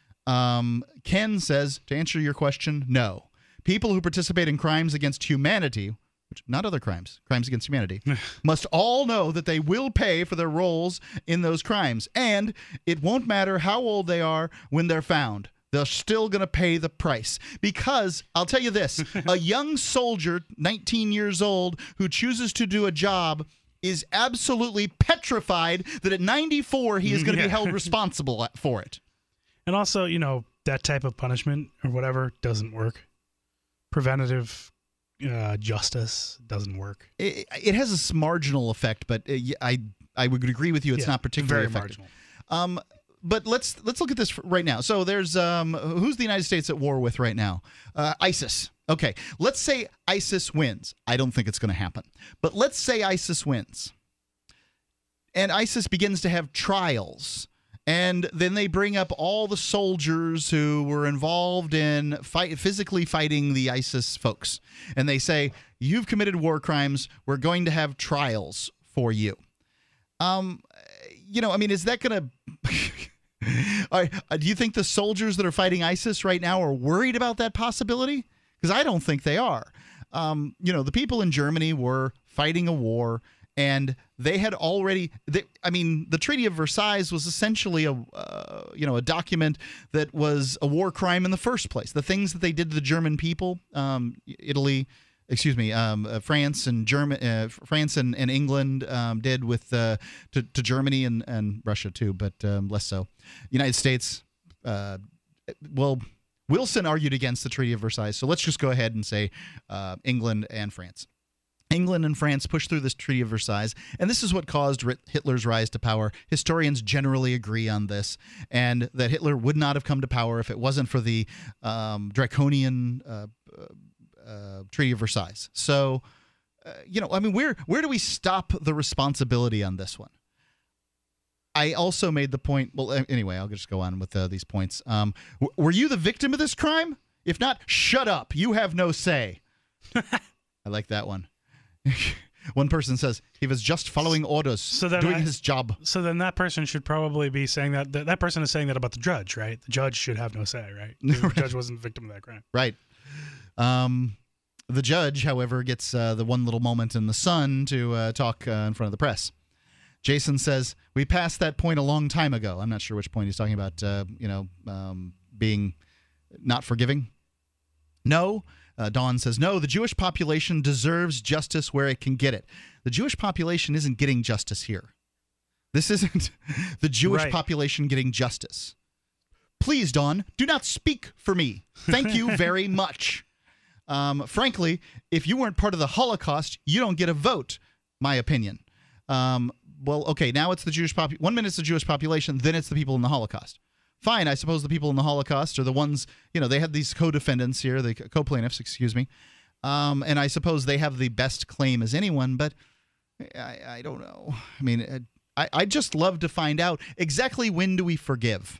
Um, Ken says to answer your question, no. People who participate in crimes against humanity, which not other crimes, crimes against humanity, must all know that they will pay for their roles in those crimes. And it won't matter how old they are when they're found. They're still going to pay the price. Because, I'll tell you this, a young soldier, nineteen years old, who chooses to do a job is absolutely petrified that at ninety-four he is going to Yeah. be held responsible for it. And also, you know, that type of punishment or whatever doesn't work. Preventative uh, justice doesn't work. It, it has a marginal effect, but uh, I I would agree with you. It's Yeah, not particularly very effective. Um, but let's let's look at this right now. So there's um, who's the United States at war with right now? Uh, ISIS. Okay, let's say ISIS wins. I don't think it's going to happen, but let's say ISIS wins, and ISIS begins to have trials. And then they bring up all the soldiers who were involved in fight, physically fighting the ISIS folks. And they say, you've committed war crimes. We're going to have trials for you. Um, you know, I mean, is that going to... Do you think the soldiers that are fighting ISIS right now are worried about that possibility? Because I don't think they are. Um, you know, the people in Germany were fighting a war, and they had already, they, I mean, the Treaty of Versailles was essentially a, uh, you know, a document that was a war crime in the first place. The things that they did to the German people, um, Italy, excuse me, um, uh, France and German, uh, France and, and England um, did with uh, to, to Germany and, and Russia too, but um, less so. United States, uh, well, Wilson argued against the Treaty of Versailles, so let's just go ahead and say uh, England and France. England and France pushed through this Treaty of Versailles, and this is what caused Hitler's rise to power. Historians generally agree on this, and that Hitler would not have come to power if it wasn't for the um, draconian uh, uh, Treaty of Versailles. So, uh, you know, I mean, where where do we stop the responsibility on this one? I also made the point, well, anyway, I'll just go on with uh, these points. Um, w- were you the victim of this crime? If not, shut up. You have no say. I like that one. One person says he was just following orders, so then doing I, his job. So then that person should probably be saying that, that. That person is saying that about the judge, right? The judge should have no say, right? The judge wasn't the victim of that crime. Right. Um, The judge, however, gets uh, the one little moment in the sun to uh, talk uh, in front of the press. Jason says, we passed that point a long time ago. I'm not sure which point he's talking about, uh, you know, um, being not forgiving. No. Uh, Dawn says, no, the Jewish population deserves justice where it can get it. The Jewish population isn't getting justice here. This isn't the Jewish Right. population getting justice. Please, Dawn, do not speak for me. Thank you very much. Um, frankly, if you weren't part of the Holocaust, you don't get a vote, my opinion. Um, well, okay, now it's the Jewish population. One minute it's the Jewish population, then it's the people in the Holocaust. Fine, I suppose the people in the Holocaust are the ones, you know, they have these co-defendants here, the co-plaintiffs, excuse me, um, and I suppose they have the best claim as anyone, but I, I don't know. I mean, I, I'd just love to find out exactly when do we forgive?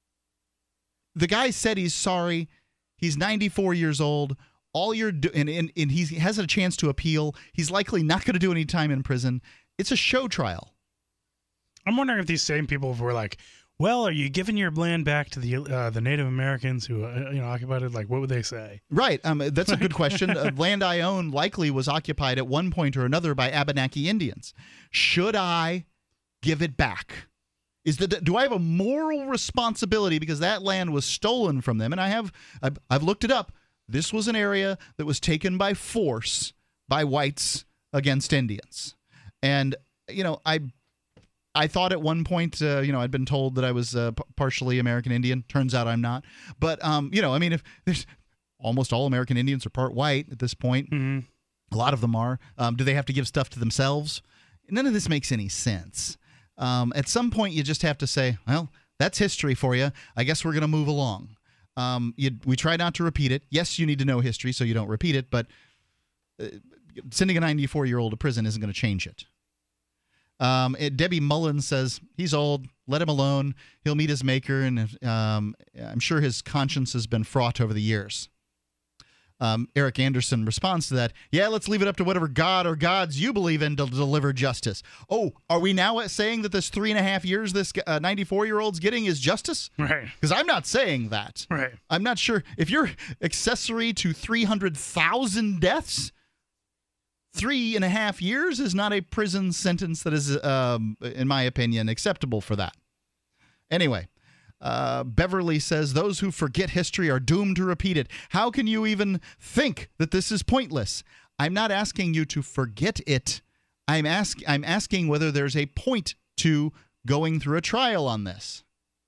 The guy said he's sorry. He's ninety-four years old. All you're doing, and, and, and he has a chance to appeal. He's likely not going to do any time in prison. It's a show trial. I'm wondering if these same people were like, well, are you giving your land back to the uh, the Native Americans who uh, you know occupied it? Like, what would they say? Right. Um, that's a good question. uh, land I own likely was occupied at one point or another by Abenaki Indians. Should I give it back? Is the, do I have a moral responsibility because that land was stolen from them? And I have, I've, I've looked it up. This was an area that was taken by force by whites against Indians. And, you know, I I thought at one point, uh, you know, I'd been told that I was uh, p- partially American Indian. Turns out I'm not. But, um, you know, I mean, if there's almost all American Indians are part white at this point. Mm-hmm. A lot of them are. Um, do they have to give stuff to themselves? None of this makes any sense. Um, at some point, you just have to say, well, that's history for you. I guess we're going to move along. Um, you, we try not to repeat it. Yes, you need to know history so you don't repeat it, but uh, sending a ninety-four-year-old to prison isn't going to change it. Um, it, Debbie Mullins says, he's old. Let him alone. He'll meet his maker, and um, I'm sure his conscience has been fraught over the years. Um, Eric Anderson responds to that, yeah, let's leave it up to whatever God or gods you believe in to deliver justice. Oh, are we now saying that this three and a half years this uh, ninety-four-year-old's getting is justice? Right. Because I'm not saying that. Right. I'm not sure. If you're accessory to three hundred thousand deaths, three and a half years is not a prison sentence that is, um, in my opinion, acceptable for that. Anyway. Uh, Beverly says, those who forget history are doomed to repeat it. How can you even think that this is pointless? I'm not asking you to forget it. I'm, ask, I'm asking whether there's a point to going through a trial on this.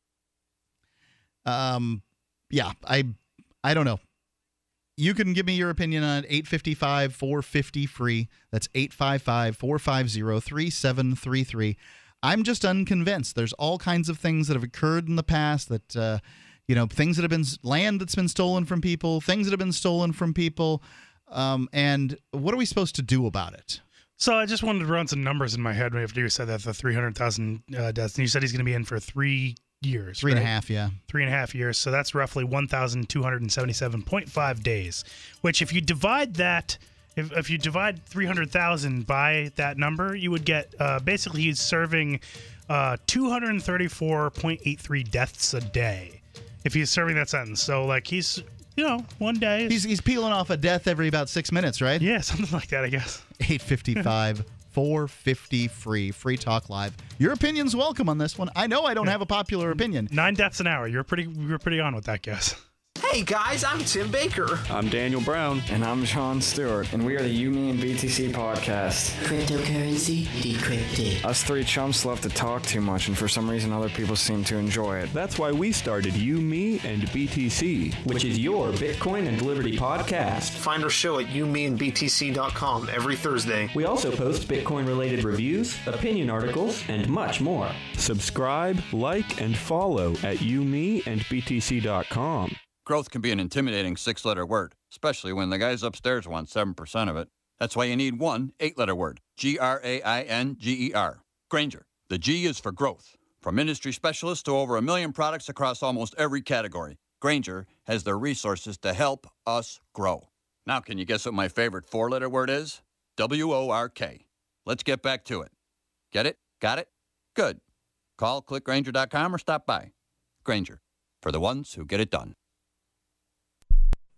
Um, yeah, I, I don't know. You can give me your opinion on it, eight five five, four five zero, free. That's eight five five, four five zero, three seven three three. I'm just unconvinced. There's all kinds of things that have occurred in the past that, uh, you know, things that have been, land that's been stolen from people, things that have been stolen from people. Um, and what are we supposed to do about it? So I just wanted to run some numbers in my head after you said that, the three hundred thousand uh, deaths. And you said he's going to be in for three years. Three right? and a half, yeah. Three and a half years. So that's roughly one thousand two hundred seventy-seven point five days, which if you divide that... If, if you divide three hundred thousand by that number, you would get uh, basically he's serving uh, two hundred thirty-four point eight three deaths a day if he's serving that sentence. So, like, he's, you know, one day. He's, he's peeling off a death every about six minutes, right? Yeah, something like that, I guess. eight five five, four five zero, free. Free Talk Live. Your opinion's welcome on this one. I know I don't have a popular opinion. Nine deaths an hour. You're pretty, you're pretty on with that guess. Hey guys, I'm Tim Baker. I'm Daniel Brown. And I'm Sean Stewart. And we are the You, Me, and B T C podcast. Cryptocurrency decrypted. Us three chumps love to talk too much, and for some reason other people seem to enjoy it. That's why we started You, Me, and B T C, which is your Bitcoin and Liberty podcast. Find our show at you me and b t c dot com every Thursday. We also post Bitcoin-related reviews, opinion articles, and much more. Subscribe, like, and follow at you me and b t c dot com. Growth can be an intimidating six-letter word, especially when the guys upstairs want seven percent of it. That's why you need one eight-letter word, G R A I N G E R. Grainger. The G is for growth. From industry specialists to over a million products across almost every category, Grainger has the resources to help us grow. Now, can you guess what my favorite four-letter word is? W O R K. Let's get back to it. Get it? Got it? Good. Call click grainger dot com or stop by. Grainger. For the ones who get it done.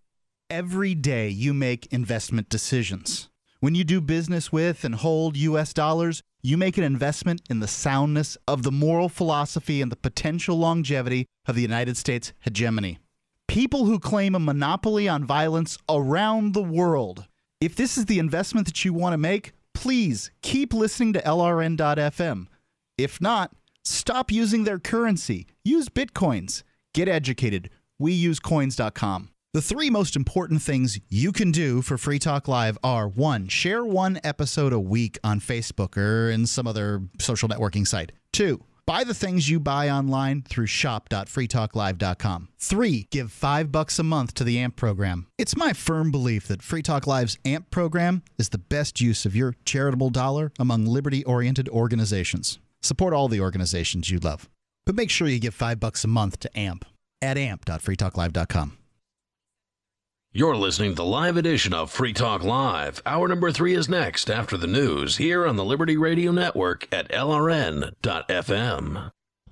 Every day you make investment decisions. When you do business with and hold U S dollars, you make an investment in the soundness of the moral philosophy and the potential longevity of the United States hegemony. People who claim a monopoly on violence around the world. If this is the investment that you want to make, please keep listening to L R N dot F M. If not, stop using their currency. Use Bitcoins. Get educated. We use coins dot com. The three most important things you can do for Free Talk Live are, one, share one episode a week on Facebook or in some other social networking site. Two, buy the things you buy online through shop dot free talk live dot com. Three, give five bucks a month to the A M P program. It's my firm belief that Free Talk Live's A M P program is the best use of your charitable dollar among liberty-oriented organizations. Support all the organizations you love, but make sure you give five bucks a month to A M P at A M P dot free talk live dot com. You're listening to the live edition of Free Talk Live. Hour number three is next after the news here on the Liberty Radio Network at L R N dot F M.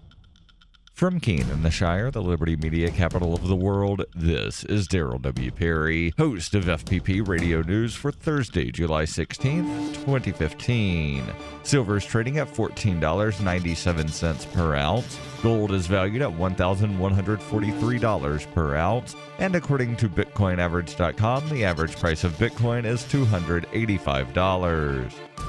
From Keene in the Shire, the Liberty Media capital of the world, this is Daryl W. Perry, host of F P P Radio News for Thursday, July sixteenth, twenty fifteen. Silver is trading at fourteen dollars and ninety-seven cents per ounce. Gold is valued at one thousand one hundred forty-three dollars per ounce. And according to Bitcoin Average dot com, the average price of Bitcoin is two hundred eighty-five dollars.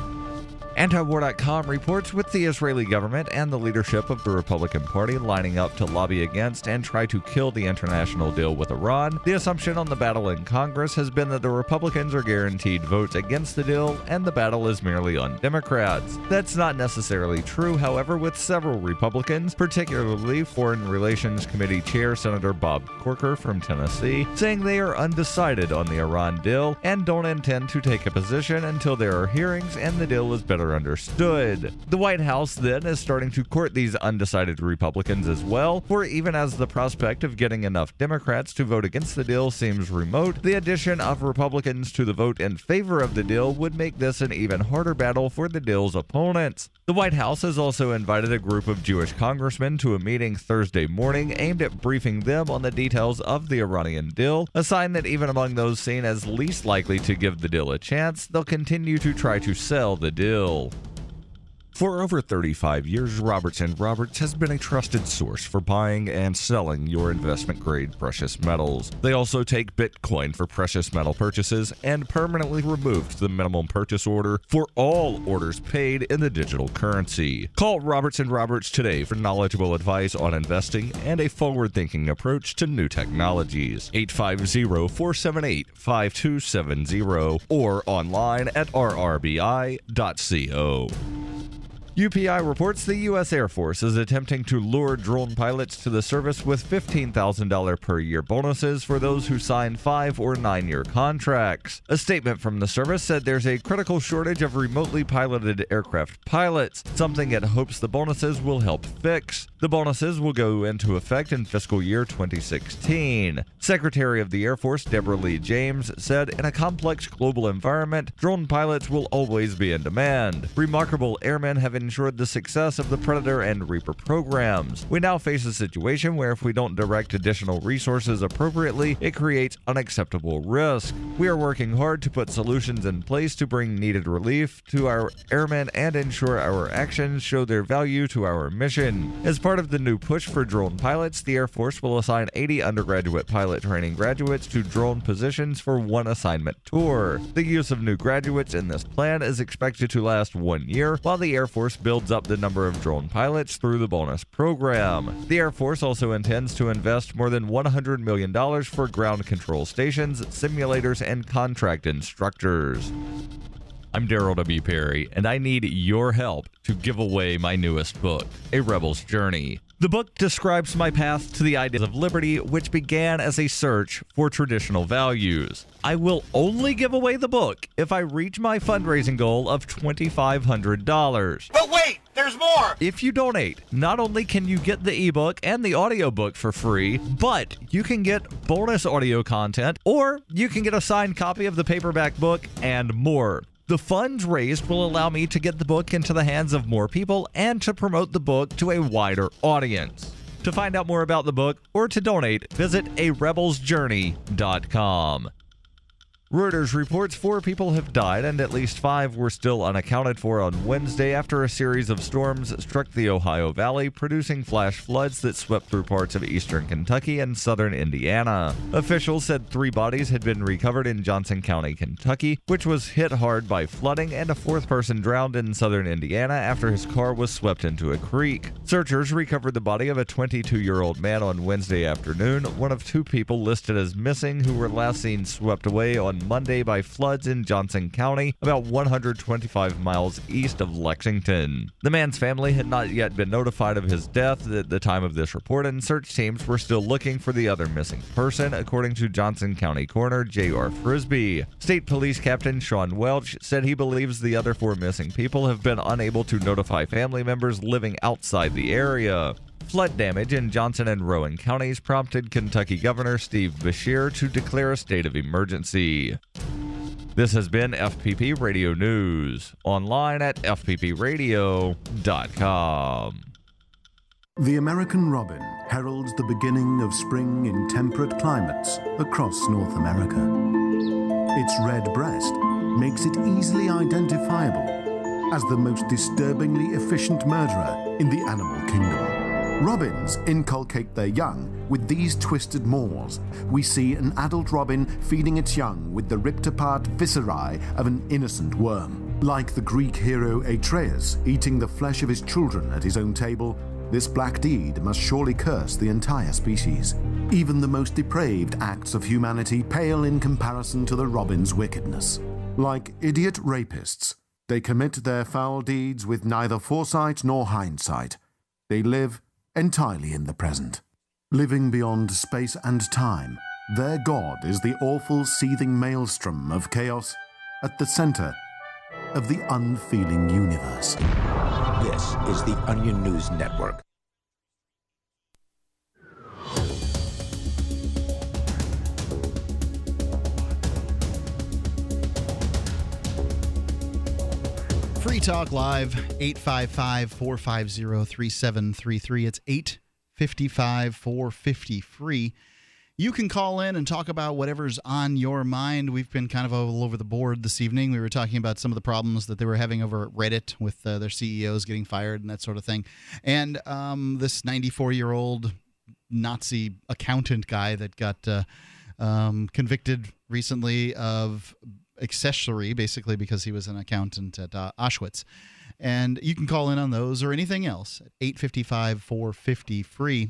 Antiwar dot com reports with the Israeli government and the leadership of the Republican Party lining up to lobby against and try to kill the international deal with Iran. The assumption on the battle in Congress has been that the Republicans are guaranteed votes against the deal and the battle is merely on Democrats. That's not necessarily true, however, with several Republicans, particularly Foreign Relations Committee Chair Senator Bob Corker from Tennessee, saying they are undecided on the Iran deal and don't intend to take a position until there are hearings and the deal is better understood. The White House then is starting to court these undecided Republicans as well, for even as the prospect of getting enough Democrats to vote against the deal seems remote, the addition of Republicans to the vote in favor of the deal would make this an even harder battle for the deal's opponents. The White House has also invited a group of Jewish congressmen to a meeting Thursday morning aimed at briefing them on the details of the Iranian deal, a sign that even among those seen as least likely to give the deal a chance, they'll continue to try to sell the deal. For over thirty-five years, Roberts and Roberts has been a trusted source for buying and selling your investment-grade precious metals. They also take Bitcoin for precious metal purchases and permanently removed the minimum purchase order for all orders paid in the digital currency. Call Roberts and Roberts today for knowledgeable advice on investing and a forward-thinking approach to new technologies. eight five zero, four seven eight, five two seven zero or online at r r b i dot co. U P I reports the U S Air Force is attempting to lure drone pilots to the service with fifteen thousand dollars per year bonuses for those who sign five or nine-year contracts. A statement from the service said there's a critical shortage of remotely piloted aircraft pilots, something it hopes the bonuses will help fix. The bonuses will go into effect in fiscal year twenty sixteen. Secretary of the Air Force Deborah Lee James said, in a complex global environment, drone pilots will always be in demand. Remarkable airmen have ensured the success of the Predator and Reaper programs. We now face a situation where if we don't direct additional resources appropriately, it creates unacceptable risk. We are working hard to put solutions in place to bring needed relief to our airmen and ensure our actions show their value to our mission. As part of the new push for drone pilots, the Air Force will assign eighty undergraduate pilot training graduates to drone positions for one assignment tour. The use of new graduates in this plan is expected to last one year, while the Air Force builds up the number of drone pilots through the bonus program. The Air Force also intends to invest more than one hundred million dollars for ground control stations, simulators, and contract instructors. I'm Daryl W. Perry, and I need your help to give away my newest book, A Rebel's Journey. The book describes my path to the ideas of liberty, which began as a search for traditional values. I will only give away the book if I reach my fundraising goal of twenty-five hundred dollars. But wait, there's more! If you donate, not only can you get the ebook and the audiobook for free, but you can get bonus audio content, or you can get a signed copy of the paperback book and more. The funds raised will allow me to get the book into the hands of more people and to promote the book to a wider audience. To find out more about the book or to donate, visit a rebels journey dot com. Reuters reports four people have died and at least five were still unaccounted for on Wednesday after a series of storms struck the Ohio Valley, producing flash floods that swept through parts of eastern Kentucky and southern Indiana. Officials said three bodies had been recovered in Johnson County, Kentucky, which was hit hard by flooding, and a fourth person drowned in southern Indiana after his car was swept into a creek. Searchers recovered the body of a twenty-two-year-old man on Wednesday afternoon, one of two people listed as missing who were last seen swept away on Monday by floods in Johnson County, about one hundred twenty-five miles east of Lexington. The man's family had not yet been notified of his death at the time of this report, and search teams were still looking for the other missing person, according to Johnson County Coroner J R Frisbee. State Police Captain Sean Welch said he believes the other four missing people have been unable to notify family members living outside the area. Flood damage in Johnson and Rowan counties prompted Kentucky Governor Steve Beshear to declare a state of emergency. This has been F P P Radio News, online at f p p radio dot com. The American robin heralds the beginning of spring in temperate climates across North America. Its red breast makes it easily identifiable as the most disturbingly efficient murderer in the animal kingdom. Robins inculcate their young with these twisted maws. We see an adult robin feeding its young with the ripped-apart viscerae of an innocent worm. Like the Greek hero Atreus eating the flesh of his children at his own table, this black deed must surely curse the entire species. Even the most depraved acts of humanity pale in comparison to the robin's wickedness. Like idiot rapists, they commit their foul deeds with neither foresight nor hindsight. They live entirely in the present. Living beyond space and time, their god is the awful seething maelstrom of chaos at the center of the unfeeling universe. This is the Onion News Network. Free Talk Live, eight five five, four five zero, three seven three three. It's eight five five, four five zero, free. You can call in and talk about whatever's on your mind. We've been kind of all over the board this evening. We were talking about some of the problems that they were having over at Reddit with uh, their C E Os getting fired and that sort of thing. And um, this ninety-four-year-old Nazi accountant guy that got uh, um, convicted recently of accessory, basically because he was an accountant at uh, Auschwitz. And you can call in on those or anything else at eight five five, four five zero, free.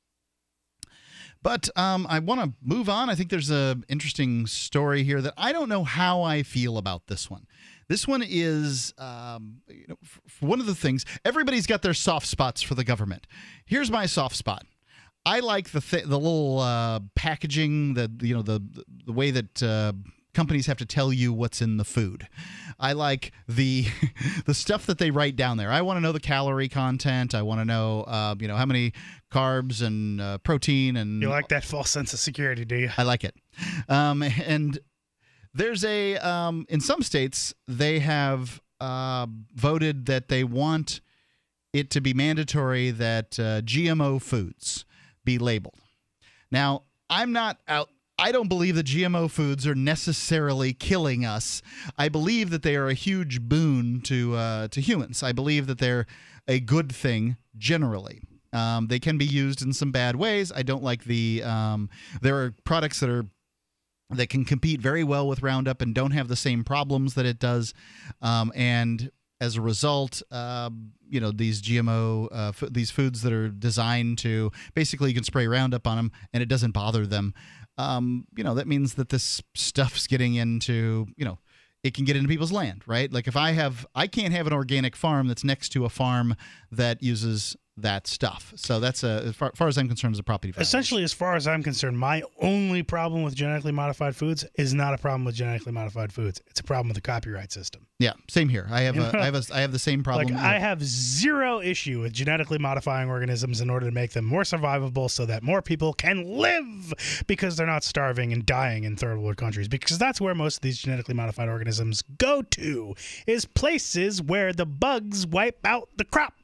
But um, I want to move on. I think there's an interesting story here that I don't know how I feel about this one. This one is um, you know, f- one of the things, everybody's got their soft spots for the government. Here's my soft spot. I like the th- the little uh, packaging, the you know the the way that uh, companies have to tell you what's in the food. I like the the stuff that they write down there. I want to know the calorie content. I want to know uh, you know how many carbs and uh, protein and. You like that false sense of security, do you? I like it. Um, and there's a um, in some states they have uh, voted that they want it to be mandatory that uh, G M O foods be labeled. Now, I'm not out. I don't believe that G M O foods are necessarily killing us. I believe that they are a huge boon to uh, to humans. I believe that they're a good thing generally. Um, they can be used in some bad ways. I don't like the. Um, there are products that are that can compete very well with Roundup and don't have the same problems that it does, um, and as a result, uh, you know, these G M O, uh, f- these foods that are designed to basically you can spray Roundup on them and it doesn't bother them. Um, you know, that means that this stuff's getting into, you know, it can get into people's land, right? Like if I have, I can't have an organic farm that's next to a farm that uses that stuff. So that's a, as far, far as I'm concerned, is a property violation. Essentially, as far as I'm concerned, my only problem with genetically modified foods is not a problem with genetically modified foods. It's a problem with the copyright system. Yeah, same here. I have a, I have a, I have the same problem. Like I have zero issue with genetically modifying organisms in order to make them more survivable so that more people can live because they're not starving and dying in third world countries. Because that's where most of these genetically modified organisms go to, is places where the bugs wipe out the crop.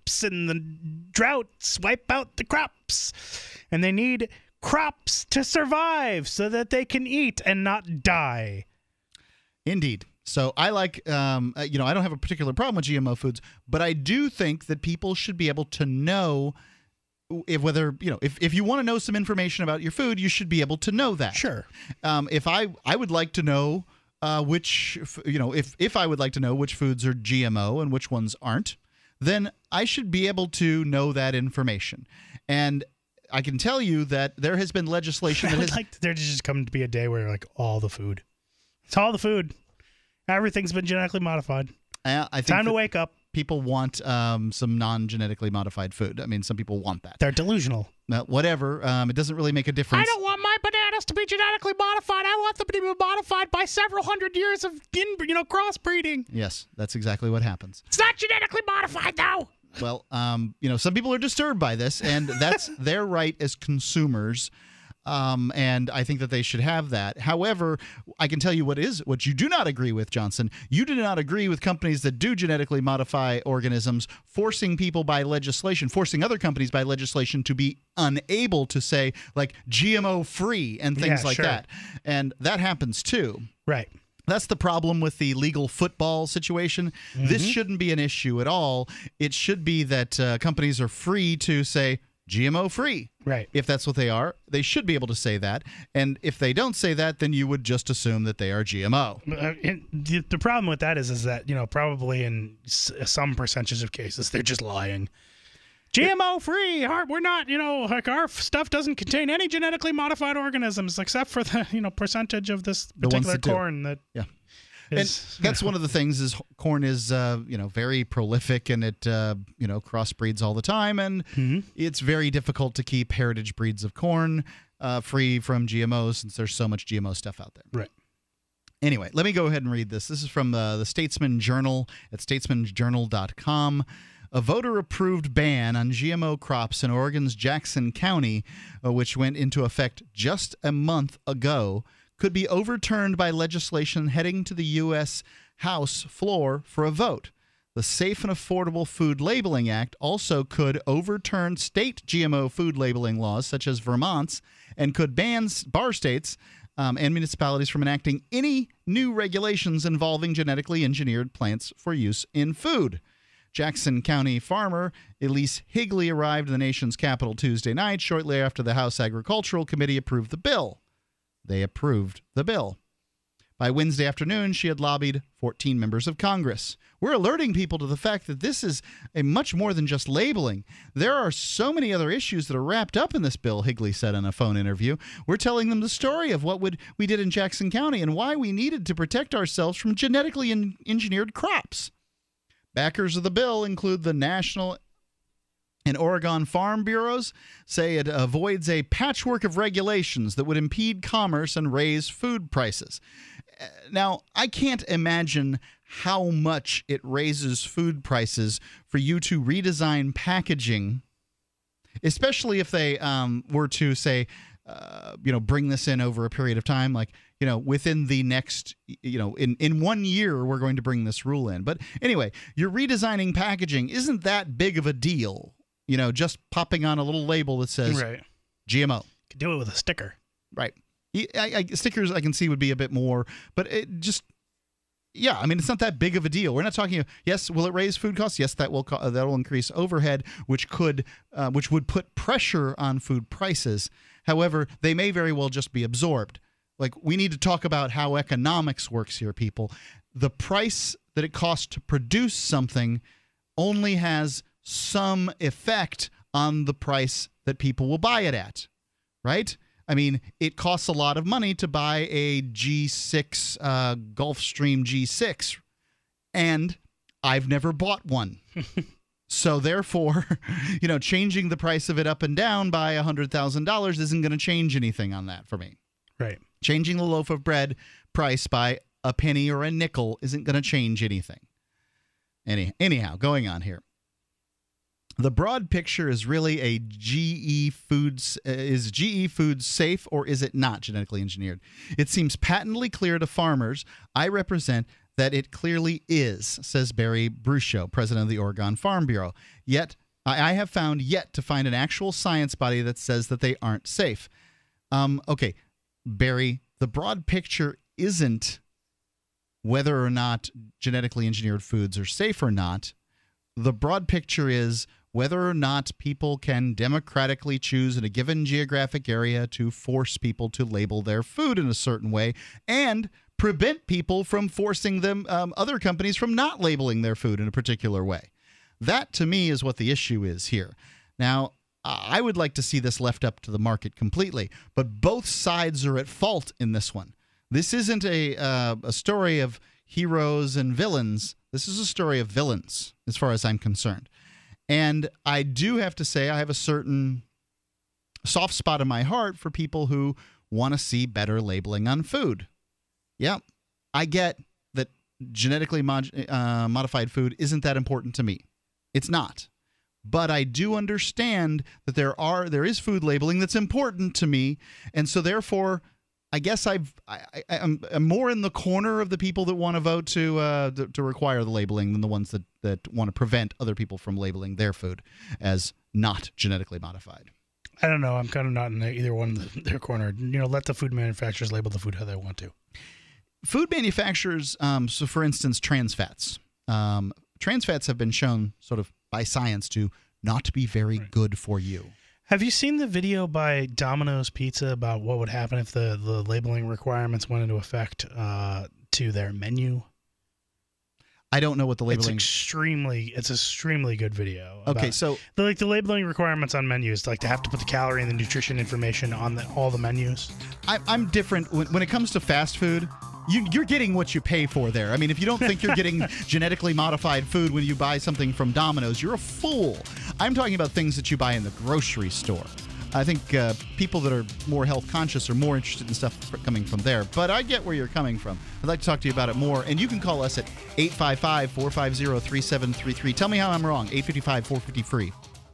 crops, and the droughts wipe out the crops. And they need crops to survive so that they can eat and not die. Indeed. So I like, um, uh, you know, I don't have a particular problem with G M O foods, but I do think that people should be able to know if whether, you know, if, if you want to know some information about your food, you should be able to know that. Sure. Um, if I, I would like to know uh, which, you know, if, if I would like to know which foods are G M O and which ones aren't, then I should be able to know that information. And I can tell you that there has been legislation that I would has... like there to just come to be a day where like all the food. It's all the food. Everything's been genetically modified. Uh, I think Time to wake up. People want um, some non-genetically modified food. I mean, some people want that. They're delusional. Uh, whatever. Um, it doesn't really make a difference. I don't want my bananas to be genetically modified. I want them to be modified by several hundred years of, you know, crossbreeding. Yes, that's exactly what happens. It's not genetically modified, though. Well, um, you know, some people are disturbed by this, and that's their right as consumers. Um, and I think that they should have that. However, I can tell you what is what you do not agree with, Johnson. You do not agree with companies that do genetically modify organisms, forcing people by legislation, forcing other companies by legislation to be unable to say, like, G M O free and things Yeah, like sure. that. And that happens too. Right. That's the problem with the legal football situation. Mm-hmm. This shouldn't be an issue at all. It should be that uh, companies are free to say G M O free. Right. If that's what they are, they should be able to say that. And if they don't say that, then you would just assume that they are G M O. Uh, and the, the problem with that is, is that, you know, probably in s- some percentages of cases, they're just lying. G M O free. Our, we're not, you know, like our stuff doesn't contain any genetically modified organisms except for the, you know, percentage of this The ones particular that do. corn that. Yeah. Is, And that's one of the things is corn is, uh, you know, very prolific and it, uh, you know, crossbreeds all the time. And mm-hmm. it's very difficult to keep heritage breeds of corn uh, free from G M Os since there's so much G M O stuff out there. Right. Anyway, let me go ahead and read this. This is from uh, the Statesman Journal at statesman journal dot com. A voter-approved ban on G M O crops in Oregon's Jackson County, uh, which went into effect just a month ago, could be overturned by legislation heading to the U S House floor for a vote. The Safe and Affordable Food Labeling Act also could overturn state G M O food labeling laws, such as Vermont's, and could ban bar states um, and municipalities from enacting any new regulations involving genetically engineered plants for use in food. Jackson County farmer Elise Higley arrived in the nation's capital Tuesday night, shortly after the House Agricultural Committee approved the bill. They approved the bill. By Wednesday afternoon, she had lobbied fourteen members of Congress. We're alerting people to the fact that this is a much more than just labeling. There are so many other issues that are wrapped up in this bill, Higley said in a phone interview. We're telling them the story of what would, we did in Jackson County and why we needed to protect ourselves from genetically en- engineered crops. Backers of the bill include the National and Oregon Farm Bureaus, say it avoids a patchwork of regulations that would impede commerce and raise food prices. Now, I can't imagine how much it raises food prices for you to redesign packaging, especially if they um, were to say, uh, you know, bring this in over a period of time, like, you know, within the next, you know, in, in one year, we're going to bring this rule in. But anyway, you're redesigning packaging isn't that big of a deal. You know, just popping on a little label that says right. G M O. Could do it with a sticker. Right. I, I, stickers I can see would be a bit more, but it just, yeah, I mean, it's not that big of a deal. We're not talking, yes, will it raise food costs? Yes, that will co- that will increase overhead, which could, uh, which would put pressure on food prices. However, they may very well just be absorbed. Like, we need to talk about how economics works here, people. The price that it costs to produce something only has some effect on the price that people will buy it at, right? I mean, it costs a lot of money to buy a G six, uh, Gulfstream G six, and I've never bought one. So therefore, you know, changing the price of it up and down by one hundred thousand dollars isn't going to change anything on that for me. Right. Changing the loaf of bread price by a penny or a nickel isn't going to change anything. Any, anyhow, going on here. The broad picture is really a G E Foods, uh, is G E Foods safe or is it not genetically engineered? It seems patently clear to farmers I represent that it clearly is, says Barry Bruscio, president of the Oregon Farm Bureau. Yet, I have found yet to find an actual science body that says that they aren't safe. Um, okay, Barry, the broad picture isn't whether or not genetically engineered foods are safe or not. The broad picture is whether or not people can democratically choose in a given geographic area to force people to label their food in a certain way and prevent people from forcing them, um, other companies from not labeling their food in a particular way. That, to me, is what the issue is here. Now, I would like to see this left up to the market completely, but both sides are at fault in this one. This isn't a uh, a story of heroes and villains. This is a story of villains, as far as I'm concerned. And I do have to say I have a certain soft spot in my heart for people who want to see better labeling on food. Yeah, I get that genetically mod- uh, modified food isn't that important to me. It's not. But I do understand that there are there is food labeling that's important to me, and so therefore, I guess I've I, I, I'm, I'm more in the corner of the people that want to vote to uh, to, to require the labeling than the ones that, that want to prevent other people from labeling their food as not genetically modified. I don't know. I'm kind of not in either one of their corner. You know, let the food manufacturers label the food how they want to. Food manufacturers, um, so for instance, trans fats. Um, trans fats have been shown sort of by science to not be very right. good for you. Have you seen the video by Domino's Pizza about what would happen if the, the labeling requirements went into effect uh, to their menu? I don't know what the labeling... It's extremely, it's extremely good video. Okay, so... The, like the labeling requirements on menus, like to have to put the calorie and the nutrition information on the, all the menus. I, I'm different. When, when it comes to fast food, you, you're getting what you pay for there. I mean, if you don't think you're getting genetically modified food when you buy something from Domino's, you're a fool. I'm talking about things that you buy in the grocery store. I think uh, people that are more health conscious are more interested in stuff coming from there. But I get where you're coming from. I'd like to talk to you about it more. And you can call us at eight five five, four five zero, three seven three three. Tell me how I'm wrong. eight five five, four five zero, free.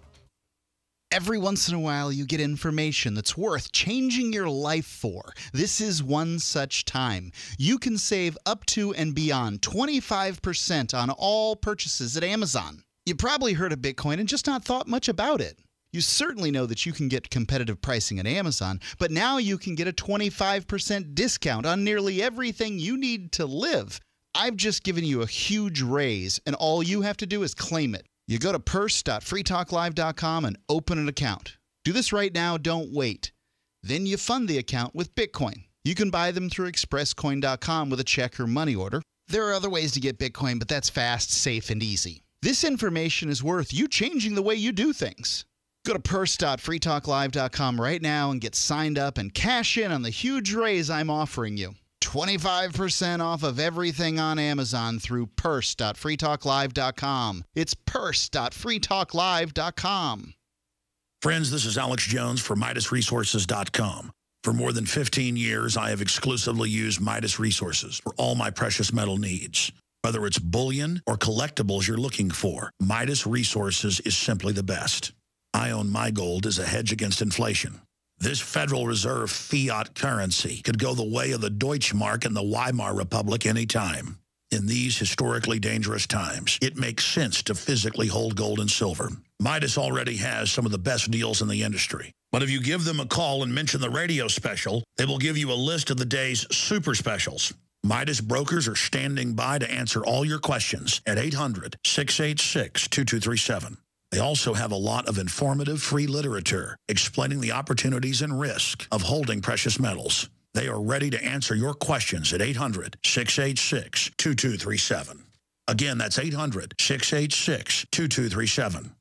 Every once in a while, you get information that's worth changing your life for. This is one such time. You can save up to and beyond twenty-five percent on all purchases at Amazon. You probably heard of Bitcoin and just not thought much about it. You certainly know that you can get competitive pricing at Amazon, but now you can get a twenty-five percent discount on nearly everything you need to live. I've just given you a huge raise, and all you have to do is claim it. You go to purse dot free talk live dot com and open an account. Do this right now, don't wait. Then you fund the account with Bitcoin. You can buy them through express coin dot com with a check or money order. There are other ways to get Bitcoin, but that's fast, safe, and easy. This information is worth you changing the way you do things. Go to purse dot free talk live dot com right now and get signed up and cash in on the huge raise I'm offering you. twenty-five percent off of everything on Amazon through purse dot free talk live dot com. It's purse dot free talk live dot com. Friends, this is Alex Jones for Midas Resources dot com. For more than fifteen years, I have exclusively used Midas Resources for all my precious metal needs. Whether it's bullion or collectibles you're looking for, Midas Resources is simply the best. I own my gold as a hedge against inflation. This Federal Reserve fiat currency could go the way of the Deutschmark and the Weimar Republic anytime. In these historically dangerous times, it makes sense to physically hold gold and silver. Midas already has some of the best deals in the industry. But if you give them a call and mention the radio special, they will give you a list of the day's super specials. Midas brokers are standing by to answer all your questions at eight hundred, six eight six, two two three seven. They also have a lot of informative free literature explaining the opportunities and risk of holding precious metals. They are ready to answer your questions at eight hundred, six eight six, two two three seven. Again, that's eight hundred, six eight six, two two three seven.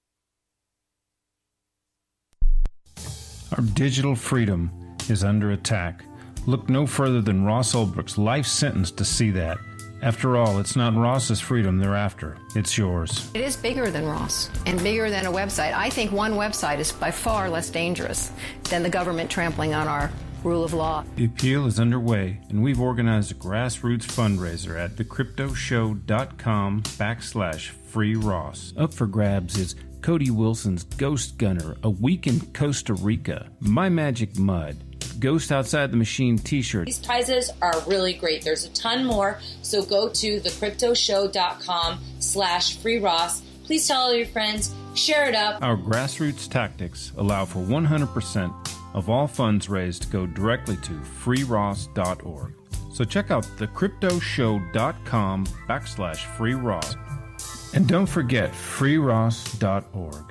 Our digital freedom is under attack. Look no further than Ross Ulbricht's life sentence to see that. After all, it's not Ross's freedom they're after. It's yours. It is bigger than Ross and bigger than a website. I think one website is by far less dangerous than the government trampling on our rule of law. The appeal is underway, and we've organized a grassroots fundraiser at thecryptoshow.com backslash free Ross. Up for grabs is Cody Wilson's Ghost Gunner, A Week in Costa Rica, My Magic Mud, Ghost Outside the Machine t-shirt. These prizes are really great. There's a ton more, so go to thecryptoshow.com slash free Ross. Please tell all your friends, share it up. Our grassroots tactics allow for one hundred percent of all funds raised to go directly to free ross dot org. So check out thecryptoshow.com backslash free Ross. And don't forget free ross dot org.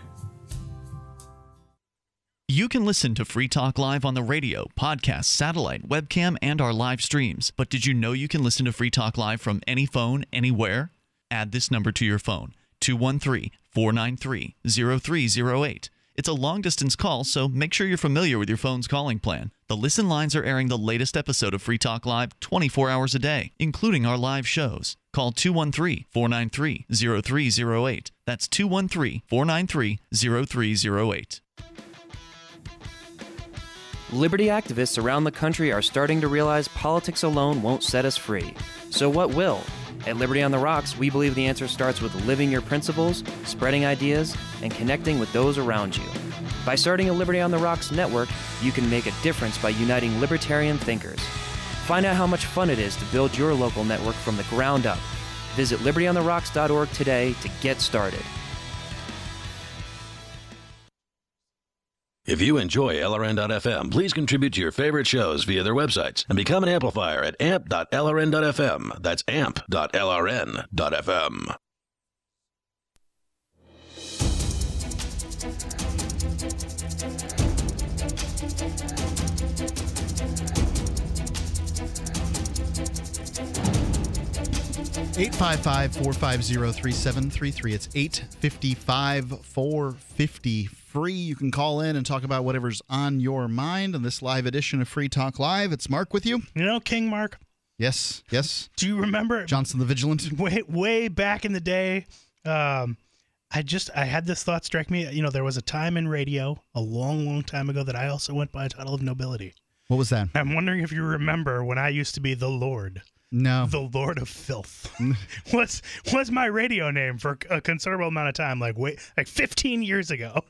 You can listen to Free Talk Live on the radio, podcast, satellite, webcam, and our live streams. But did you know you can listen to Free Talk Live from any phone, anywhere? Add this number to your phone, two one three, four nine three, zero three zero eight. It's a long-distance call, so make sure you're familiar with your phone's calling plan. The listen lines are airing the latest episode of Free Talk Live twenty-four hours a day, including our live shows. Call two one three, four nine three, zero three zero eight. That's two one three, four nine three, zero three zero eight. Liberty activists around the country are starting to realize politics alone won't set us free. So what will? At Liberty on the Rocks, we believe the answer starts with living your principles, spreading ideas, and connecting with those around you. By starting a Liberty on the Rocks network, you can make a difference by uniting libertarian thinkers. Find out how much fun it is to build your local network from the ground up. Visit liberty on the rocks dot org today to get started. If you enjoy L R N dot F M, please contribute to your favorite shows via their websites and become an amplifier at amp dot L R N dot F M. That's amp dot L R N dot F M. eight five five, four five zero, three seven three three. It's eight five five, four five zero, free. You can call in and talk about whatever's on your mind on this live edition of Free Talk Live. It's Mark with you. You know, King Mark? Yes, yes. Do you remember? Johnson the Vigilant? Way, way back in the day, um, I just, I had this thought strike me. You know, there was a time in radio a long, long time ago that I also went by a title of nobility. What was that? I'm wondering if you remember when I used to be the Lord. No. The Lord of Filth. What's what's my radio name for a considerable amount of time, like wait, like fifteen years ago.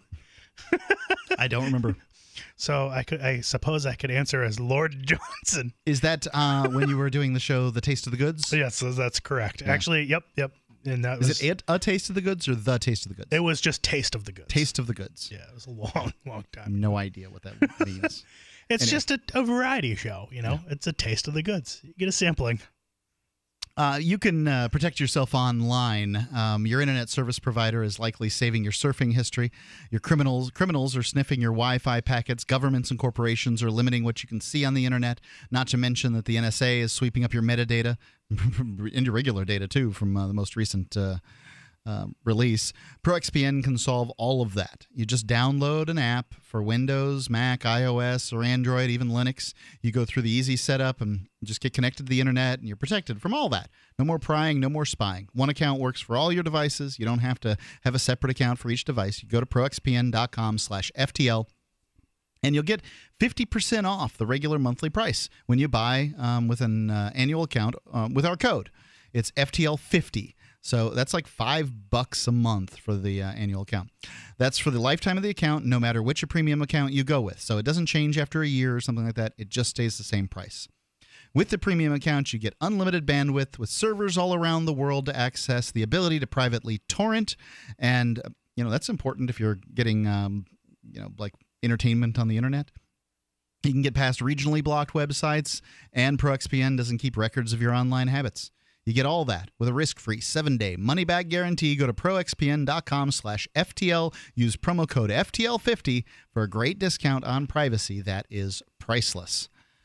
I don't remember. So I could, I suppose, I could answer as Lord Johnson. Is that uh, when you were doing the show, The Taste of the Goods? Yes, that's correct. Yeah. Actually, yep, yep. And that Is was, it it a Taste of the Goods or The Taste of the Goods? It was just Taste of the Goods. Taste of the Goods. Yeah, it was a long, long time. No idea what that means. It's anyway. just a, a variety show, you know. Yeah. It's a taste of the goods. You get a sampling. Uh, you can uh, protect yourself online. Um, your internet service provider is likely saving your surfing history. Your criminals criminals are sniffing your Wi-Fi packets. Governments and corporations are limiting what you can see on the internet. Not to mention that the N S A is sweeping up your metadata and your regular data too from uh, the most recent uh, uh, release. ProXPN can solve all of that. You just download an app for Windows, Mac, iOS, or Android, even Linux. You go through the easy setup and just get connected to the internet, and you're protected from all that. No more prying, no more spying. One account works for all your devices. You don't have to have a separate account for each device. You go to proxpn.com slash FTL, and you'll get fifty percent off the regular monthly price when you buy um, with an uh, annual account uh, with our code. It's F T L fifty. So that's like five bucks a month for the uh, annual account. That's for the lifetime of the account, no matter which premium account you go with. So it doesn't change after a year or something like that. It just stays the same price. With the premium account, you get unlimited bandwidth with servers all around the world to access, the ability to privately torrent, and you know that's important if you're getting um, you know like entertainment on the internet. You can get past regionally blocked websites, and ProXPN doesn't keep records of your online habits. You get all that with a risk-free seven-day money-back guarantee. Go to proxpn.com slash FTL. Use promo code F T L fifty for a great discount on privacy that is priceless.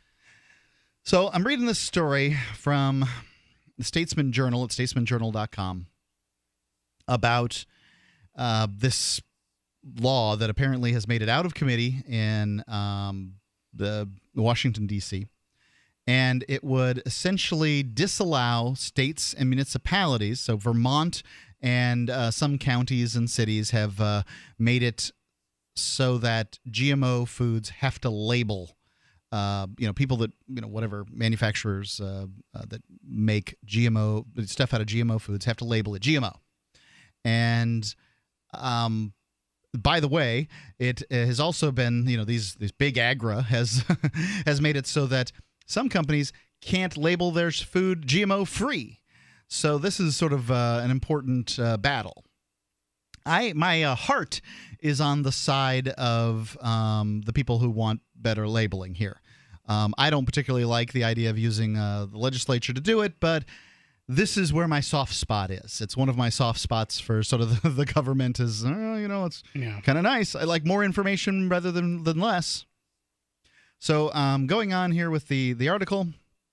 So I'm reading this story from the Statesman Journal at statesman journal dot com about uh, this law that apparently has made it out of committee in um, the Washington, D C, and it would essentially disallow states and municipalities. So Vermont and uh, some counties and cities have uh, made it so that G M O foods have to label, uh, you know, people that, you know, whatever manufacturers uh, uh, that make G M O stuff out of G M O foods have to label it G M O. And um, by the way, it has also been, you know, these these big agra has has made it so that some companies can't label their food G M O free. So this is sort of uh, an important uh, battle. I my uh, heart is on the side of um, the people who want better labeling here. Um, I don't particularly like the idea of using uh, the legislature to do it, but this is where my soft spot is. It's one of my soft spots for sort of the, the government is, uh, you know, it's Yeah. kind of nice. I like more information rather than, than less. So um, going on here with the, the article,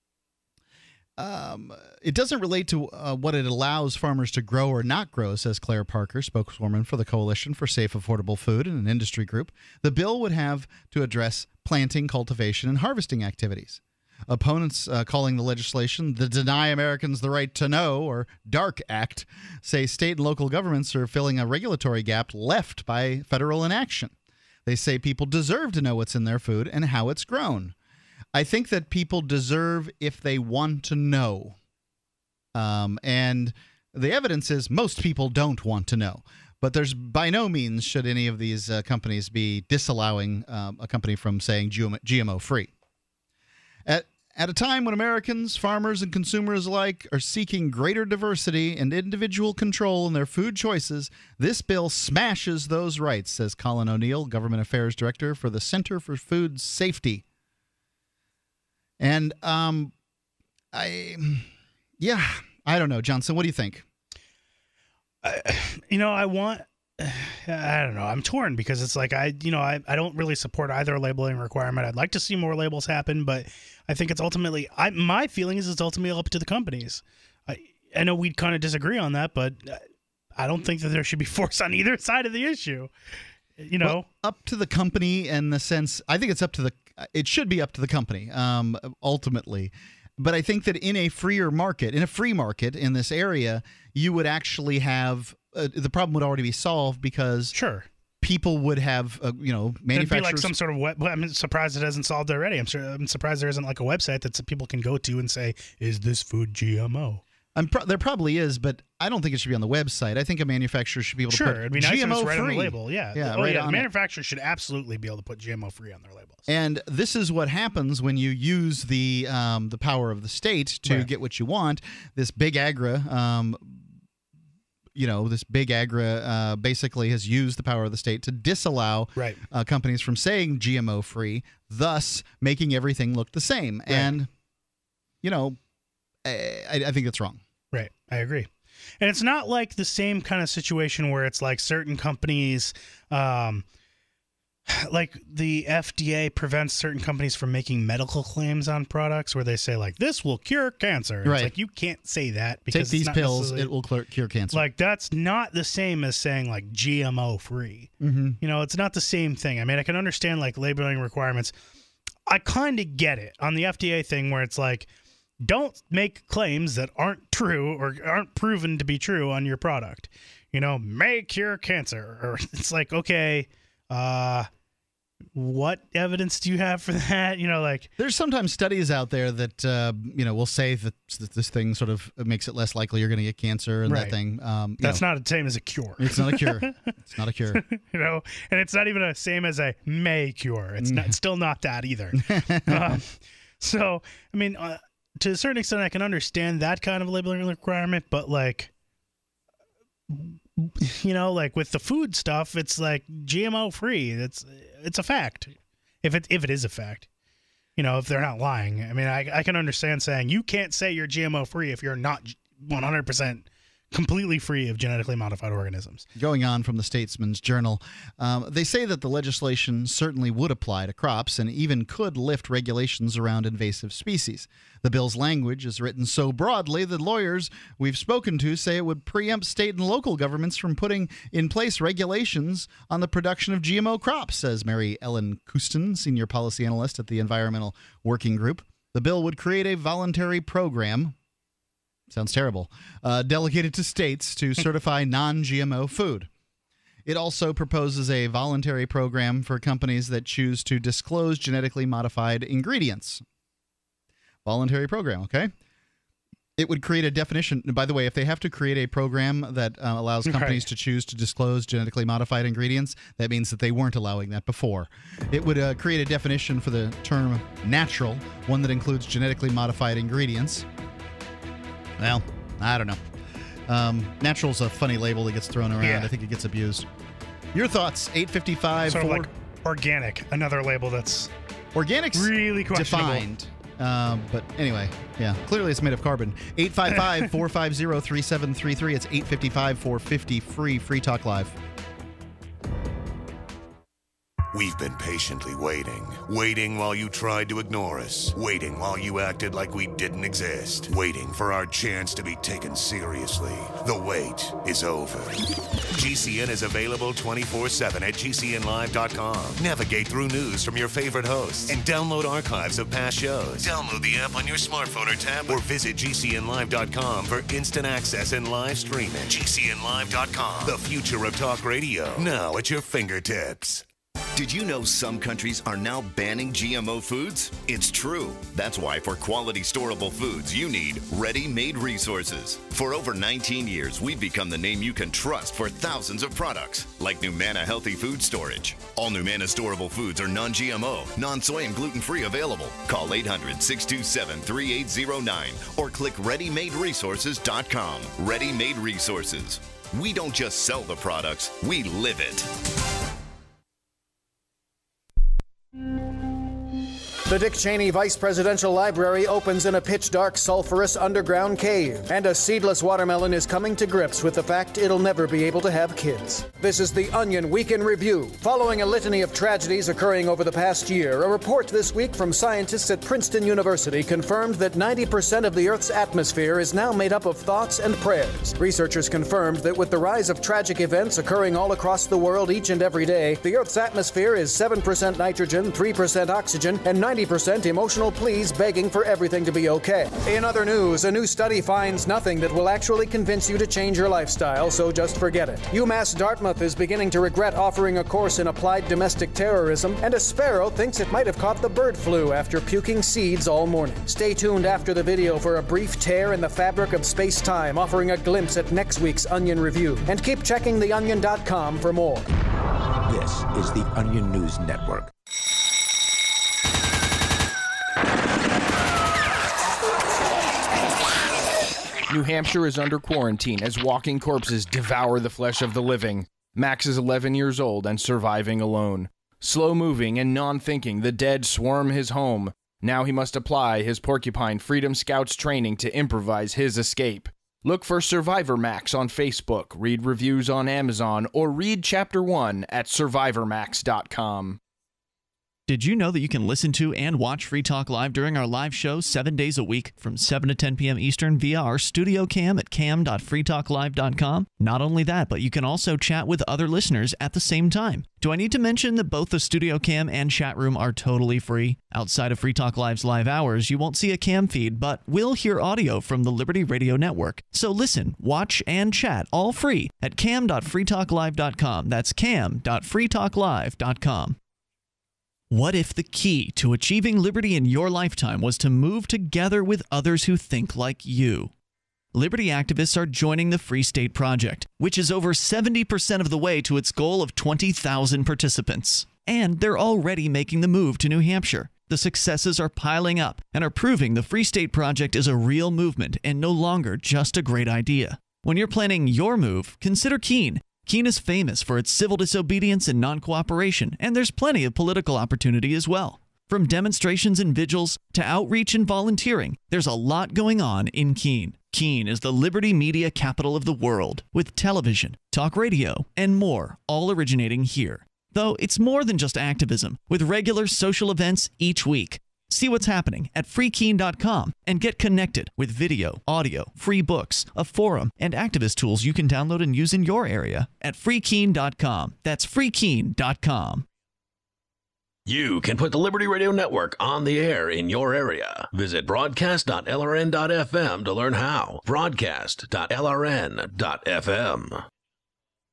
um, it doesn't relate to uh, what it allows farmers to grow or not grow, says Claire Parker, spokeswoman for the Coalition for Safe, Affordable Food and an industry group. The bill would have to address planting, cultivation, and harvesting activities. Opponents uh, calling the legislation the Deny Americans the Right to Know, or DARK Act, say state and local governments are filling a regulatory gap left by federal inaction. They say people deserve to know what's in their food and how it's grown. I think that people deserve if they want to know. Um, and the evidence is most people don't want to know. But there's by no means should any of these uh, companies be disallowing um, a company from saying G M O free. At At a time when Americans, farmers, and consumers alike are seeking greater diversity and individual control in their food choices, this bill smashes those rights, says Colin O'Neill, Government Affairs Director for the Center for Food Safety. And, um, I, yeah, I don't know. Johnson, what do you think? I, you know, I want... I don't know. I'm torn because it's like I, you know, I, I don't really support either labeling requirement. I'd like to see more labels happen, but I think it's ultimately, I my feeling is it's ultimately up to the companies. I I know we'd kind of disagree on that, but I don't think that there should be force on either side of the issue. You know, well, up to the company in the sense, I think it's up to the, it should be up to the company um, ultimately. But I think that in a freer market, in a free market in this area, you would actually have uh, the problem would already be solved because sure people would have uh, you know manufacturers. It'd be like some sort of web. I'm surprised it hasn't solved already. I'm sure. I'm surprised there isn't like a website that people can go to and say, "Is this food G M O?" I'm pro- there probably is, but I don't think it should be on the website. I think a manufacturer should be able to sure, put it'd be nice G M O if it's right free on the label. Yeah, yeah, oh, right yeah. on The it. manufacturer should absolutely be able to put G M O free on their labels. And this is what happens when you use the um, the power of the state to Right. get what you want. This big agra, um, you know, this big agra uh, basically has used the power of the state to disallow right. uh, companies from saying G M O free, thus making everything look the same. Right. And, you know, I, I think that's wrong. Right. I agree. And it's not like the same kind of situation where it's like certain companies, um, like the F D A prevents certain companies from making medical claims on products where they say like, this will cure cancer. It's Right. like, you can't say that because Take it's these not pills, necessarily- it will clear, cure cancer. Like, that's not the same as saying like G M O free. Mm-hmm. You know, it's not the same thing. I mean, I can understand like labeling requirements. I kind of get it on the F D A thing where it's like, don't make claims that aren't true or aren't proven to be true on your product. You know, may cure cancer. Or it's like, okay, uh, what evidence do you have for that? You know, like there's sometimes studies out there that uh, you know will say that, that this thing sort of makes it less likely you're going to get cancer and Right. that thing. Um, you that's know, not the same as a cure. It's not a cure. It's not a cure. You know, and it's not even the same as a may cure. It's not. It's still not that either. um, so, I mean, uh, to a certain extent, I can understand that kind of labeling requirement, but like, you know, like with the food stuff, it's like G M O free. It's it's a fact. If it if it is a fact, you know, if they're not lying. I mean, I I can understand saying you can't say you're G M O free if you're not one hundred percent completely free of genetically modified organisms. Going on from the Statesman's Journal, um, they say that the legislation certainly would apply to crops and even could lift regulations around invasive species. The bill's language is written so broadly that lawyers we've spoken to say it would preempt state and local governments from putting in place regulations on the production of G M O crops, says Mary Ellen Kuston, senior policy analyst at the Environmental Working Group. The bill would create a voluntary program sounds terrible, uh, delegated to states to certify non-G M O food. It also proposes a voluntary program for companies that choose to disclose genetically modified ingredients. Voluntary program, okay? It would create a definition. By the way, if they have to create a program that uh, allows companies Right. to choose to disclose genetically modified ingredients, that means that they weren't allowing that before. It would uh, create a definition for the term natural, one that includes genetically modified ingredients. Well, I don't know. Um, natural's a funny label that gets thrown around. Yeah. I think it gets abused. Your thoughts? eight fifty-five. Sort of four like organic, another label that's Organic's really questionable. defined. Um, but anyway, yeah, clearly it's made of carbon. eight five five, four five zero, three seven three three. It's eight five five, four five zero, free, Free Talk Live. We've been patiently waiting. Waiting while you tried to ignore us. Waiting while you acted like we didn't exist. Waiting for our chance to be taken seriously. The wait is over. G C N is available twenty-four seven at G C N live dot com. Navigate through news from your favorite hosts and download archives of past shows. Download the app on your smartphone or tablet or visit G C N live dot com for instant access and live streaming. G C N live dot com. The future of talk radio. Now at your fingertips. Did you know some countries are now banning G M O foods? It's true. That's why for quality storable foods, you need ready-made resources. For over nineteen years, we've become the name you can trust for thousands of products, like Numana Healthy Food Storage. All Numana storable foods are non-G M O, non-soy and gluten-free available. Call eight hundred, six two seven, three eight zero nine or click ready made resources dot com. Ready Made Resources. We don't just sell the products, we live it. The Dick Cheney Vice Presidential Library opens in a pitch-dark, sulfurous underground cave, and a seedless watermelon is coming to grips with the fact it'll never be able to have kids. This is the Onion Week in Review. Following a litany of tragedies occurring over the past year, a report this week from scientists at Princeton University confirmed that ninety percent of the Earth's atmosphere is now made up of thoughts and prayers. Researchers confirmed that with the rise of tragic events occurring all across the world each and every day, the Earth's atmosphere is seven percent nitrogen, three percent oxygen, and ninety percent emotional pleas begging for everything to be okay. In other news, a new study finds nothing that will actually convince you to change your lifestyle, so just forget it. UMass Dartmouth is beginning to regret offering a course in applied domestic terrorism, and a sparrow thinks it might have caught the bird flu after puking seeds all morning. Stay tuned after the video for a brief tear in the fabric of space-time, offering a glimpse at next week's Onion Review. And keep checking the onion dot com for more. This is the Onion News Network. New Hampshire is under quarantine as walking corpses devour the flesh of the living. Max is eleven years old and surviving alone. Slow-moving and non-thinking, the dead swarm his home. Now he must apply his Porcupine Freedom Scouts training to improvise his escape. Look for Survivor Max on Facebook, read reviews on Amazon, or read Chapter one at survivor max dot com. Did you know that you can listen to and watch Free Talk Live during our live show seven days a week from seven to ten p.m. Eastern via our studio cam at cam dot free talk live dot com? Not only that, but you can also chat with other listeners at the same time. Do I need to mention that both the studio cam and chat room are totally free? Outside of Free Talk Live's live hours, you won't see a cam feed, but will hear audio from the Liberty Radio Network. So listen, watch, and chat all free at cam dot free talk live dot com. That's cam dot free talk live dot com. What if the key to achieving liberty in your lifetime was to move together with others who think like you? Liberty activists are joining the Free State Project, which is over seventy percent of the way to its goal of twenty thousand participants. And they're already making the move to New Hampshire. The successes are piling up and are proving the Free State Project is a real movement and no longer just a great idea. When you're planning your move, consider Keene. Keene is famous for its civil disobedience and non-cooperation, and there's plenty of political opportunity as well. From demonstrations and vigils to outreach and volunteering, there's a lot going on in Keene. Keene is the liberty media capital of the world, with television, talk radio, and more, all originating here. Though it's more than just activism, with regular social events each week. See what's happening at free keene dot com and get connected with video, audio, free books, a forum, and activist tools you can download and use in your area at free keene dot com. That's free keene dot com. You can put the Liberty Radio Network on the air in your area. Visit broadcast dot L R N dot F M to learn how. broadcast dot L R N dot F M.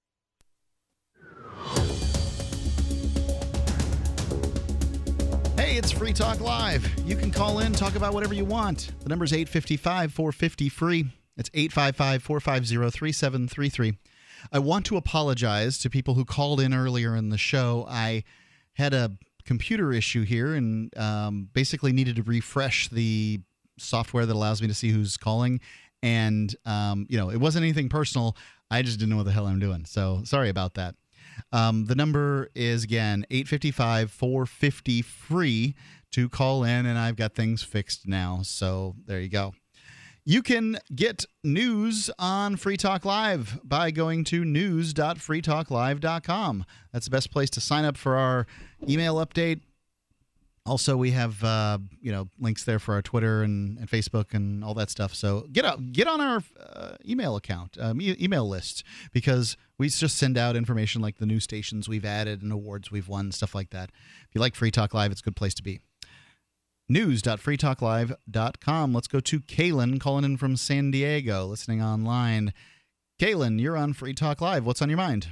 Hey, it's Free Talk Live. You can call in, talk about whatever you want. The number's eight five five, four five zero, free. It's eight five five, four five zero, three seven three three. I want to apologize to people who called in earlier in the show. I had a computer issue here and um, basically needed to refresh the software that allows me to see who's calling. And, um, you know, it wasn't anything personal. I just didn't know what the hell I'm doing. So sorry about that. Um, the number is, again, eight five five, four five zero, free to call in, and I've got things fixed now. So there you go. You can get news on Free Talk Live by going to news dot free talk live dot com. That's the best place to sign up for our email update. Also, we have uh, you know links there for our Twitter and, and Facebook and all that stuff. So get out, get on our uh, email account, um, e- email list, because we just send out information like the new stations we've added and awards we've won, stuff like that. If you like Free Talk Live, it's a good place to be. news dot free talk live dot com. Let's go to Kaylin calling in from San Diego, listening online. Kaylin, you're on Free Talk Live. What's on your mind?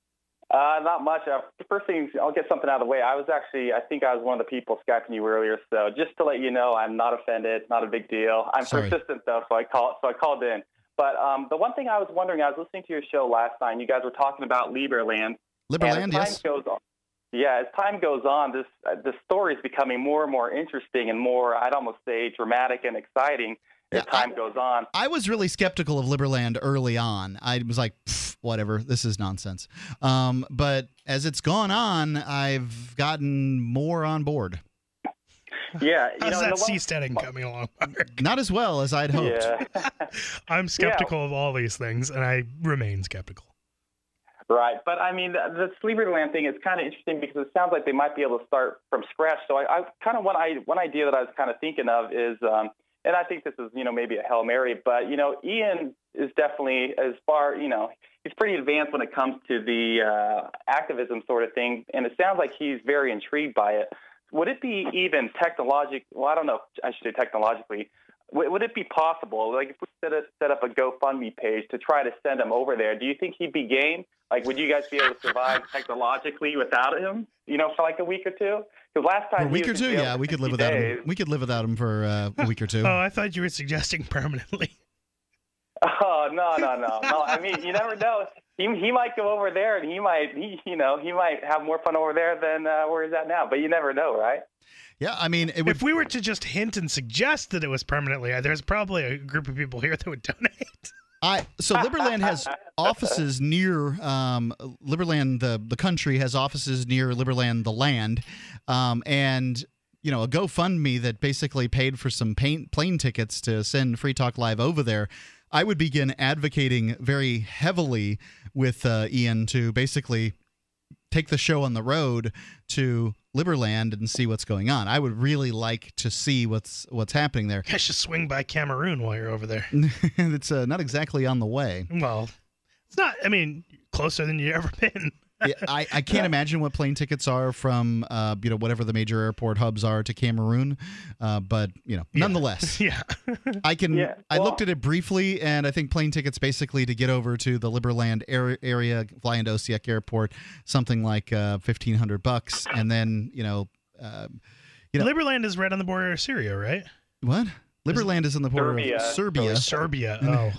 Uh, not much. Uh, first thing, I'll get something out of the way. I was actually, I think I was one of the people Skyping you earlier. So just to let you know, I'm not offended. Not a big deal. I'm Sorry. persistent though, so I called. So I called in. But um, the one thing I was wondering, I was listening to your show last night. And you guys were talking about Liberland. Liberland, and as time yes. Goes on, yeah, as time goes on, this uh, the story is becoming more and more interesting and more, I'd almost say, dramatic and exciting as Yeah, time I- goes on. I was really skeptical of Liberland early on. I was like, "Pfft, whatever, this is nonsense. Um, but as it's gone on, I've gotten more on board. Yeah, you How's know, that and the one- seasteading coming along? Not as well as I'd hoped. Yeah. I'm skeptical of all these things, and I remain skeptical. Right, but I mean, the, the Liberland thing is kind of interesting because it sounds like they might be able to start from scratch. So I, I kind of one I one idea that I was kind of thinking of is, um, and I think this is you know maybe a Hail Mary, but you know Ian is definitely as far you know he's pretty advanced when it comes to the uh, activism sort of thing, and it sounds like he's very intrigued by it. Would it be even technologic? Well, I don't know if I should say technologically. Would would it be possible, like if we set, a, set up a GoFundMe page to try to send him over there, do you think he'd be game? Like, would you guys be able to survive technologically without him, you know, for like a week or two? Because last time For a week he or was in two, jail yeah, for we could live sixty without days. him. We could live without him for uh, a week or two. Oh, I thought you were suggesting permanently. Oh no, no, no, no! I mean, you never know. He he might go over there, and he might he you know he might have more fun over there than uh, where he's at now. But you never know, right? Yeah, I mean, it would, if we were to just hint and suggest that it was permanently, there's probably a group of people here that would donate. I so Liberland has offices near um, Liberland, the the country has offices near Liberland, the land, um, and you know a GoFundMe that basically paid for some pain, plane tickets to send Free Talk Live over there. I would begin advocating very heavily with uh, Ian to basically take the show on the road to Liberland and see what's going on. I would really like to see what's what's happening there. I should swing by Cameroon while you're over there. It's uh, not exactly on the way. Well, it's not, I mean, closer than you've ever been. Yeah, I, I can't imagine what plane tickets are from uh, you know whatever the major airport hubs are to Cameroon, uh, but you know nonetheless, yeah, I can. Yeah, I well- looked at it briefly, and I think plane tickets basically to get over to the Liberland area, area fly into Osijek Airport, something like uh, fifteen hundred bucks, and then you know, uh, you know, Liberland is right on the border of Syria, right? what? Liberland is on the border Serbia. of Serbia. Serbia. Oh.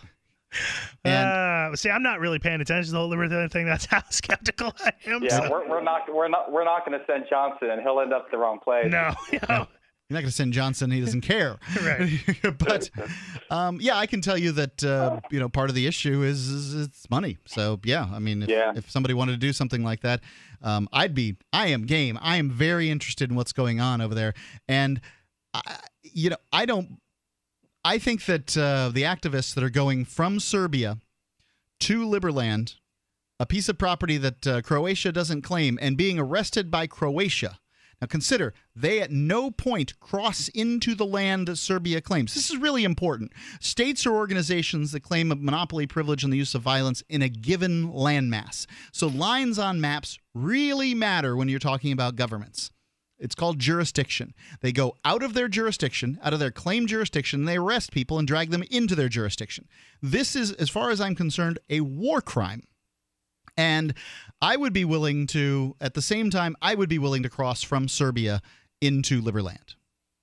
And- uh, see, I'm not really paying attention to the whole Liberland thing. That's how skeptical I am. Yeah, so- we're, we're not we're not we're not going to send Johnson, and he'll end up at the wrong place. No, no. You're not going to send Johnson. He doesn't care. Right. But um, yeah, I can tell you that uh, you know part of the issue is, is it's money. So yeah, I mean, if, Yeah. if somebody wanted to do something like that, um, I'd be. I am game. I am very interested in what's going on over there, and I, you know, I don't. I think that uh, the activists that are going from Serbia to Liberland, a piece of property that uh, Croatia doesn't claim, and being arrested by Croatia. Now consider, they at no point cross into the land that Serbia claims. This is really important. States or organizations that claim a monopoly privilege on the use of violence in a given landmass. So lines on maps really matter when you're talking about governments. It's called jurisdiction. They go out of their jurisdiction, out of their claimed jurisdiction, and they arrest people and drag them into their jurisdiction. This is, as far as I'm concerned, a war crime. And I would be willing to, at the same time, I would be willing to cross from Serbia into Liberland.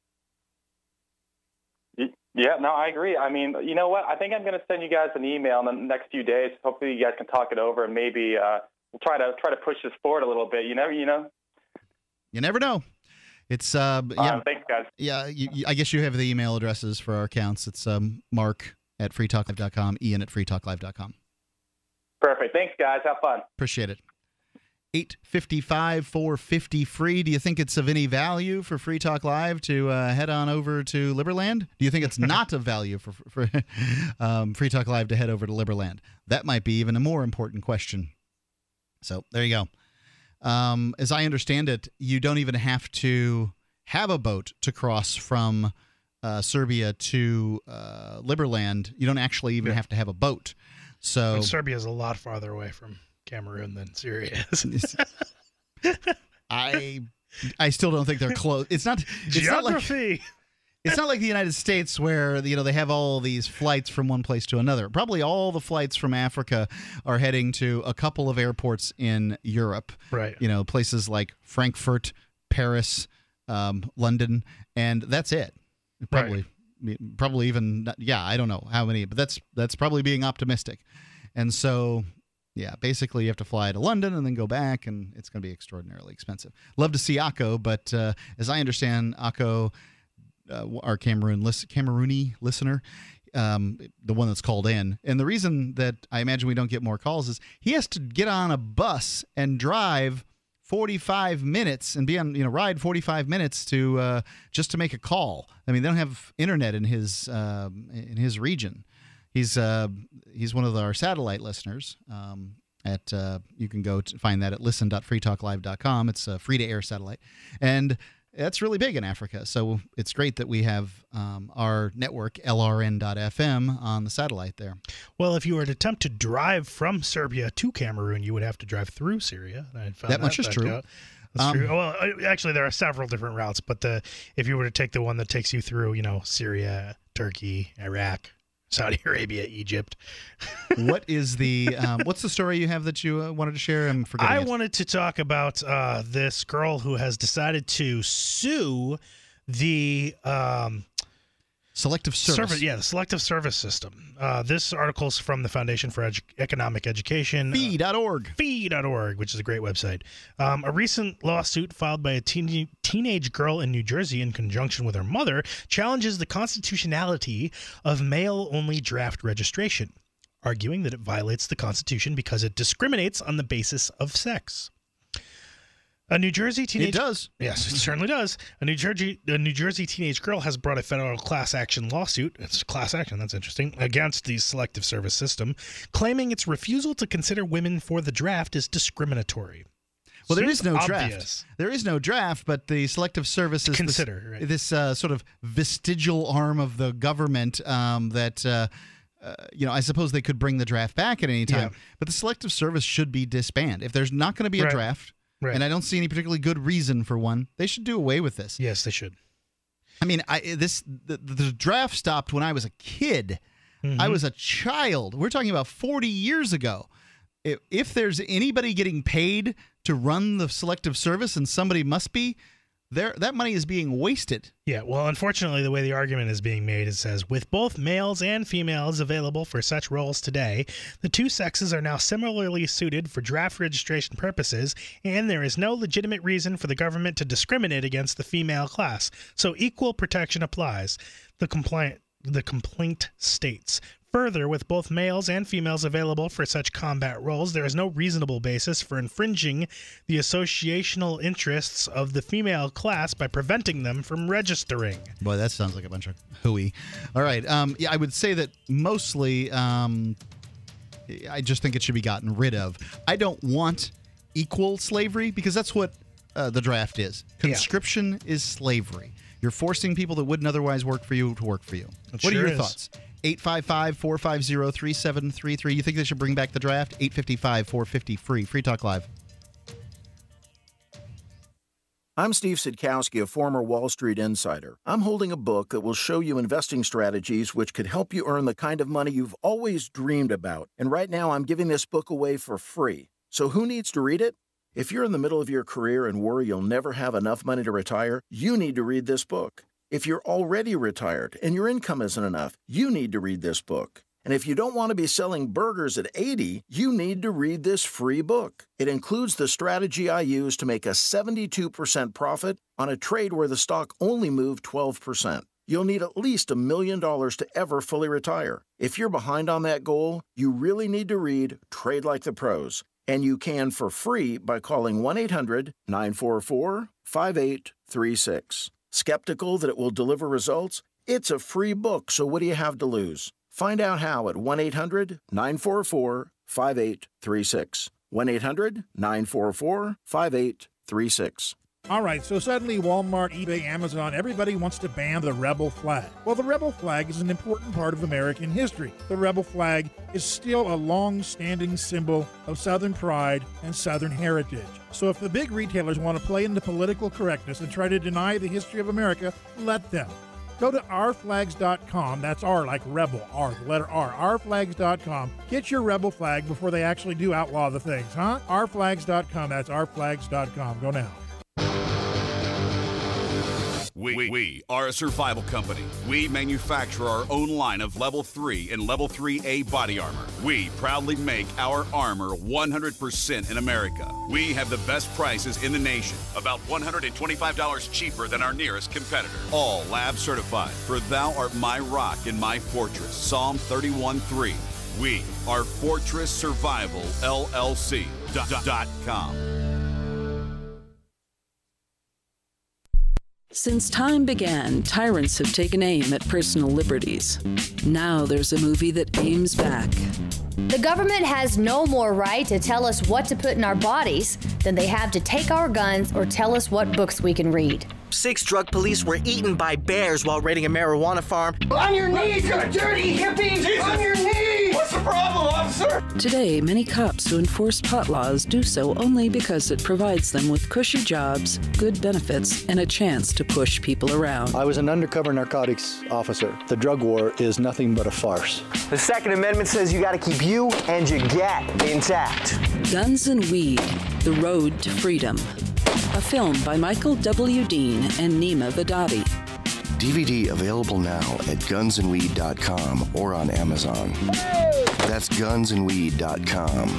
Yeah, no, I agree. I mean, you know what? I think I'm going to send you guys an email in the next few days. Hopefully, you guys can talk it over, and maybe uh, we'll try to try to push this forward a little bit. You never, you know. You never know. It's uh, yeah. Uh, thanks, guys. Yeah, you, you, I guess you have the email addresses for our accounts. It's um, Mark at free talk live dot com, Ian at free talk live dot com. Perfect. Thanks, guys. Have fun. Appreciate it. eight five five, four five zero, free. Do you think it's of any value for Free Talk Live to uh, head on over to Liberland? Do you think it's not of value for, for um, Free Talk Live to head over to Liberland? That might be even a more important question. So there you go. Um, as I understand it, you don't even have to have a boat to cross from uh, Serbia to uh, Liberland. You don't actually even yeah. have to have a boat. So and Serbia is a lot farther away from Cameroon than Syria is. I I still don't think they're close. It's not it's geography. Not like, it's not like the United States where you know they have all these flights from one place to another. Probably all the flights from Africa are heading to a couple of airports in Europe. Right. You know, places like Frankfurt, Paris, um, London, and that's it. Probably right. probably even yeah, I don't know how many, but that's that's probably being optimistic. And so yeah, basically you have to fly to London and then go back, and it's going to be extraordinarily expensive. Love to see Akko, but uh, as I understand, Akko, uh, our Cameroon lis- Camerooni listener, um, the one that's called in, and the reason that I imagine we don't get more calls is he has to get on a bus and drive forty-five minutes and be on, you know, ride forty-five minutes to uh, just to make a call. I mean, they don't have internet in his uh, in his region. He's uh, he's one of our satellite listeners. Um, at uh, you can go to find that at listen dot free talk live dot com. It's a free to air satellite, and that's really big in Africa. So it's great that we have um, our network L R N dot F M on the satellite there. Well, if you were to attempt to drive from Serbia to Cameroon, you would have to drive through Syria. I found that, that much is true. Out. That's um, true. Well, actually, there are several different routes, but the if you were to take the one that takes you through, you know, Syria, Turkey, Iraq, Saudi Arabia, Egypt. What is the um, what's the story you have that you uh, wanted to share? I'm forgetting. I it. wanted to talk about uh, this girl who has decided to sue the um, Selective Service. Service. Yeah, the Selective Service system. Uh, this article is from the Foundation for Edu- Economic Education. Fee dot org. Uh, Fee dot org, which is a great website. Um, a recent lawsuit filed by a teen- teenage girl in New Jersey in conjunction with her mother challenges the constitutionality of mail-only draft registration, arguing that it violates the Constitution because it discriminates on the basis of sex. A New Jersey teenage... It does. Yes, it certainly does. A New Jersey a New Jersey teenage girl has brought a federal class action lawsuit, it's class action, that's interesting, against the Selective Service system, claiming its refusal to consider women for the draft is discriminatory. Well, there Seems is no obvious. draft. There is no draft, but the Selective Service is Consider, this, right. this uh, sort of vestigial arm of the government um, that... Uh, Uh, you know, I suppose they could bring the draft back at any time, Yeah. but the Selective Service should be disbanded. If there's not going to be a Right. draft, Right. and I don't see any particularly good reason for one, they should do away with this. Yes, they should. I mean, I this the, the draft stopped when I was a kid. Mm-hmm. I was a child. We're talking about forty years ago. If, if there's anybody getting paid to run the Selective Service, and somebody must be, there that money is being wasted. Yeah, well, unfortunately, the way the argument is being made, it says, with both males and females available for such roles today, the two sexes are now similarly suited for draft registration purposes, and there is no legitimate reason for the government to discriminate against the female class. So equal protection applies. The complaint, the complaint states. Further, with both males and females available for such combat roles, there is no reasonable basis for infringing the associational interests of the female class by preventing them from registering. Boy, that sounds like a bunch of hooey. All right. Um, yeah, I would say that mostly um, I just think it should be gotten rid of. I don't want equal slavery because that's what uh, the draft is. Conscription yeah. is slavery. You're forcing people that wouldn't otherwise work for you to work for you. It what sure are your is. thoughts? eight five five, four five zero, three seven three three. You think they should bring back the draft? eight five five, four five zero, free. Free Talk Live. I'm Steve Sidkowski, a former Wall Street insider. I'm holding a book that will show you investing strategies which could help you earn the kind of money you've always dreamed about. And right now, I'm giving this book away for free. So who needs to read it? If you're in the middle of your career and worry you'll never have enough money to retire, you need to read this book. If you're already retired and your income isn't enough, you need to read this book. And if you don't want to be selling burgers at eighty, you need to read this free book. It includes the strategy I use to make a seventy-two percent profit on a trade where the stock only moved twelve percent. You'll need at least a million dollars to ever fully retire. If you're behind on that goal, you really need to read Trade Like the Pros. And you can for free by calling one eight hundred nine four four five eight three six. Skeptical that it will deliver results? It's a free book, so what do you have to lose? Find out how at one eight hundred nine four four five eight three six. one eight hundred nine four four five eight three six. All right, so suddenly Walmart, eBay, Amazon, everybody wants to ban the rebel flag. Well, the rebel flag is an important part of American history. The rebel flag is still a long-standing symbol of Southern pride and Southern heritage. So if the big retailers want to play into political correctness and try to deny the history of America, let them. Go to our flags dot com. That's R like rebel, R, the letter R, our flags dot com. Get your rebel flag before they actually do outlaw the things, huh? our flags dot com. That's our flags dot com. Go now. We, we are a survival company. We manufacture our own line of Level three and Level three A body armor. We proudly make our armor one hundred percent in America. We have the best prices in the nation, about one hundred twenty-five dollars cheaper than our nearest competitor. All lab certified, for thou art my rock and my fortress. Psalm thirty-one three. We are Fortress Survival L L C dot com. Since time began, tyrants have taken aim at personal liberties. Now there's a movie that aims back. The government has no more right to tell us what to put in our bodies than they have to take our guns or tell us what books we can read. Six drug police were eaten by bears while raiding a marijuana farm. On your knees, you dirty hippies! Jesus. On your knees! What's the problem, officer? Today, many cops who enforce pot laws do so only because it provides them with cushy jobs, good benefits, and a chance to push people around. I was an undercover narcotics officer. The drug war is nothing but a farce. The Second Amendment says you gotta keep you and your gat intact. Guns and Weed, The Road to Freedom. A film by Michael W. Dean and Nima Vadadi. D V D available now at guns and weed dot com or on Amazon. That's guns and weed dot com.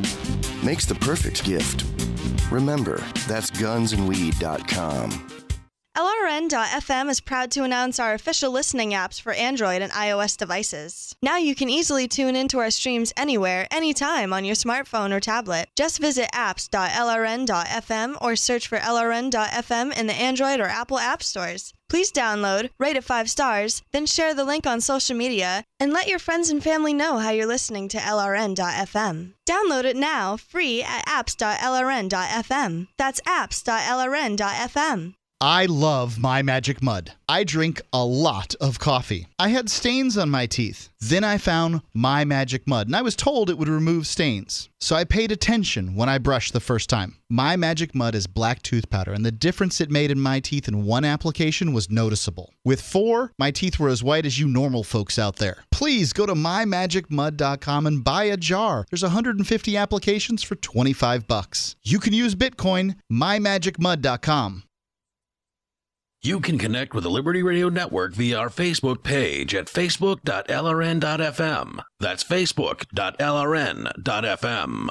Makes the perfect gift. Remember, that's guns and weed dot com. L R N dot F M is proud to announce our official listening apps for Android and iOS devices. Now you can easily tune into our streams anywhere, anytime on your smartphone or tablet. Just visit apps dot L R N dot F M or search for L R N dot F M in the Android or Apple app stores. Please download, rate it five stars, then share the link on social media, and let your friends and family know how you're listening to L R N dot F M. Download it now, free at apps dot L R N dot F M. That's apps dot L R N dot F M. I love My Magic Mud. I drink a lot of coffee. I had stains on my teeth. Then I found My Magic Mud, and I was told it would remove stains. So I paid attention when I brushed the first time. My Magic Mud is black tooth powder, and the difference it made in my teeth in one application was noticeable. With four, my teeth were as white as you normal folks out there. Please go to my magic mud dot com and buy a jar. There's one hundred fifty applications for twenty-five bucks. You can use Bitcoin, my magic mud dot com. You can connect with the Liberty Radio Network via our Facebook page at facebook dot L R N dot F M. That's facebook dot L R N dot F M.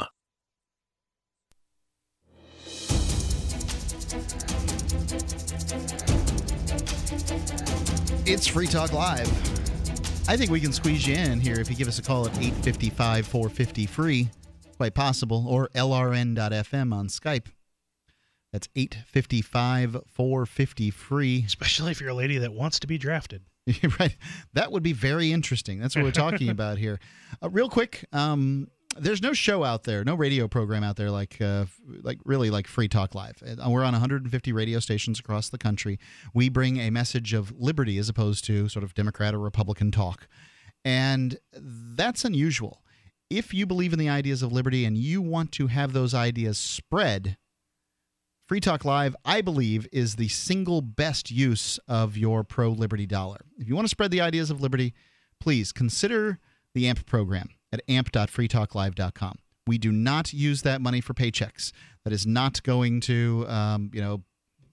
It's Free Talk Live. I think we can squeeze you in here if you give us a call at eight five five, four five zero, free. Quite possible. Or L R N dot F M on Skype. That's eight five five, four five zero, free. Especially if you're a lady that wants to be drafted. Right. That would be very interesting. That's what we're talking about here. Uh, real quick, um, there's no show out there, no radio program out there like, uh, like really like Free Talk Live. Uh, we're on one hundred fifty radio stations across the country. We bring a message of liberty as opposed to sort of Democrat or Republican talk. And that's unusual. If you believe in the ideas of liberty and you want to have those ideas spread, Free Talk Live, I believe, is the single best use of your pro-liberty dollar. If you want to spread the ideas of liberty, please consider the A M P program at amp dot free talk live dot com. We do not use that money for paychecks. That is not going to, um, you know,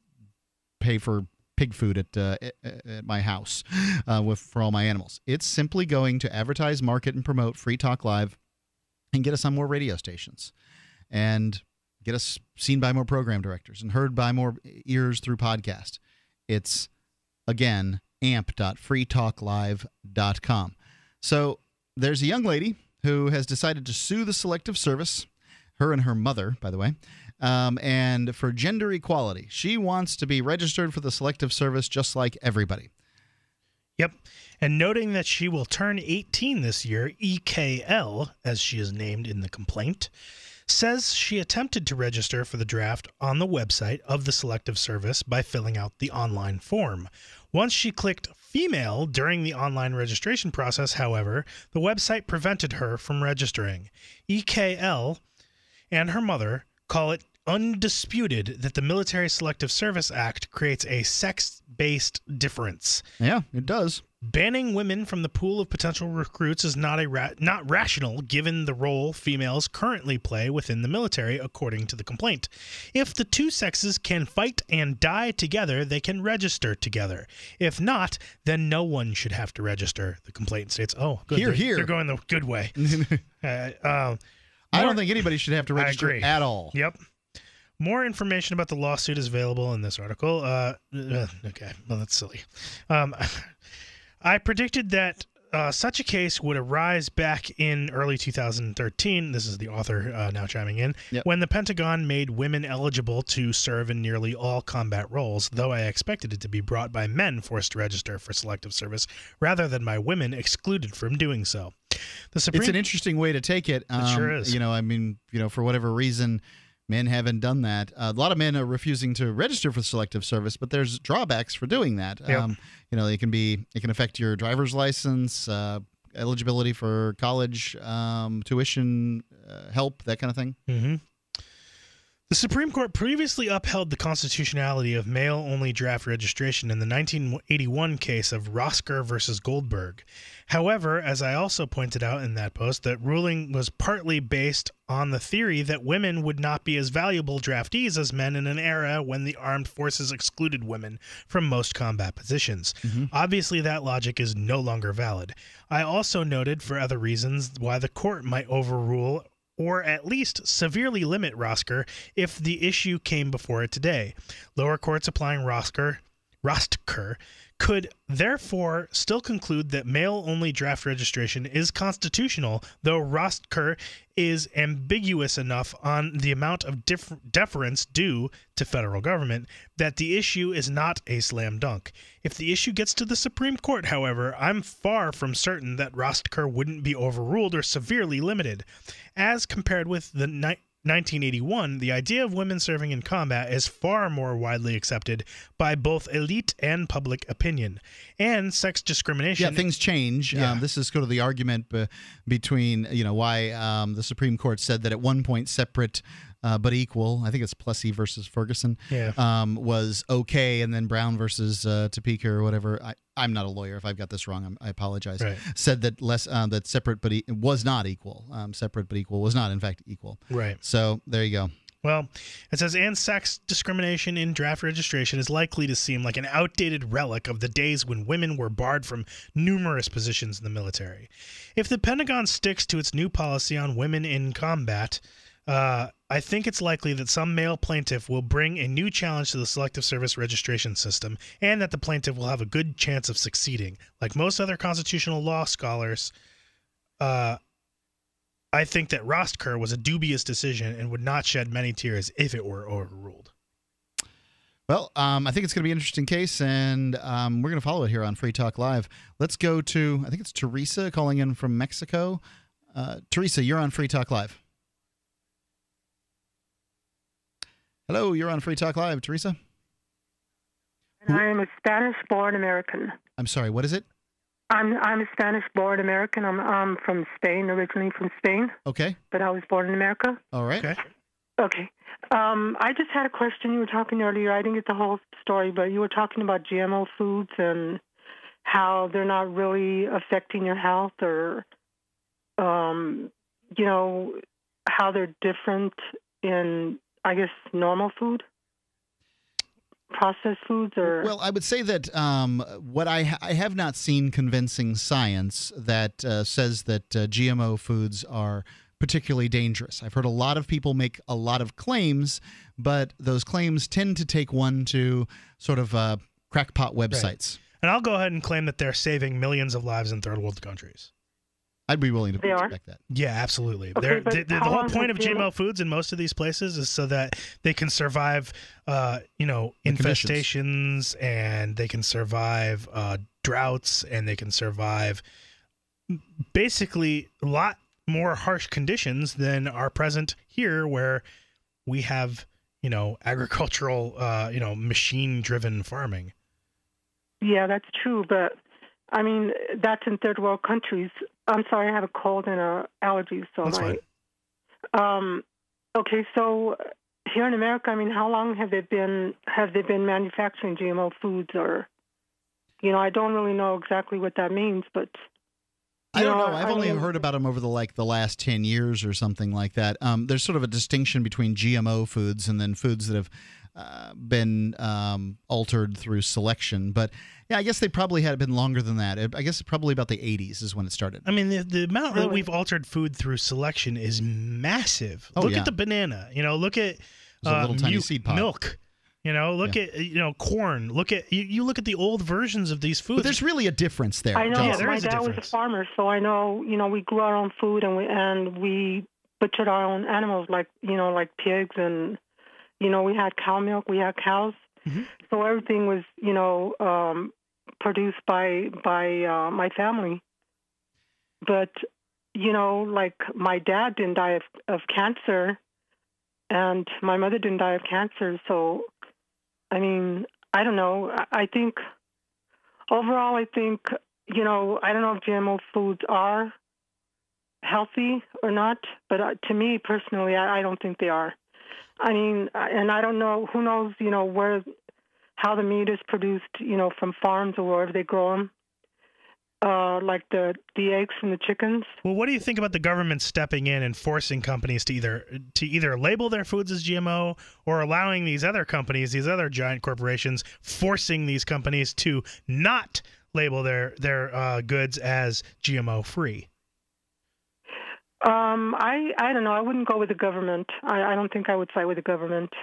pay for pig food at uh, at my house uh, with for all my animals. It's simply going to advertise, market, and promote Free Talk Live and get us on more radio stations and get us seen by more program directors and heard by more ears through podcast. It's, again, amp dot free talk live dot com. So there's a young lady who has decided to sue the Selective Service, her and her mother, by the way, um, and for gender equality. She wants to be registered for the Selective Service just like everybody. Yep. And noting that she will turn eighteen this year, E K L, as she is named in the complaint, says she attempted to register for the draft on the website of the Selective Service by filling out the online form. Once she clicked female during the online registration process, however, the website prevented her from registering. E K L and her mother call it undisputed that the Military Selective Service Act creates a sex-based difference. Yeah, it does. Banning women from the pool of potential recruits is not a ra- not rational given the role females currently play within the military, according to the complaint. If the two sexes can fight and die together, they can register together. If not, then no one should have to register. The complaint states, "Oh, good, Here, they're, here. they're going the good way." uh, uh, I more- don't think anybody should have to register I agree. at all. Yep. More information about the lawsuit is available in this article. Uh, uh, okay, well, that's silly. Um, I predicted that uh, such a case would arise back in early two thousand thirteen. This is the author uh, now chiming in. Yep. When the Pentagon made women eligible to serve in nearly all combat roles, though I expected it to be brought by men forced to register for Selective Service rather than by women excluded from doing so. The Supreme It's an interesting way to take it. Um, It sure is. You know, I mean, you know, for whatever reason, men haven't done that. Uh, a lot of men are refusing to register for the Selective Service, but there's drawbacks for doing that. Yep. Um, you know, it can be it can affect your driver's license, uh, eligibility for college, um, tuition, uh, help, that kind of thing. Mm-hmm. The Supreme Court previously upheld the constitutionality of male-only draft registration in the nineteen eighty-one case of Rosker versus Goldberg. However, as I also pointed out in that post, that ruling was partly based on the theory that women would not be as valuable draftees as men in an era when the armed forces excluded women from most combat positions. Mm-hmm. Obviously, that logic is no longer valid. I also noted, for other reasons, why the court might overrule or at least severely limit Rosker if the issue came before it today. Lower courts applying Rosker, Rostker could therefore still conclude that male-only draft registration is constitutional, though Rostker is ambiguous enough on the amount of dif- deference due to federal government that the issue is not a slam dunk. If the issue gets to the Supreme Court, however, I'm far from certain that Rostker wouldn't be overruled or severely limited. As compared with the ni- nineteen eighty-one, the idea of women serving in combat is far more widely accepted by both elite and public opinion. And sex discrimination... Yeah, things change. Yeah. Um, this is sort of the argument be- between, you know, why um, the Supreme Court said that at one point separate uh, but equal, I think it's Plessy versus Ferguson, Yeah. um, was okay, and then Brown versus uh, Topeka or whatever. I, I'm not a lawyer. If I've got this wrong, I'm, I apologize. Right. Said that less uh, that separate but e- was not equal. Um, separate but equal was not, in fact, equal. Right. So there you go. Well, it says, and sex discrimination in draft registration is likely to seem like an outdated relic of the days when women were barred from numerous positions in the military. If the Pentagon sticks to its new policy on women in combat, uh, I think it's likely that some male plaintiff will bring a new challenge to the Selective Service registration system, and that the plaintiff will have a good chance of succeeding. Like most other constitutional law scholars, uh, I think that Rostker was a dubious decision and would not shed many tears if it were overruled. Well, um, I think it's going to be an interesting case, and um, we're going to follow it here on Free Talk Live. Let's go to, I think it's Teresa calling in from Mexico. Uh, Teresa, you're on Free Talk Live. Hello, you're on Free Talk Live, Teresa. And I am a Spanish-born American. I'm sorry, what is it? I'm I'm a Spanish-born American. I'm I'm from Spain, originally from Spain, Okay, but I was born in America. all right. Okay. Okay. Um, I just had a question. You were talking earlier. I didn't get the whole story, but you were talking about G M O foods and how they're not really affecting your health, or, um, you know, how they're different in, I guess, normal food? Processed foods, or well, I would say that um, what I ha- I have not seen convincing science that uh, says that uh, G M O foods are particularly dangerous. I've heard a lot of people make a lot of claims, but those claims tend to take one to sort of uh, crackpot websites. Right. And I'll go ahead and claim that they're saving millions of lives in third world countries. I'd be willing to They are? expect that. Yeah, absolutely. Okay, They're- but the, the, the how whole long point has of G M O G M O foods in most of these places is so that they can survive, uh, you know, The infestations, and they can survive uh, droughts, and they can survive basically a lot more harsh conditions than are present here, where we have, you know, agricultural, uh, you know, machine-driven farming. Yeah, that's true, but I mean, that's in third world countries. I'm sorry, I have a cold and uh, allergies, so That's my. fine. Um, okay, so here in America, I mean, how long have they been have they been manufacturing G M O foods, or, you know, I don't really know exactly what that means, but. I don't know. know, I've I only mean- heard about them over the like the last ten years or something like that. Um, there's sort of a distinction between G M O foods and then foods that have uh, been um, altered through selection. But yeah, I guess they probably had been longer than that. I guess probably about the eighties is when it started. I mean, the, the amount that Really? we've altered food through selection is massive. Oh, look yeah. at the banana. You know, look at There's a uh, little tiny mu- seed pod. milk. You know, look Yeah. at you know corn. Look at you, you. Look at the old versions of these foods. But there's really a difference there. I know. Yeah, there my is a dad was a difference. farmer, so I know. You know, we grew our own food, and we and we butchered our own animals, like you know, like pigs, and you know, we had cow milk, we had cows. Mhm. So everything was, you know, um, produced by by uh, my family. But you know, like my dad didn't die of, of cancer, and my mother didn't die of cancer. So, I mean, I don't know. I, I think overall, I think you know, I don't know if G M O foods are healthy or not, but uh, to me personally, I, I don't think they are. I mean, and I don't know, who knows, you know, where, how the meat is produced, you know, from farms or wherever they grow them, uh, like the, the eggs from the chickens. Well, what do you think about the government stepping in and forcing companies to either to either label their foods as G M O, or allowing these other companies, these other giant corporations, forcing these companies to not label their their uh, goods as G M O free? Um, I, I don't know. I wouldn't go with the government. I, I don't think I would side with the government.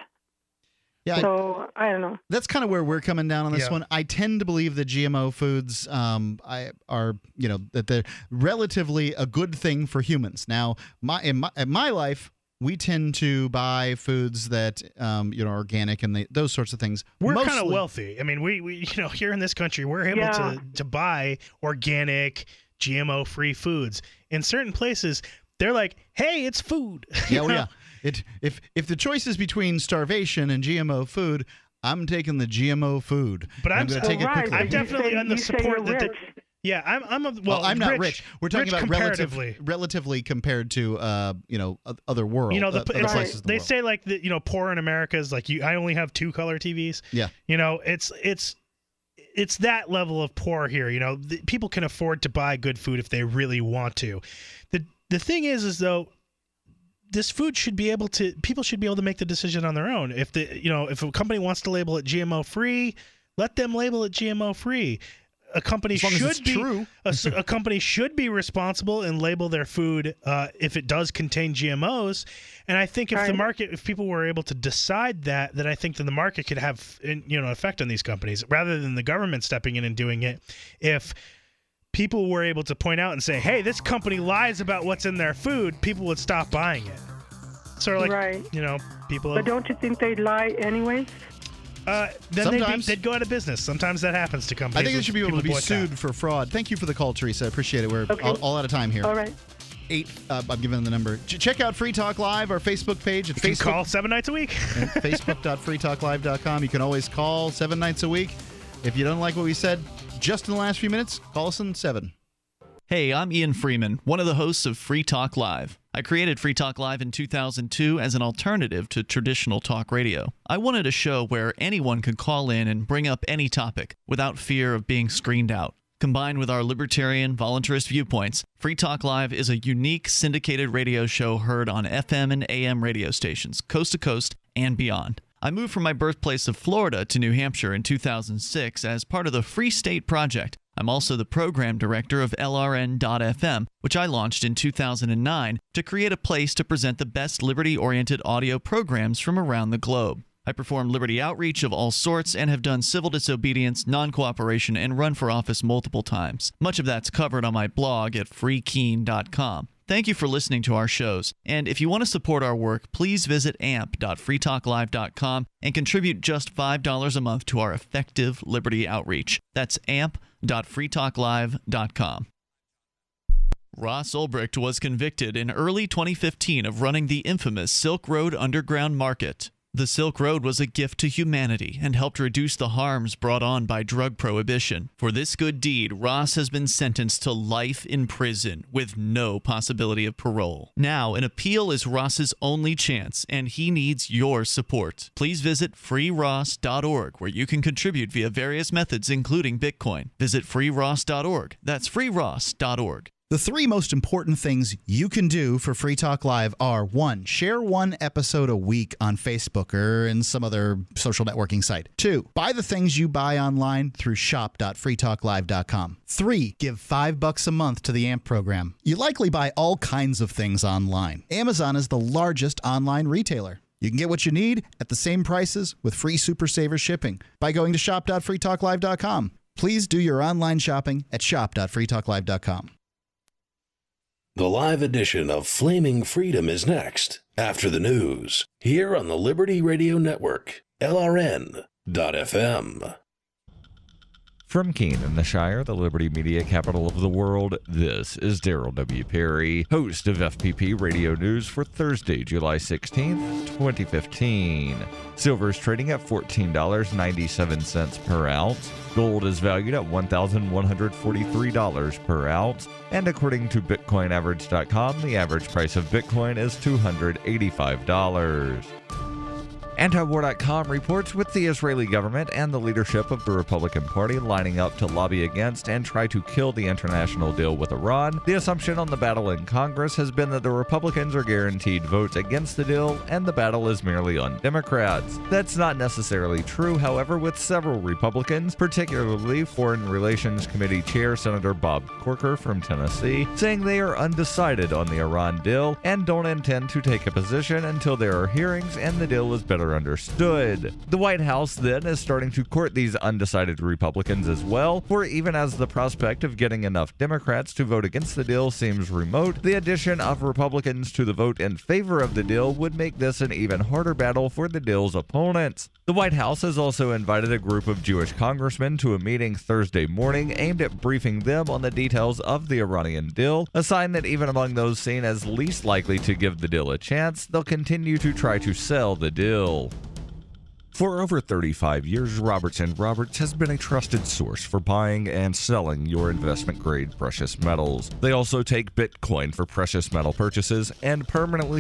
Yeah, So I don't know. that's kind of where we're coming down on this Yeah. one. I tend to believe that G M O foods um, I, are, you know, that they're relatively a good thing for humans. Now, my in my, in my life, we tend to buy foods that, um, you know, are organic and they, those sorts of things. We're kind of Mostly- wealthy. I mean, we, we you know here in this country, we're able Yeah. to to buy organic, G M O free foods. In certain places, they're like, "Hey, it's food." You Yeah, oh, know? yeah. It if if the choice is between starvation and G M O food, I'm taking the G M O food. But And I'm, going to so- take it right, quickly. I'm You definitely say- on the you say support you're that. They, rich. yeah, I'm. I'm a well. Well, I'm not rich, rich. We're talking rich about relative, comparatively. relatively compared to uh, you know, o- other world. You know, the, uh, other it's, places in the they world. say like the you know poor in America is like you. I only have two color T Vs. Yeah. You know, it's it's it's that level of poor here. You know, the, people can afford to buy good food if they really want to. the The thing is, is though, this food should be able to. People should be able to make the decision on their own. If the you know if a company wants to label it G M O free, let them label it G M O free. A company As long as should it's be true. A, s- a company should be responsible and label their food uh, if it does contain G M Os. And I think if the Right. market, if people were able to decide that, then I think that the market could have you know effect on these companies rather than the government stepping in and doing it. If people were able to point out and say, "Hey, this company lies about what's in their food," people would stop buying it. Sort of like Right. you know people. But Have, don't you think they'd lie anyways? uh, then they'd, be, Sometimes. they'd go out of business. Sometimes that happens to companies. I think they when should be able to be people boycott. sued for fraud. Thank you for the call, Teresa. I appreciate it. We're Okay. all, all out of time here. All right. Eight. Uh, I'm giving them the number. Ch- check out Free Talk Live, our Facebook page at You can Facebook. call seven nights a week. at facebook dot free talk live dot com. You can always call seven nights a week. If you don't like what we said just in the last few minutes, call us in seven. Hey, I'm Ian Freeman, one of the hosts of Free Talk Live. I created Free Talk Live in two thousand two as an alternative to traditional talk radio. I wanted a show where anyone could call in and bring up any topic without fear of being screened out. Combined with our libertarian, voluntarist viewpoints, Free Talk Live is a unique syndicated radio show heard on F M and A M radio stations, coast to coast and beyond. I moved from my birthplace of Florida to New Hampshire in two thousand six as part of the Free State Project. I'm also the program director of L R N dot F M, which I launched in two thousand nine to create a place to present the best liberty-oriented audio programs from around the globe. I perform liberty outreach of all sorts and have done civil disobedience, non-cooperation, and run for office multiple times. Much of that's covered on my blog at free keen dot com. Thank you for listening to our shows. And if you want to support our work, please visit amp dot free talk live dot com and contribute just five dollars a month to our effective liberty outreach. That's amp dot free talk live dot com. Ross Ulbricht was convicted in early twenty fifteen of running the infamous Silk Road Underground Market. The Silk Road was a gift to humanity and helped reduce the harms brought on by drug prohibition. For this good deed, Ross has been sentenced to life in prison with no possibility of parole. Now, an appeal is Ross's only chance, and he needs your support. Please visit free ross dot org, where you can contribute via various methods, including Bitcoin. Visit free ross dot org. That's free ross dot org. The three most important things you can do for Free Talk Live are, one, share one episode a week on Facebook or in some other social networking site. Two, buy the things you buy online through shop dot free talk live dot com. Three, give five bucks a month to the A M P program. You likely buy all kinds of things online. Amazon is the largest online retailer. You can get what you need at the same prices with free Super Saver shipping by going to shop dot free talk live dot com. Please do your online shopping at shop dot free talk live dot com. The live edition of Flaming Freedom is next, after the news, here on the Liberty Radio Network, L R N dot F M. From Keene in the Shire, the Liberty Media capital of the world, this is Daryl W. Perry, host of F P P Radio News for Thursday, July sixteenth, twenty fifteen. Silver is trading at fourteen dollars and ninety-seven cents per ounce. Gold is valued at one thousand one hundred forty-three dollars per ounce. And according to Bitcoin Average dot com, the average price of Bitcoin is two hundred eighty-five dollars. Antiwar dot com reports with the Israeli government and the leadership of the Republican Party lining up to lobby against and try to kill the international deal with Iran. The assumption on the battle in Congress has been that the Republicans are guaranteed votes against the deal and the battle is merely on Democrats. That's not necessarily true, however, with several Republicans, particularly Foreign Relations Committee Chair Senator Bob Corker from Tennessee, saying they are undecided on the Iran deal and don't intend to take a position until there are hearings and the deal is better understood. The White House then is starting to court these undecided Republicans as well, for even as the prospect of getting enough Democrats to vote against the deal seems remote, the addition of Republicans to the vote in favor of the deal would make this an even harder battle for the deal's opponents. The White House has also invited a group of Jewish congressmen to a meeting Thursday morning aimed at briefing them on the details of the Iranian deal, a sign that even among those seen as least likely to give the deal a chance, they'll continue to try to sell the deal. For over thirty-five years, Roberts and Roberts has been a trusted source for buying and selling your investment-grade precious metals. They also take Bitcoin for precious metal purchases and permanently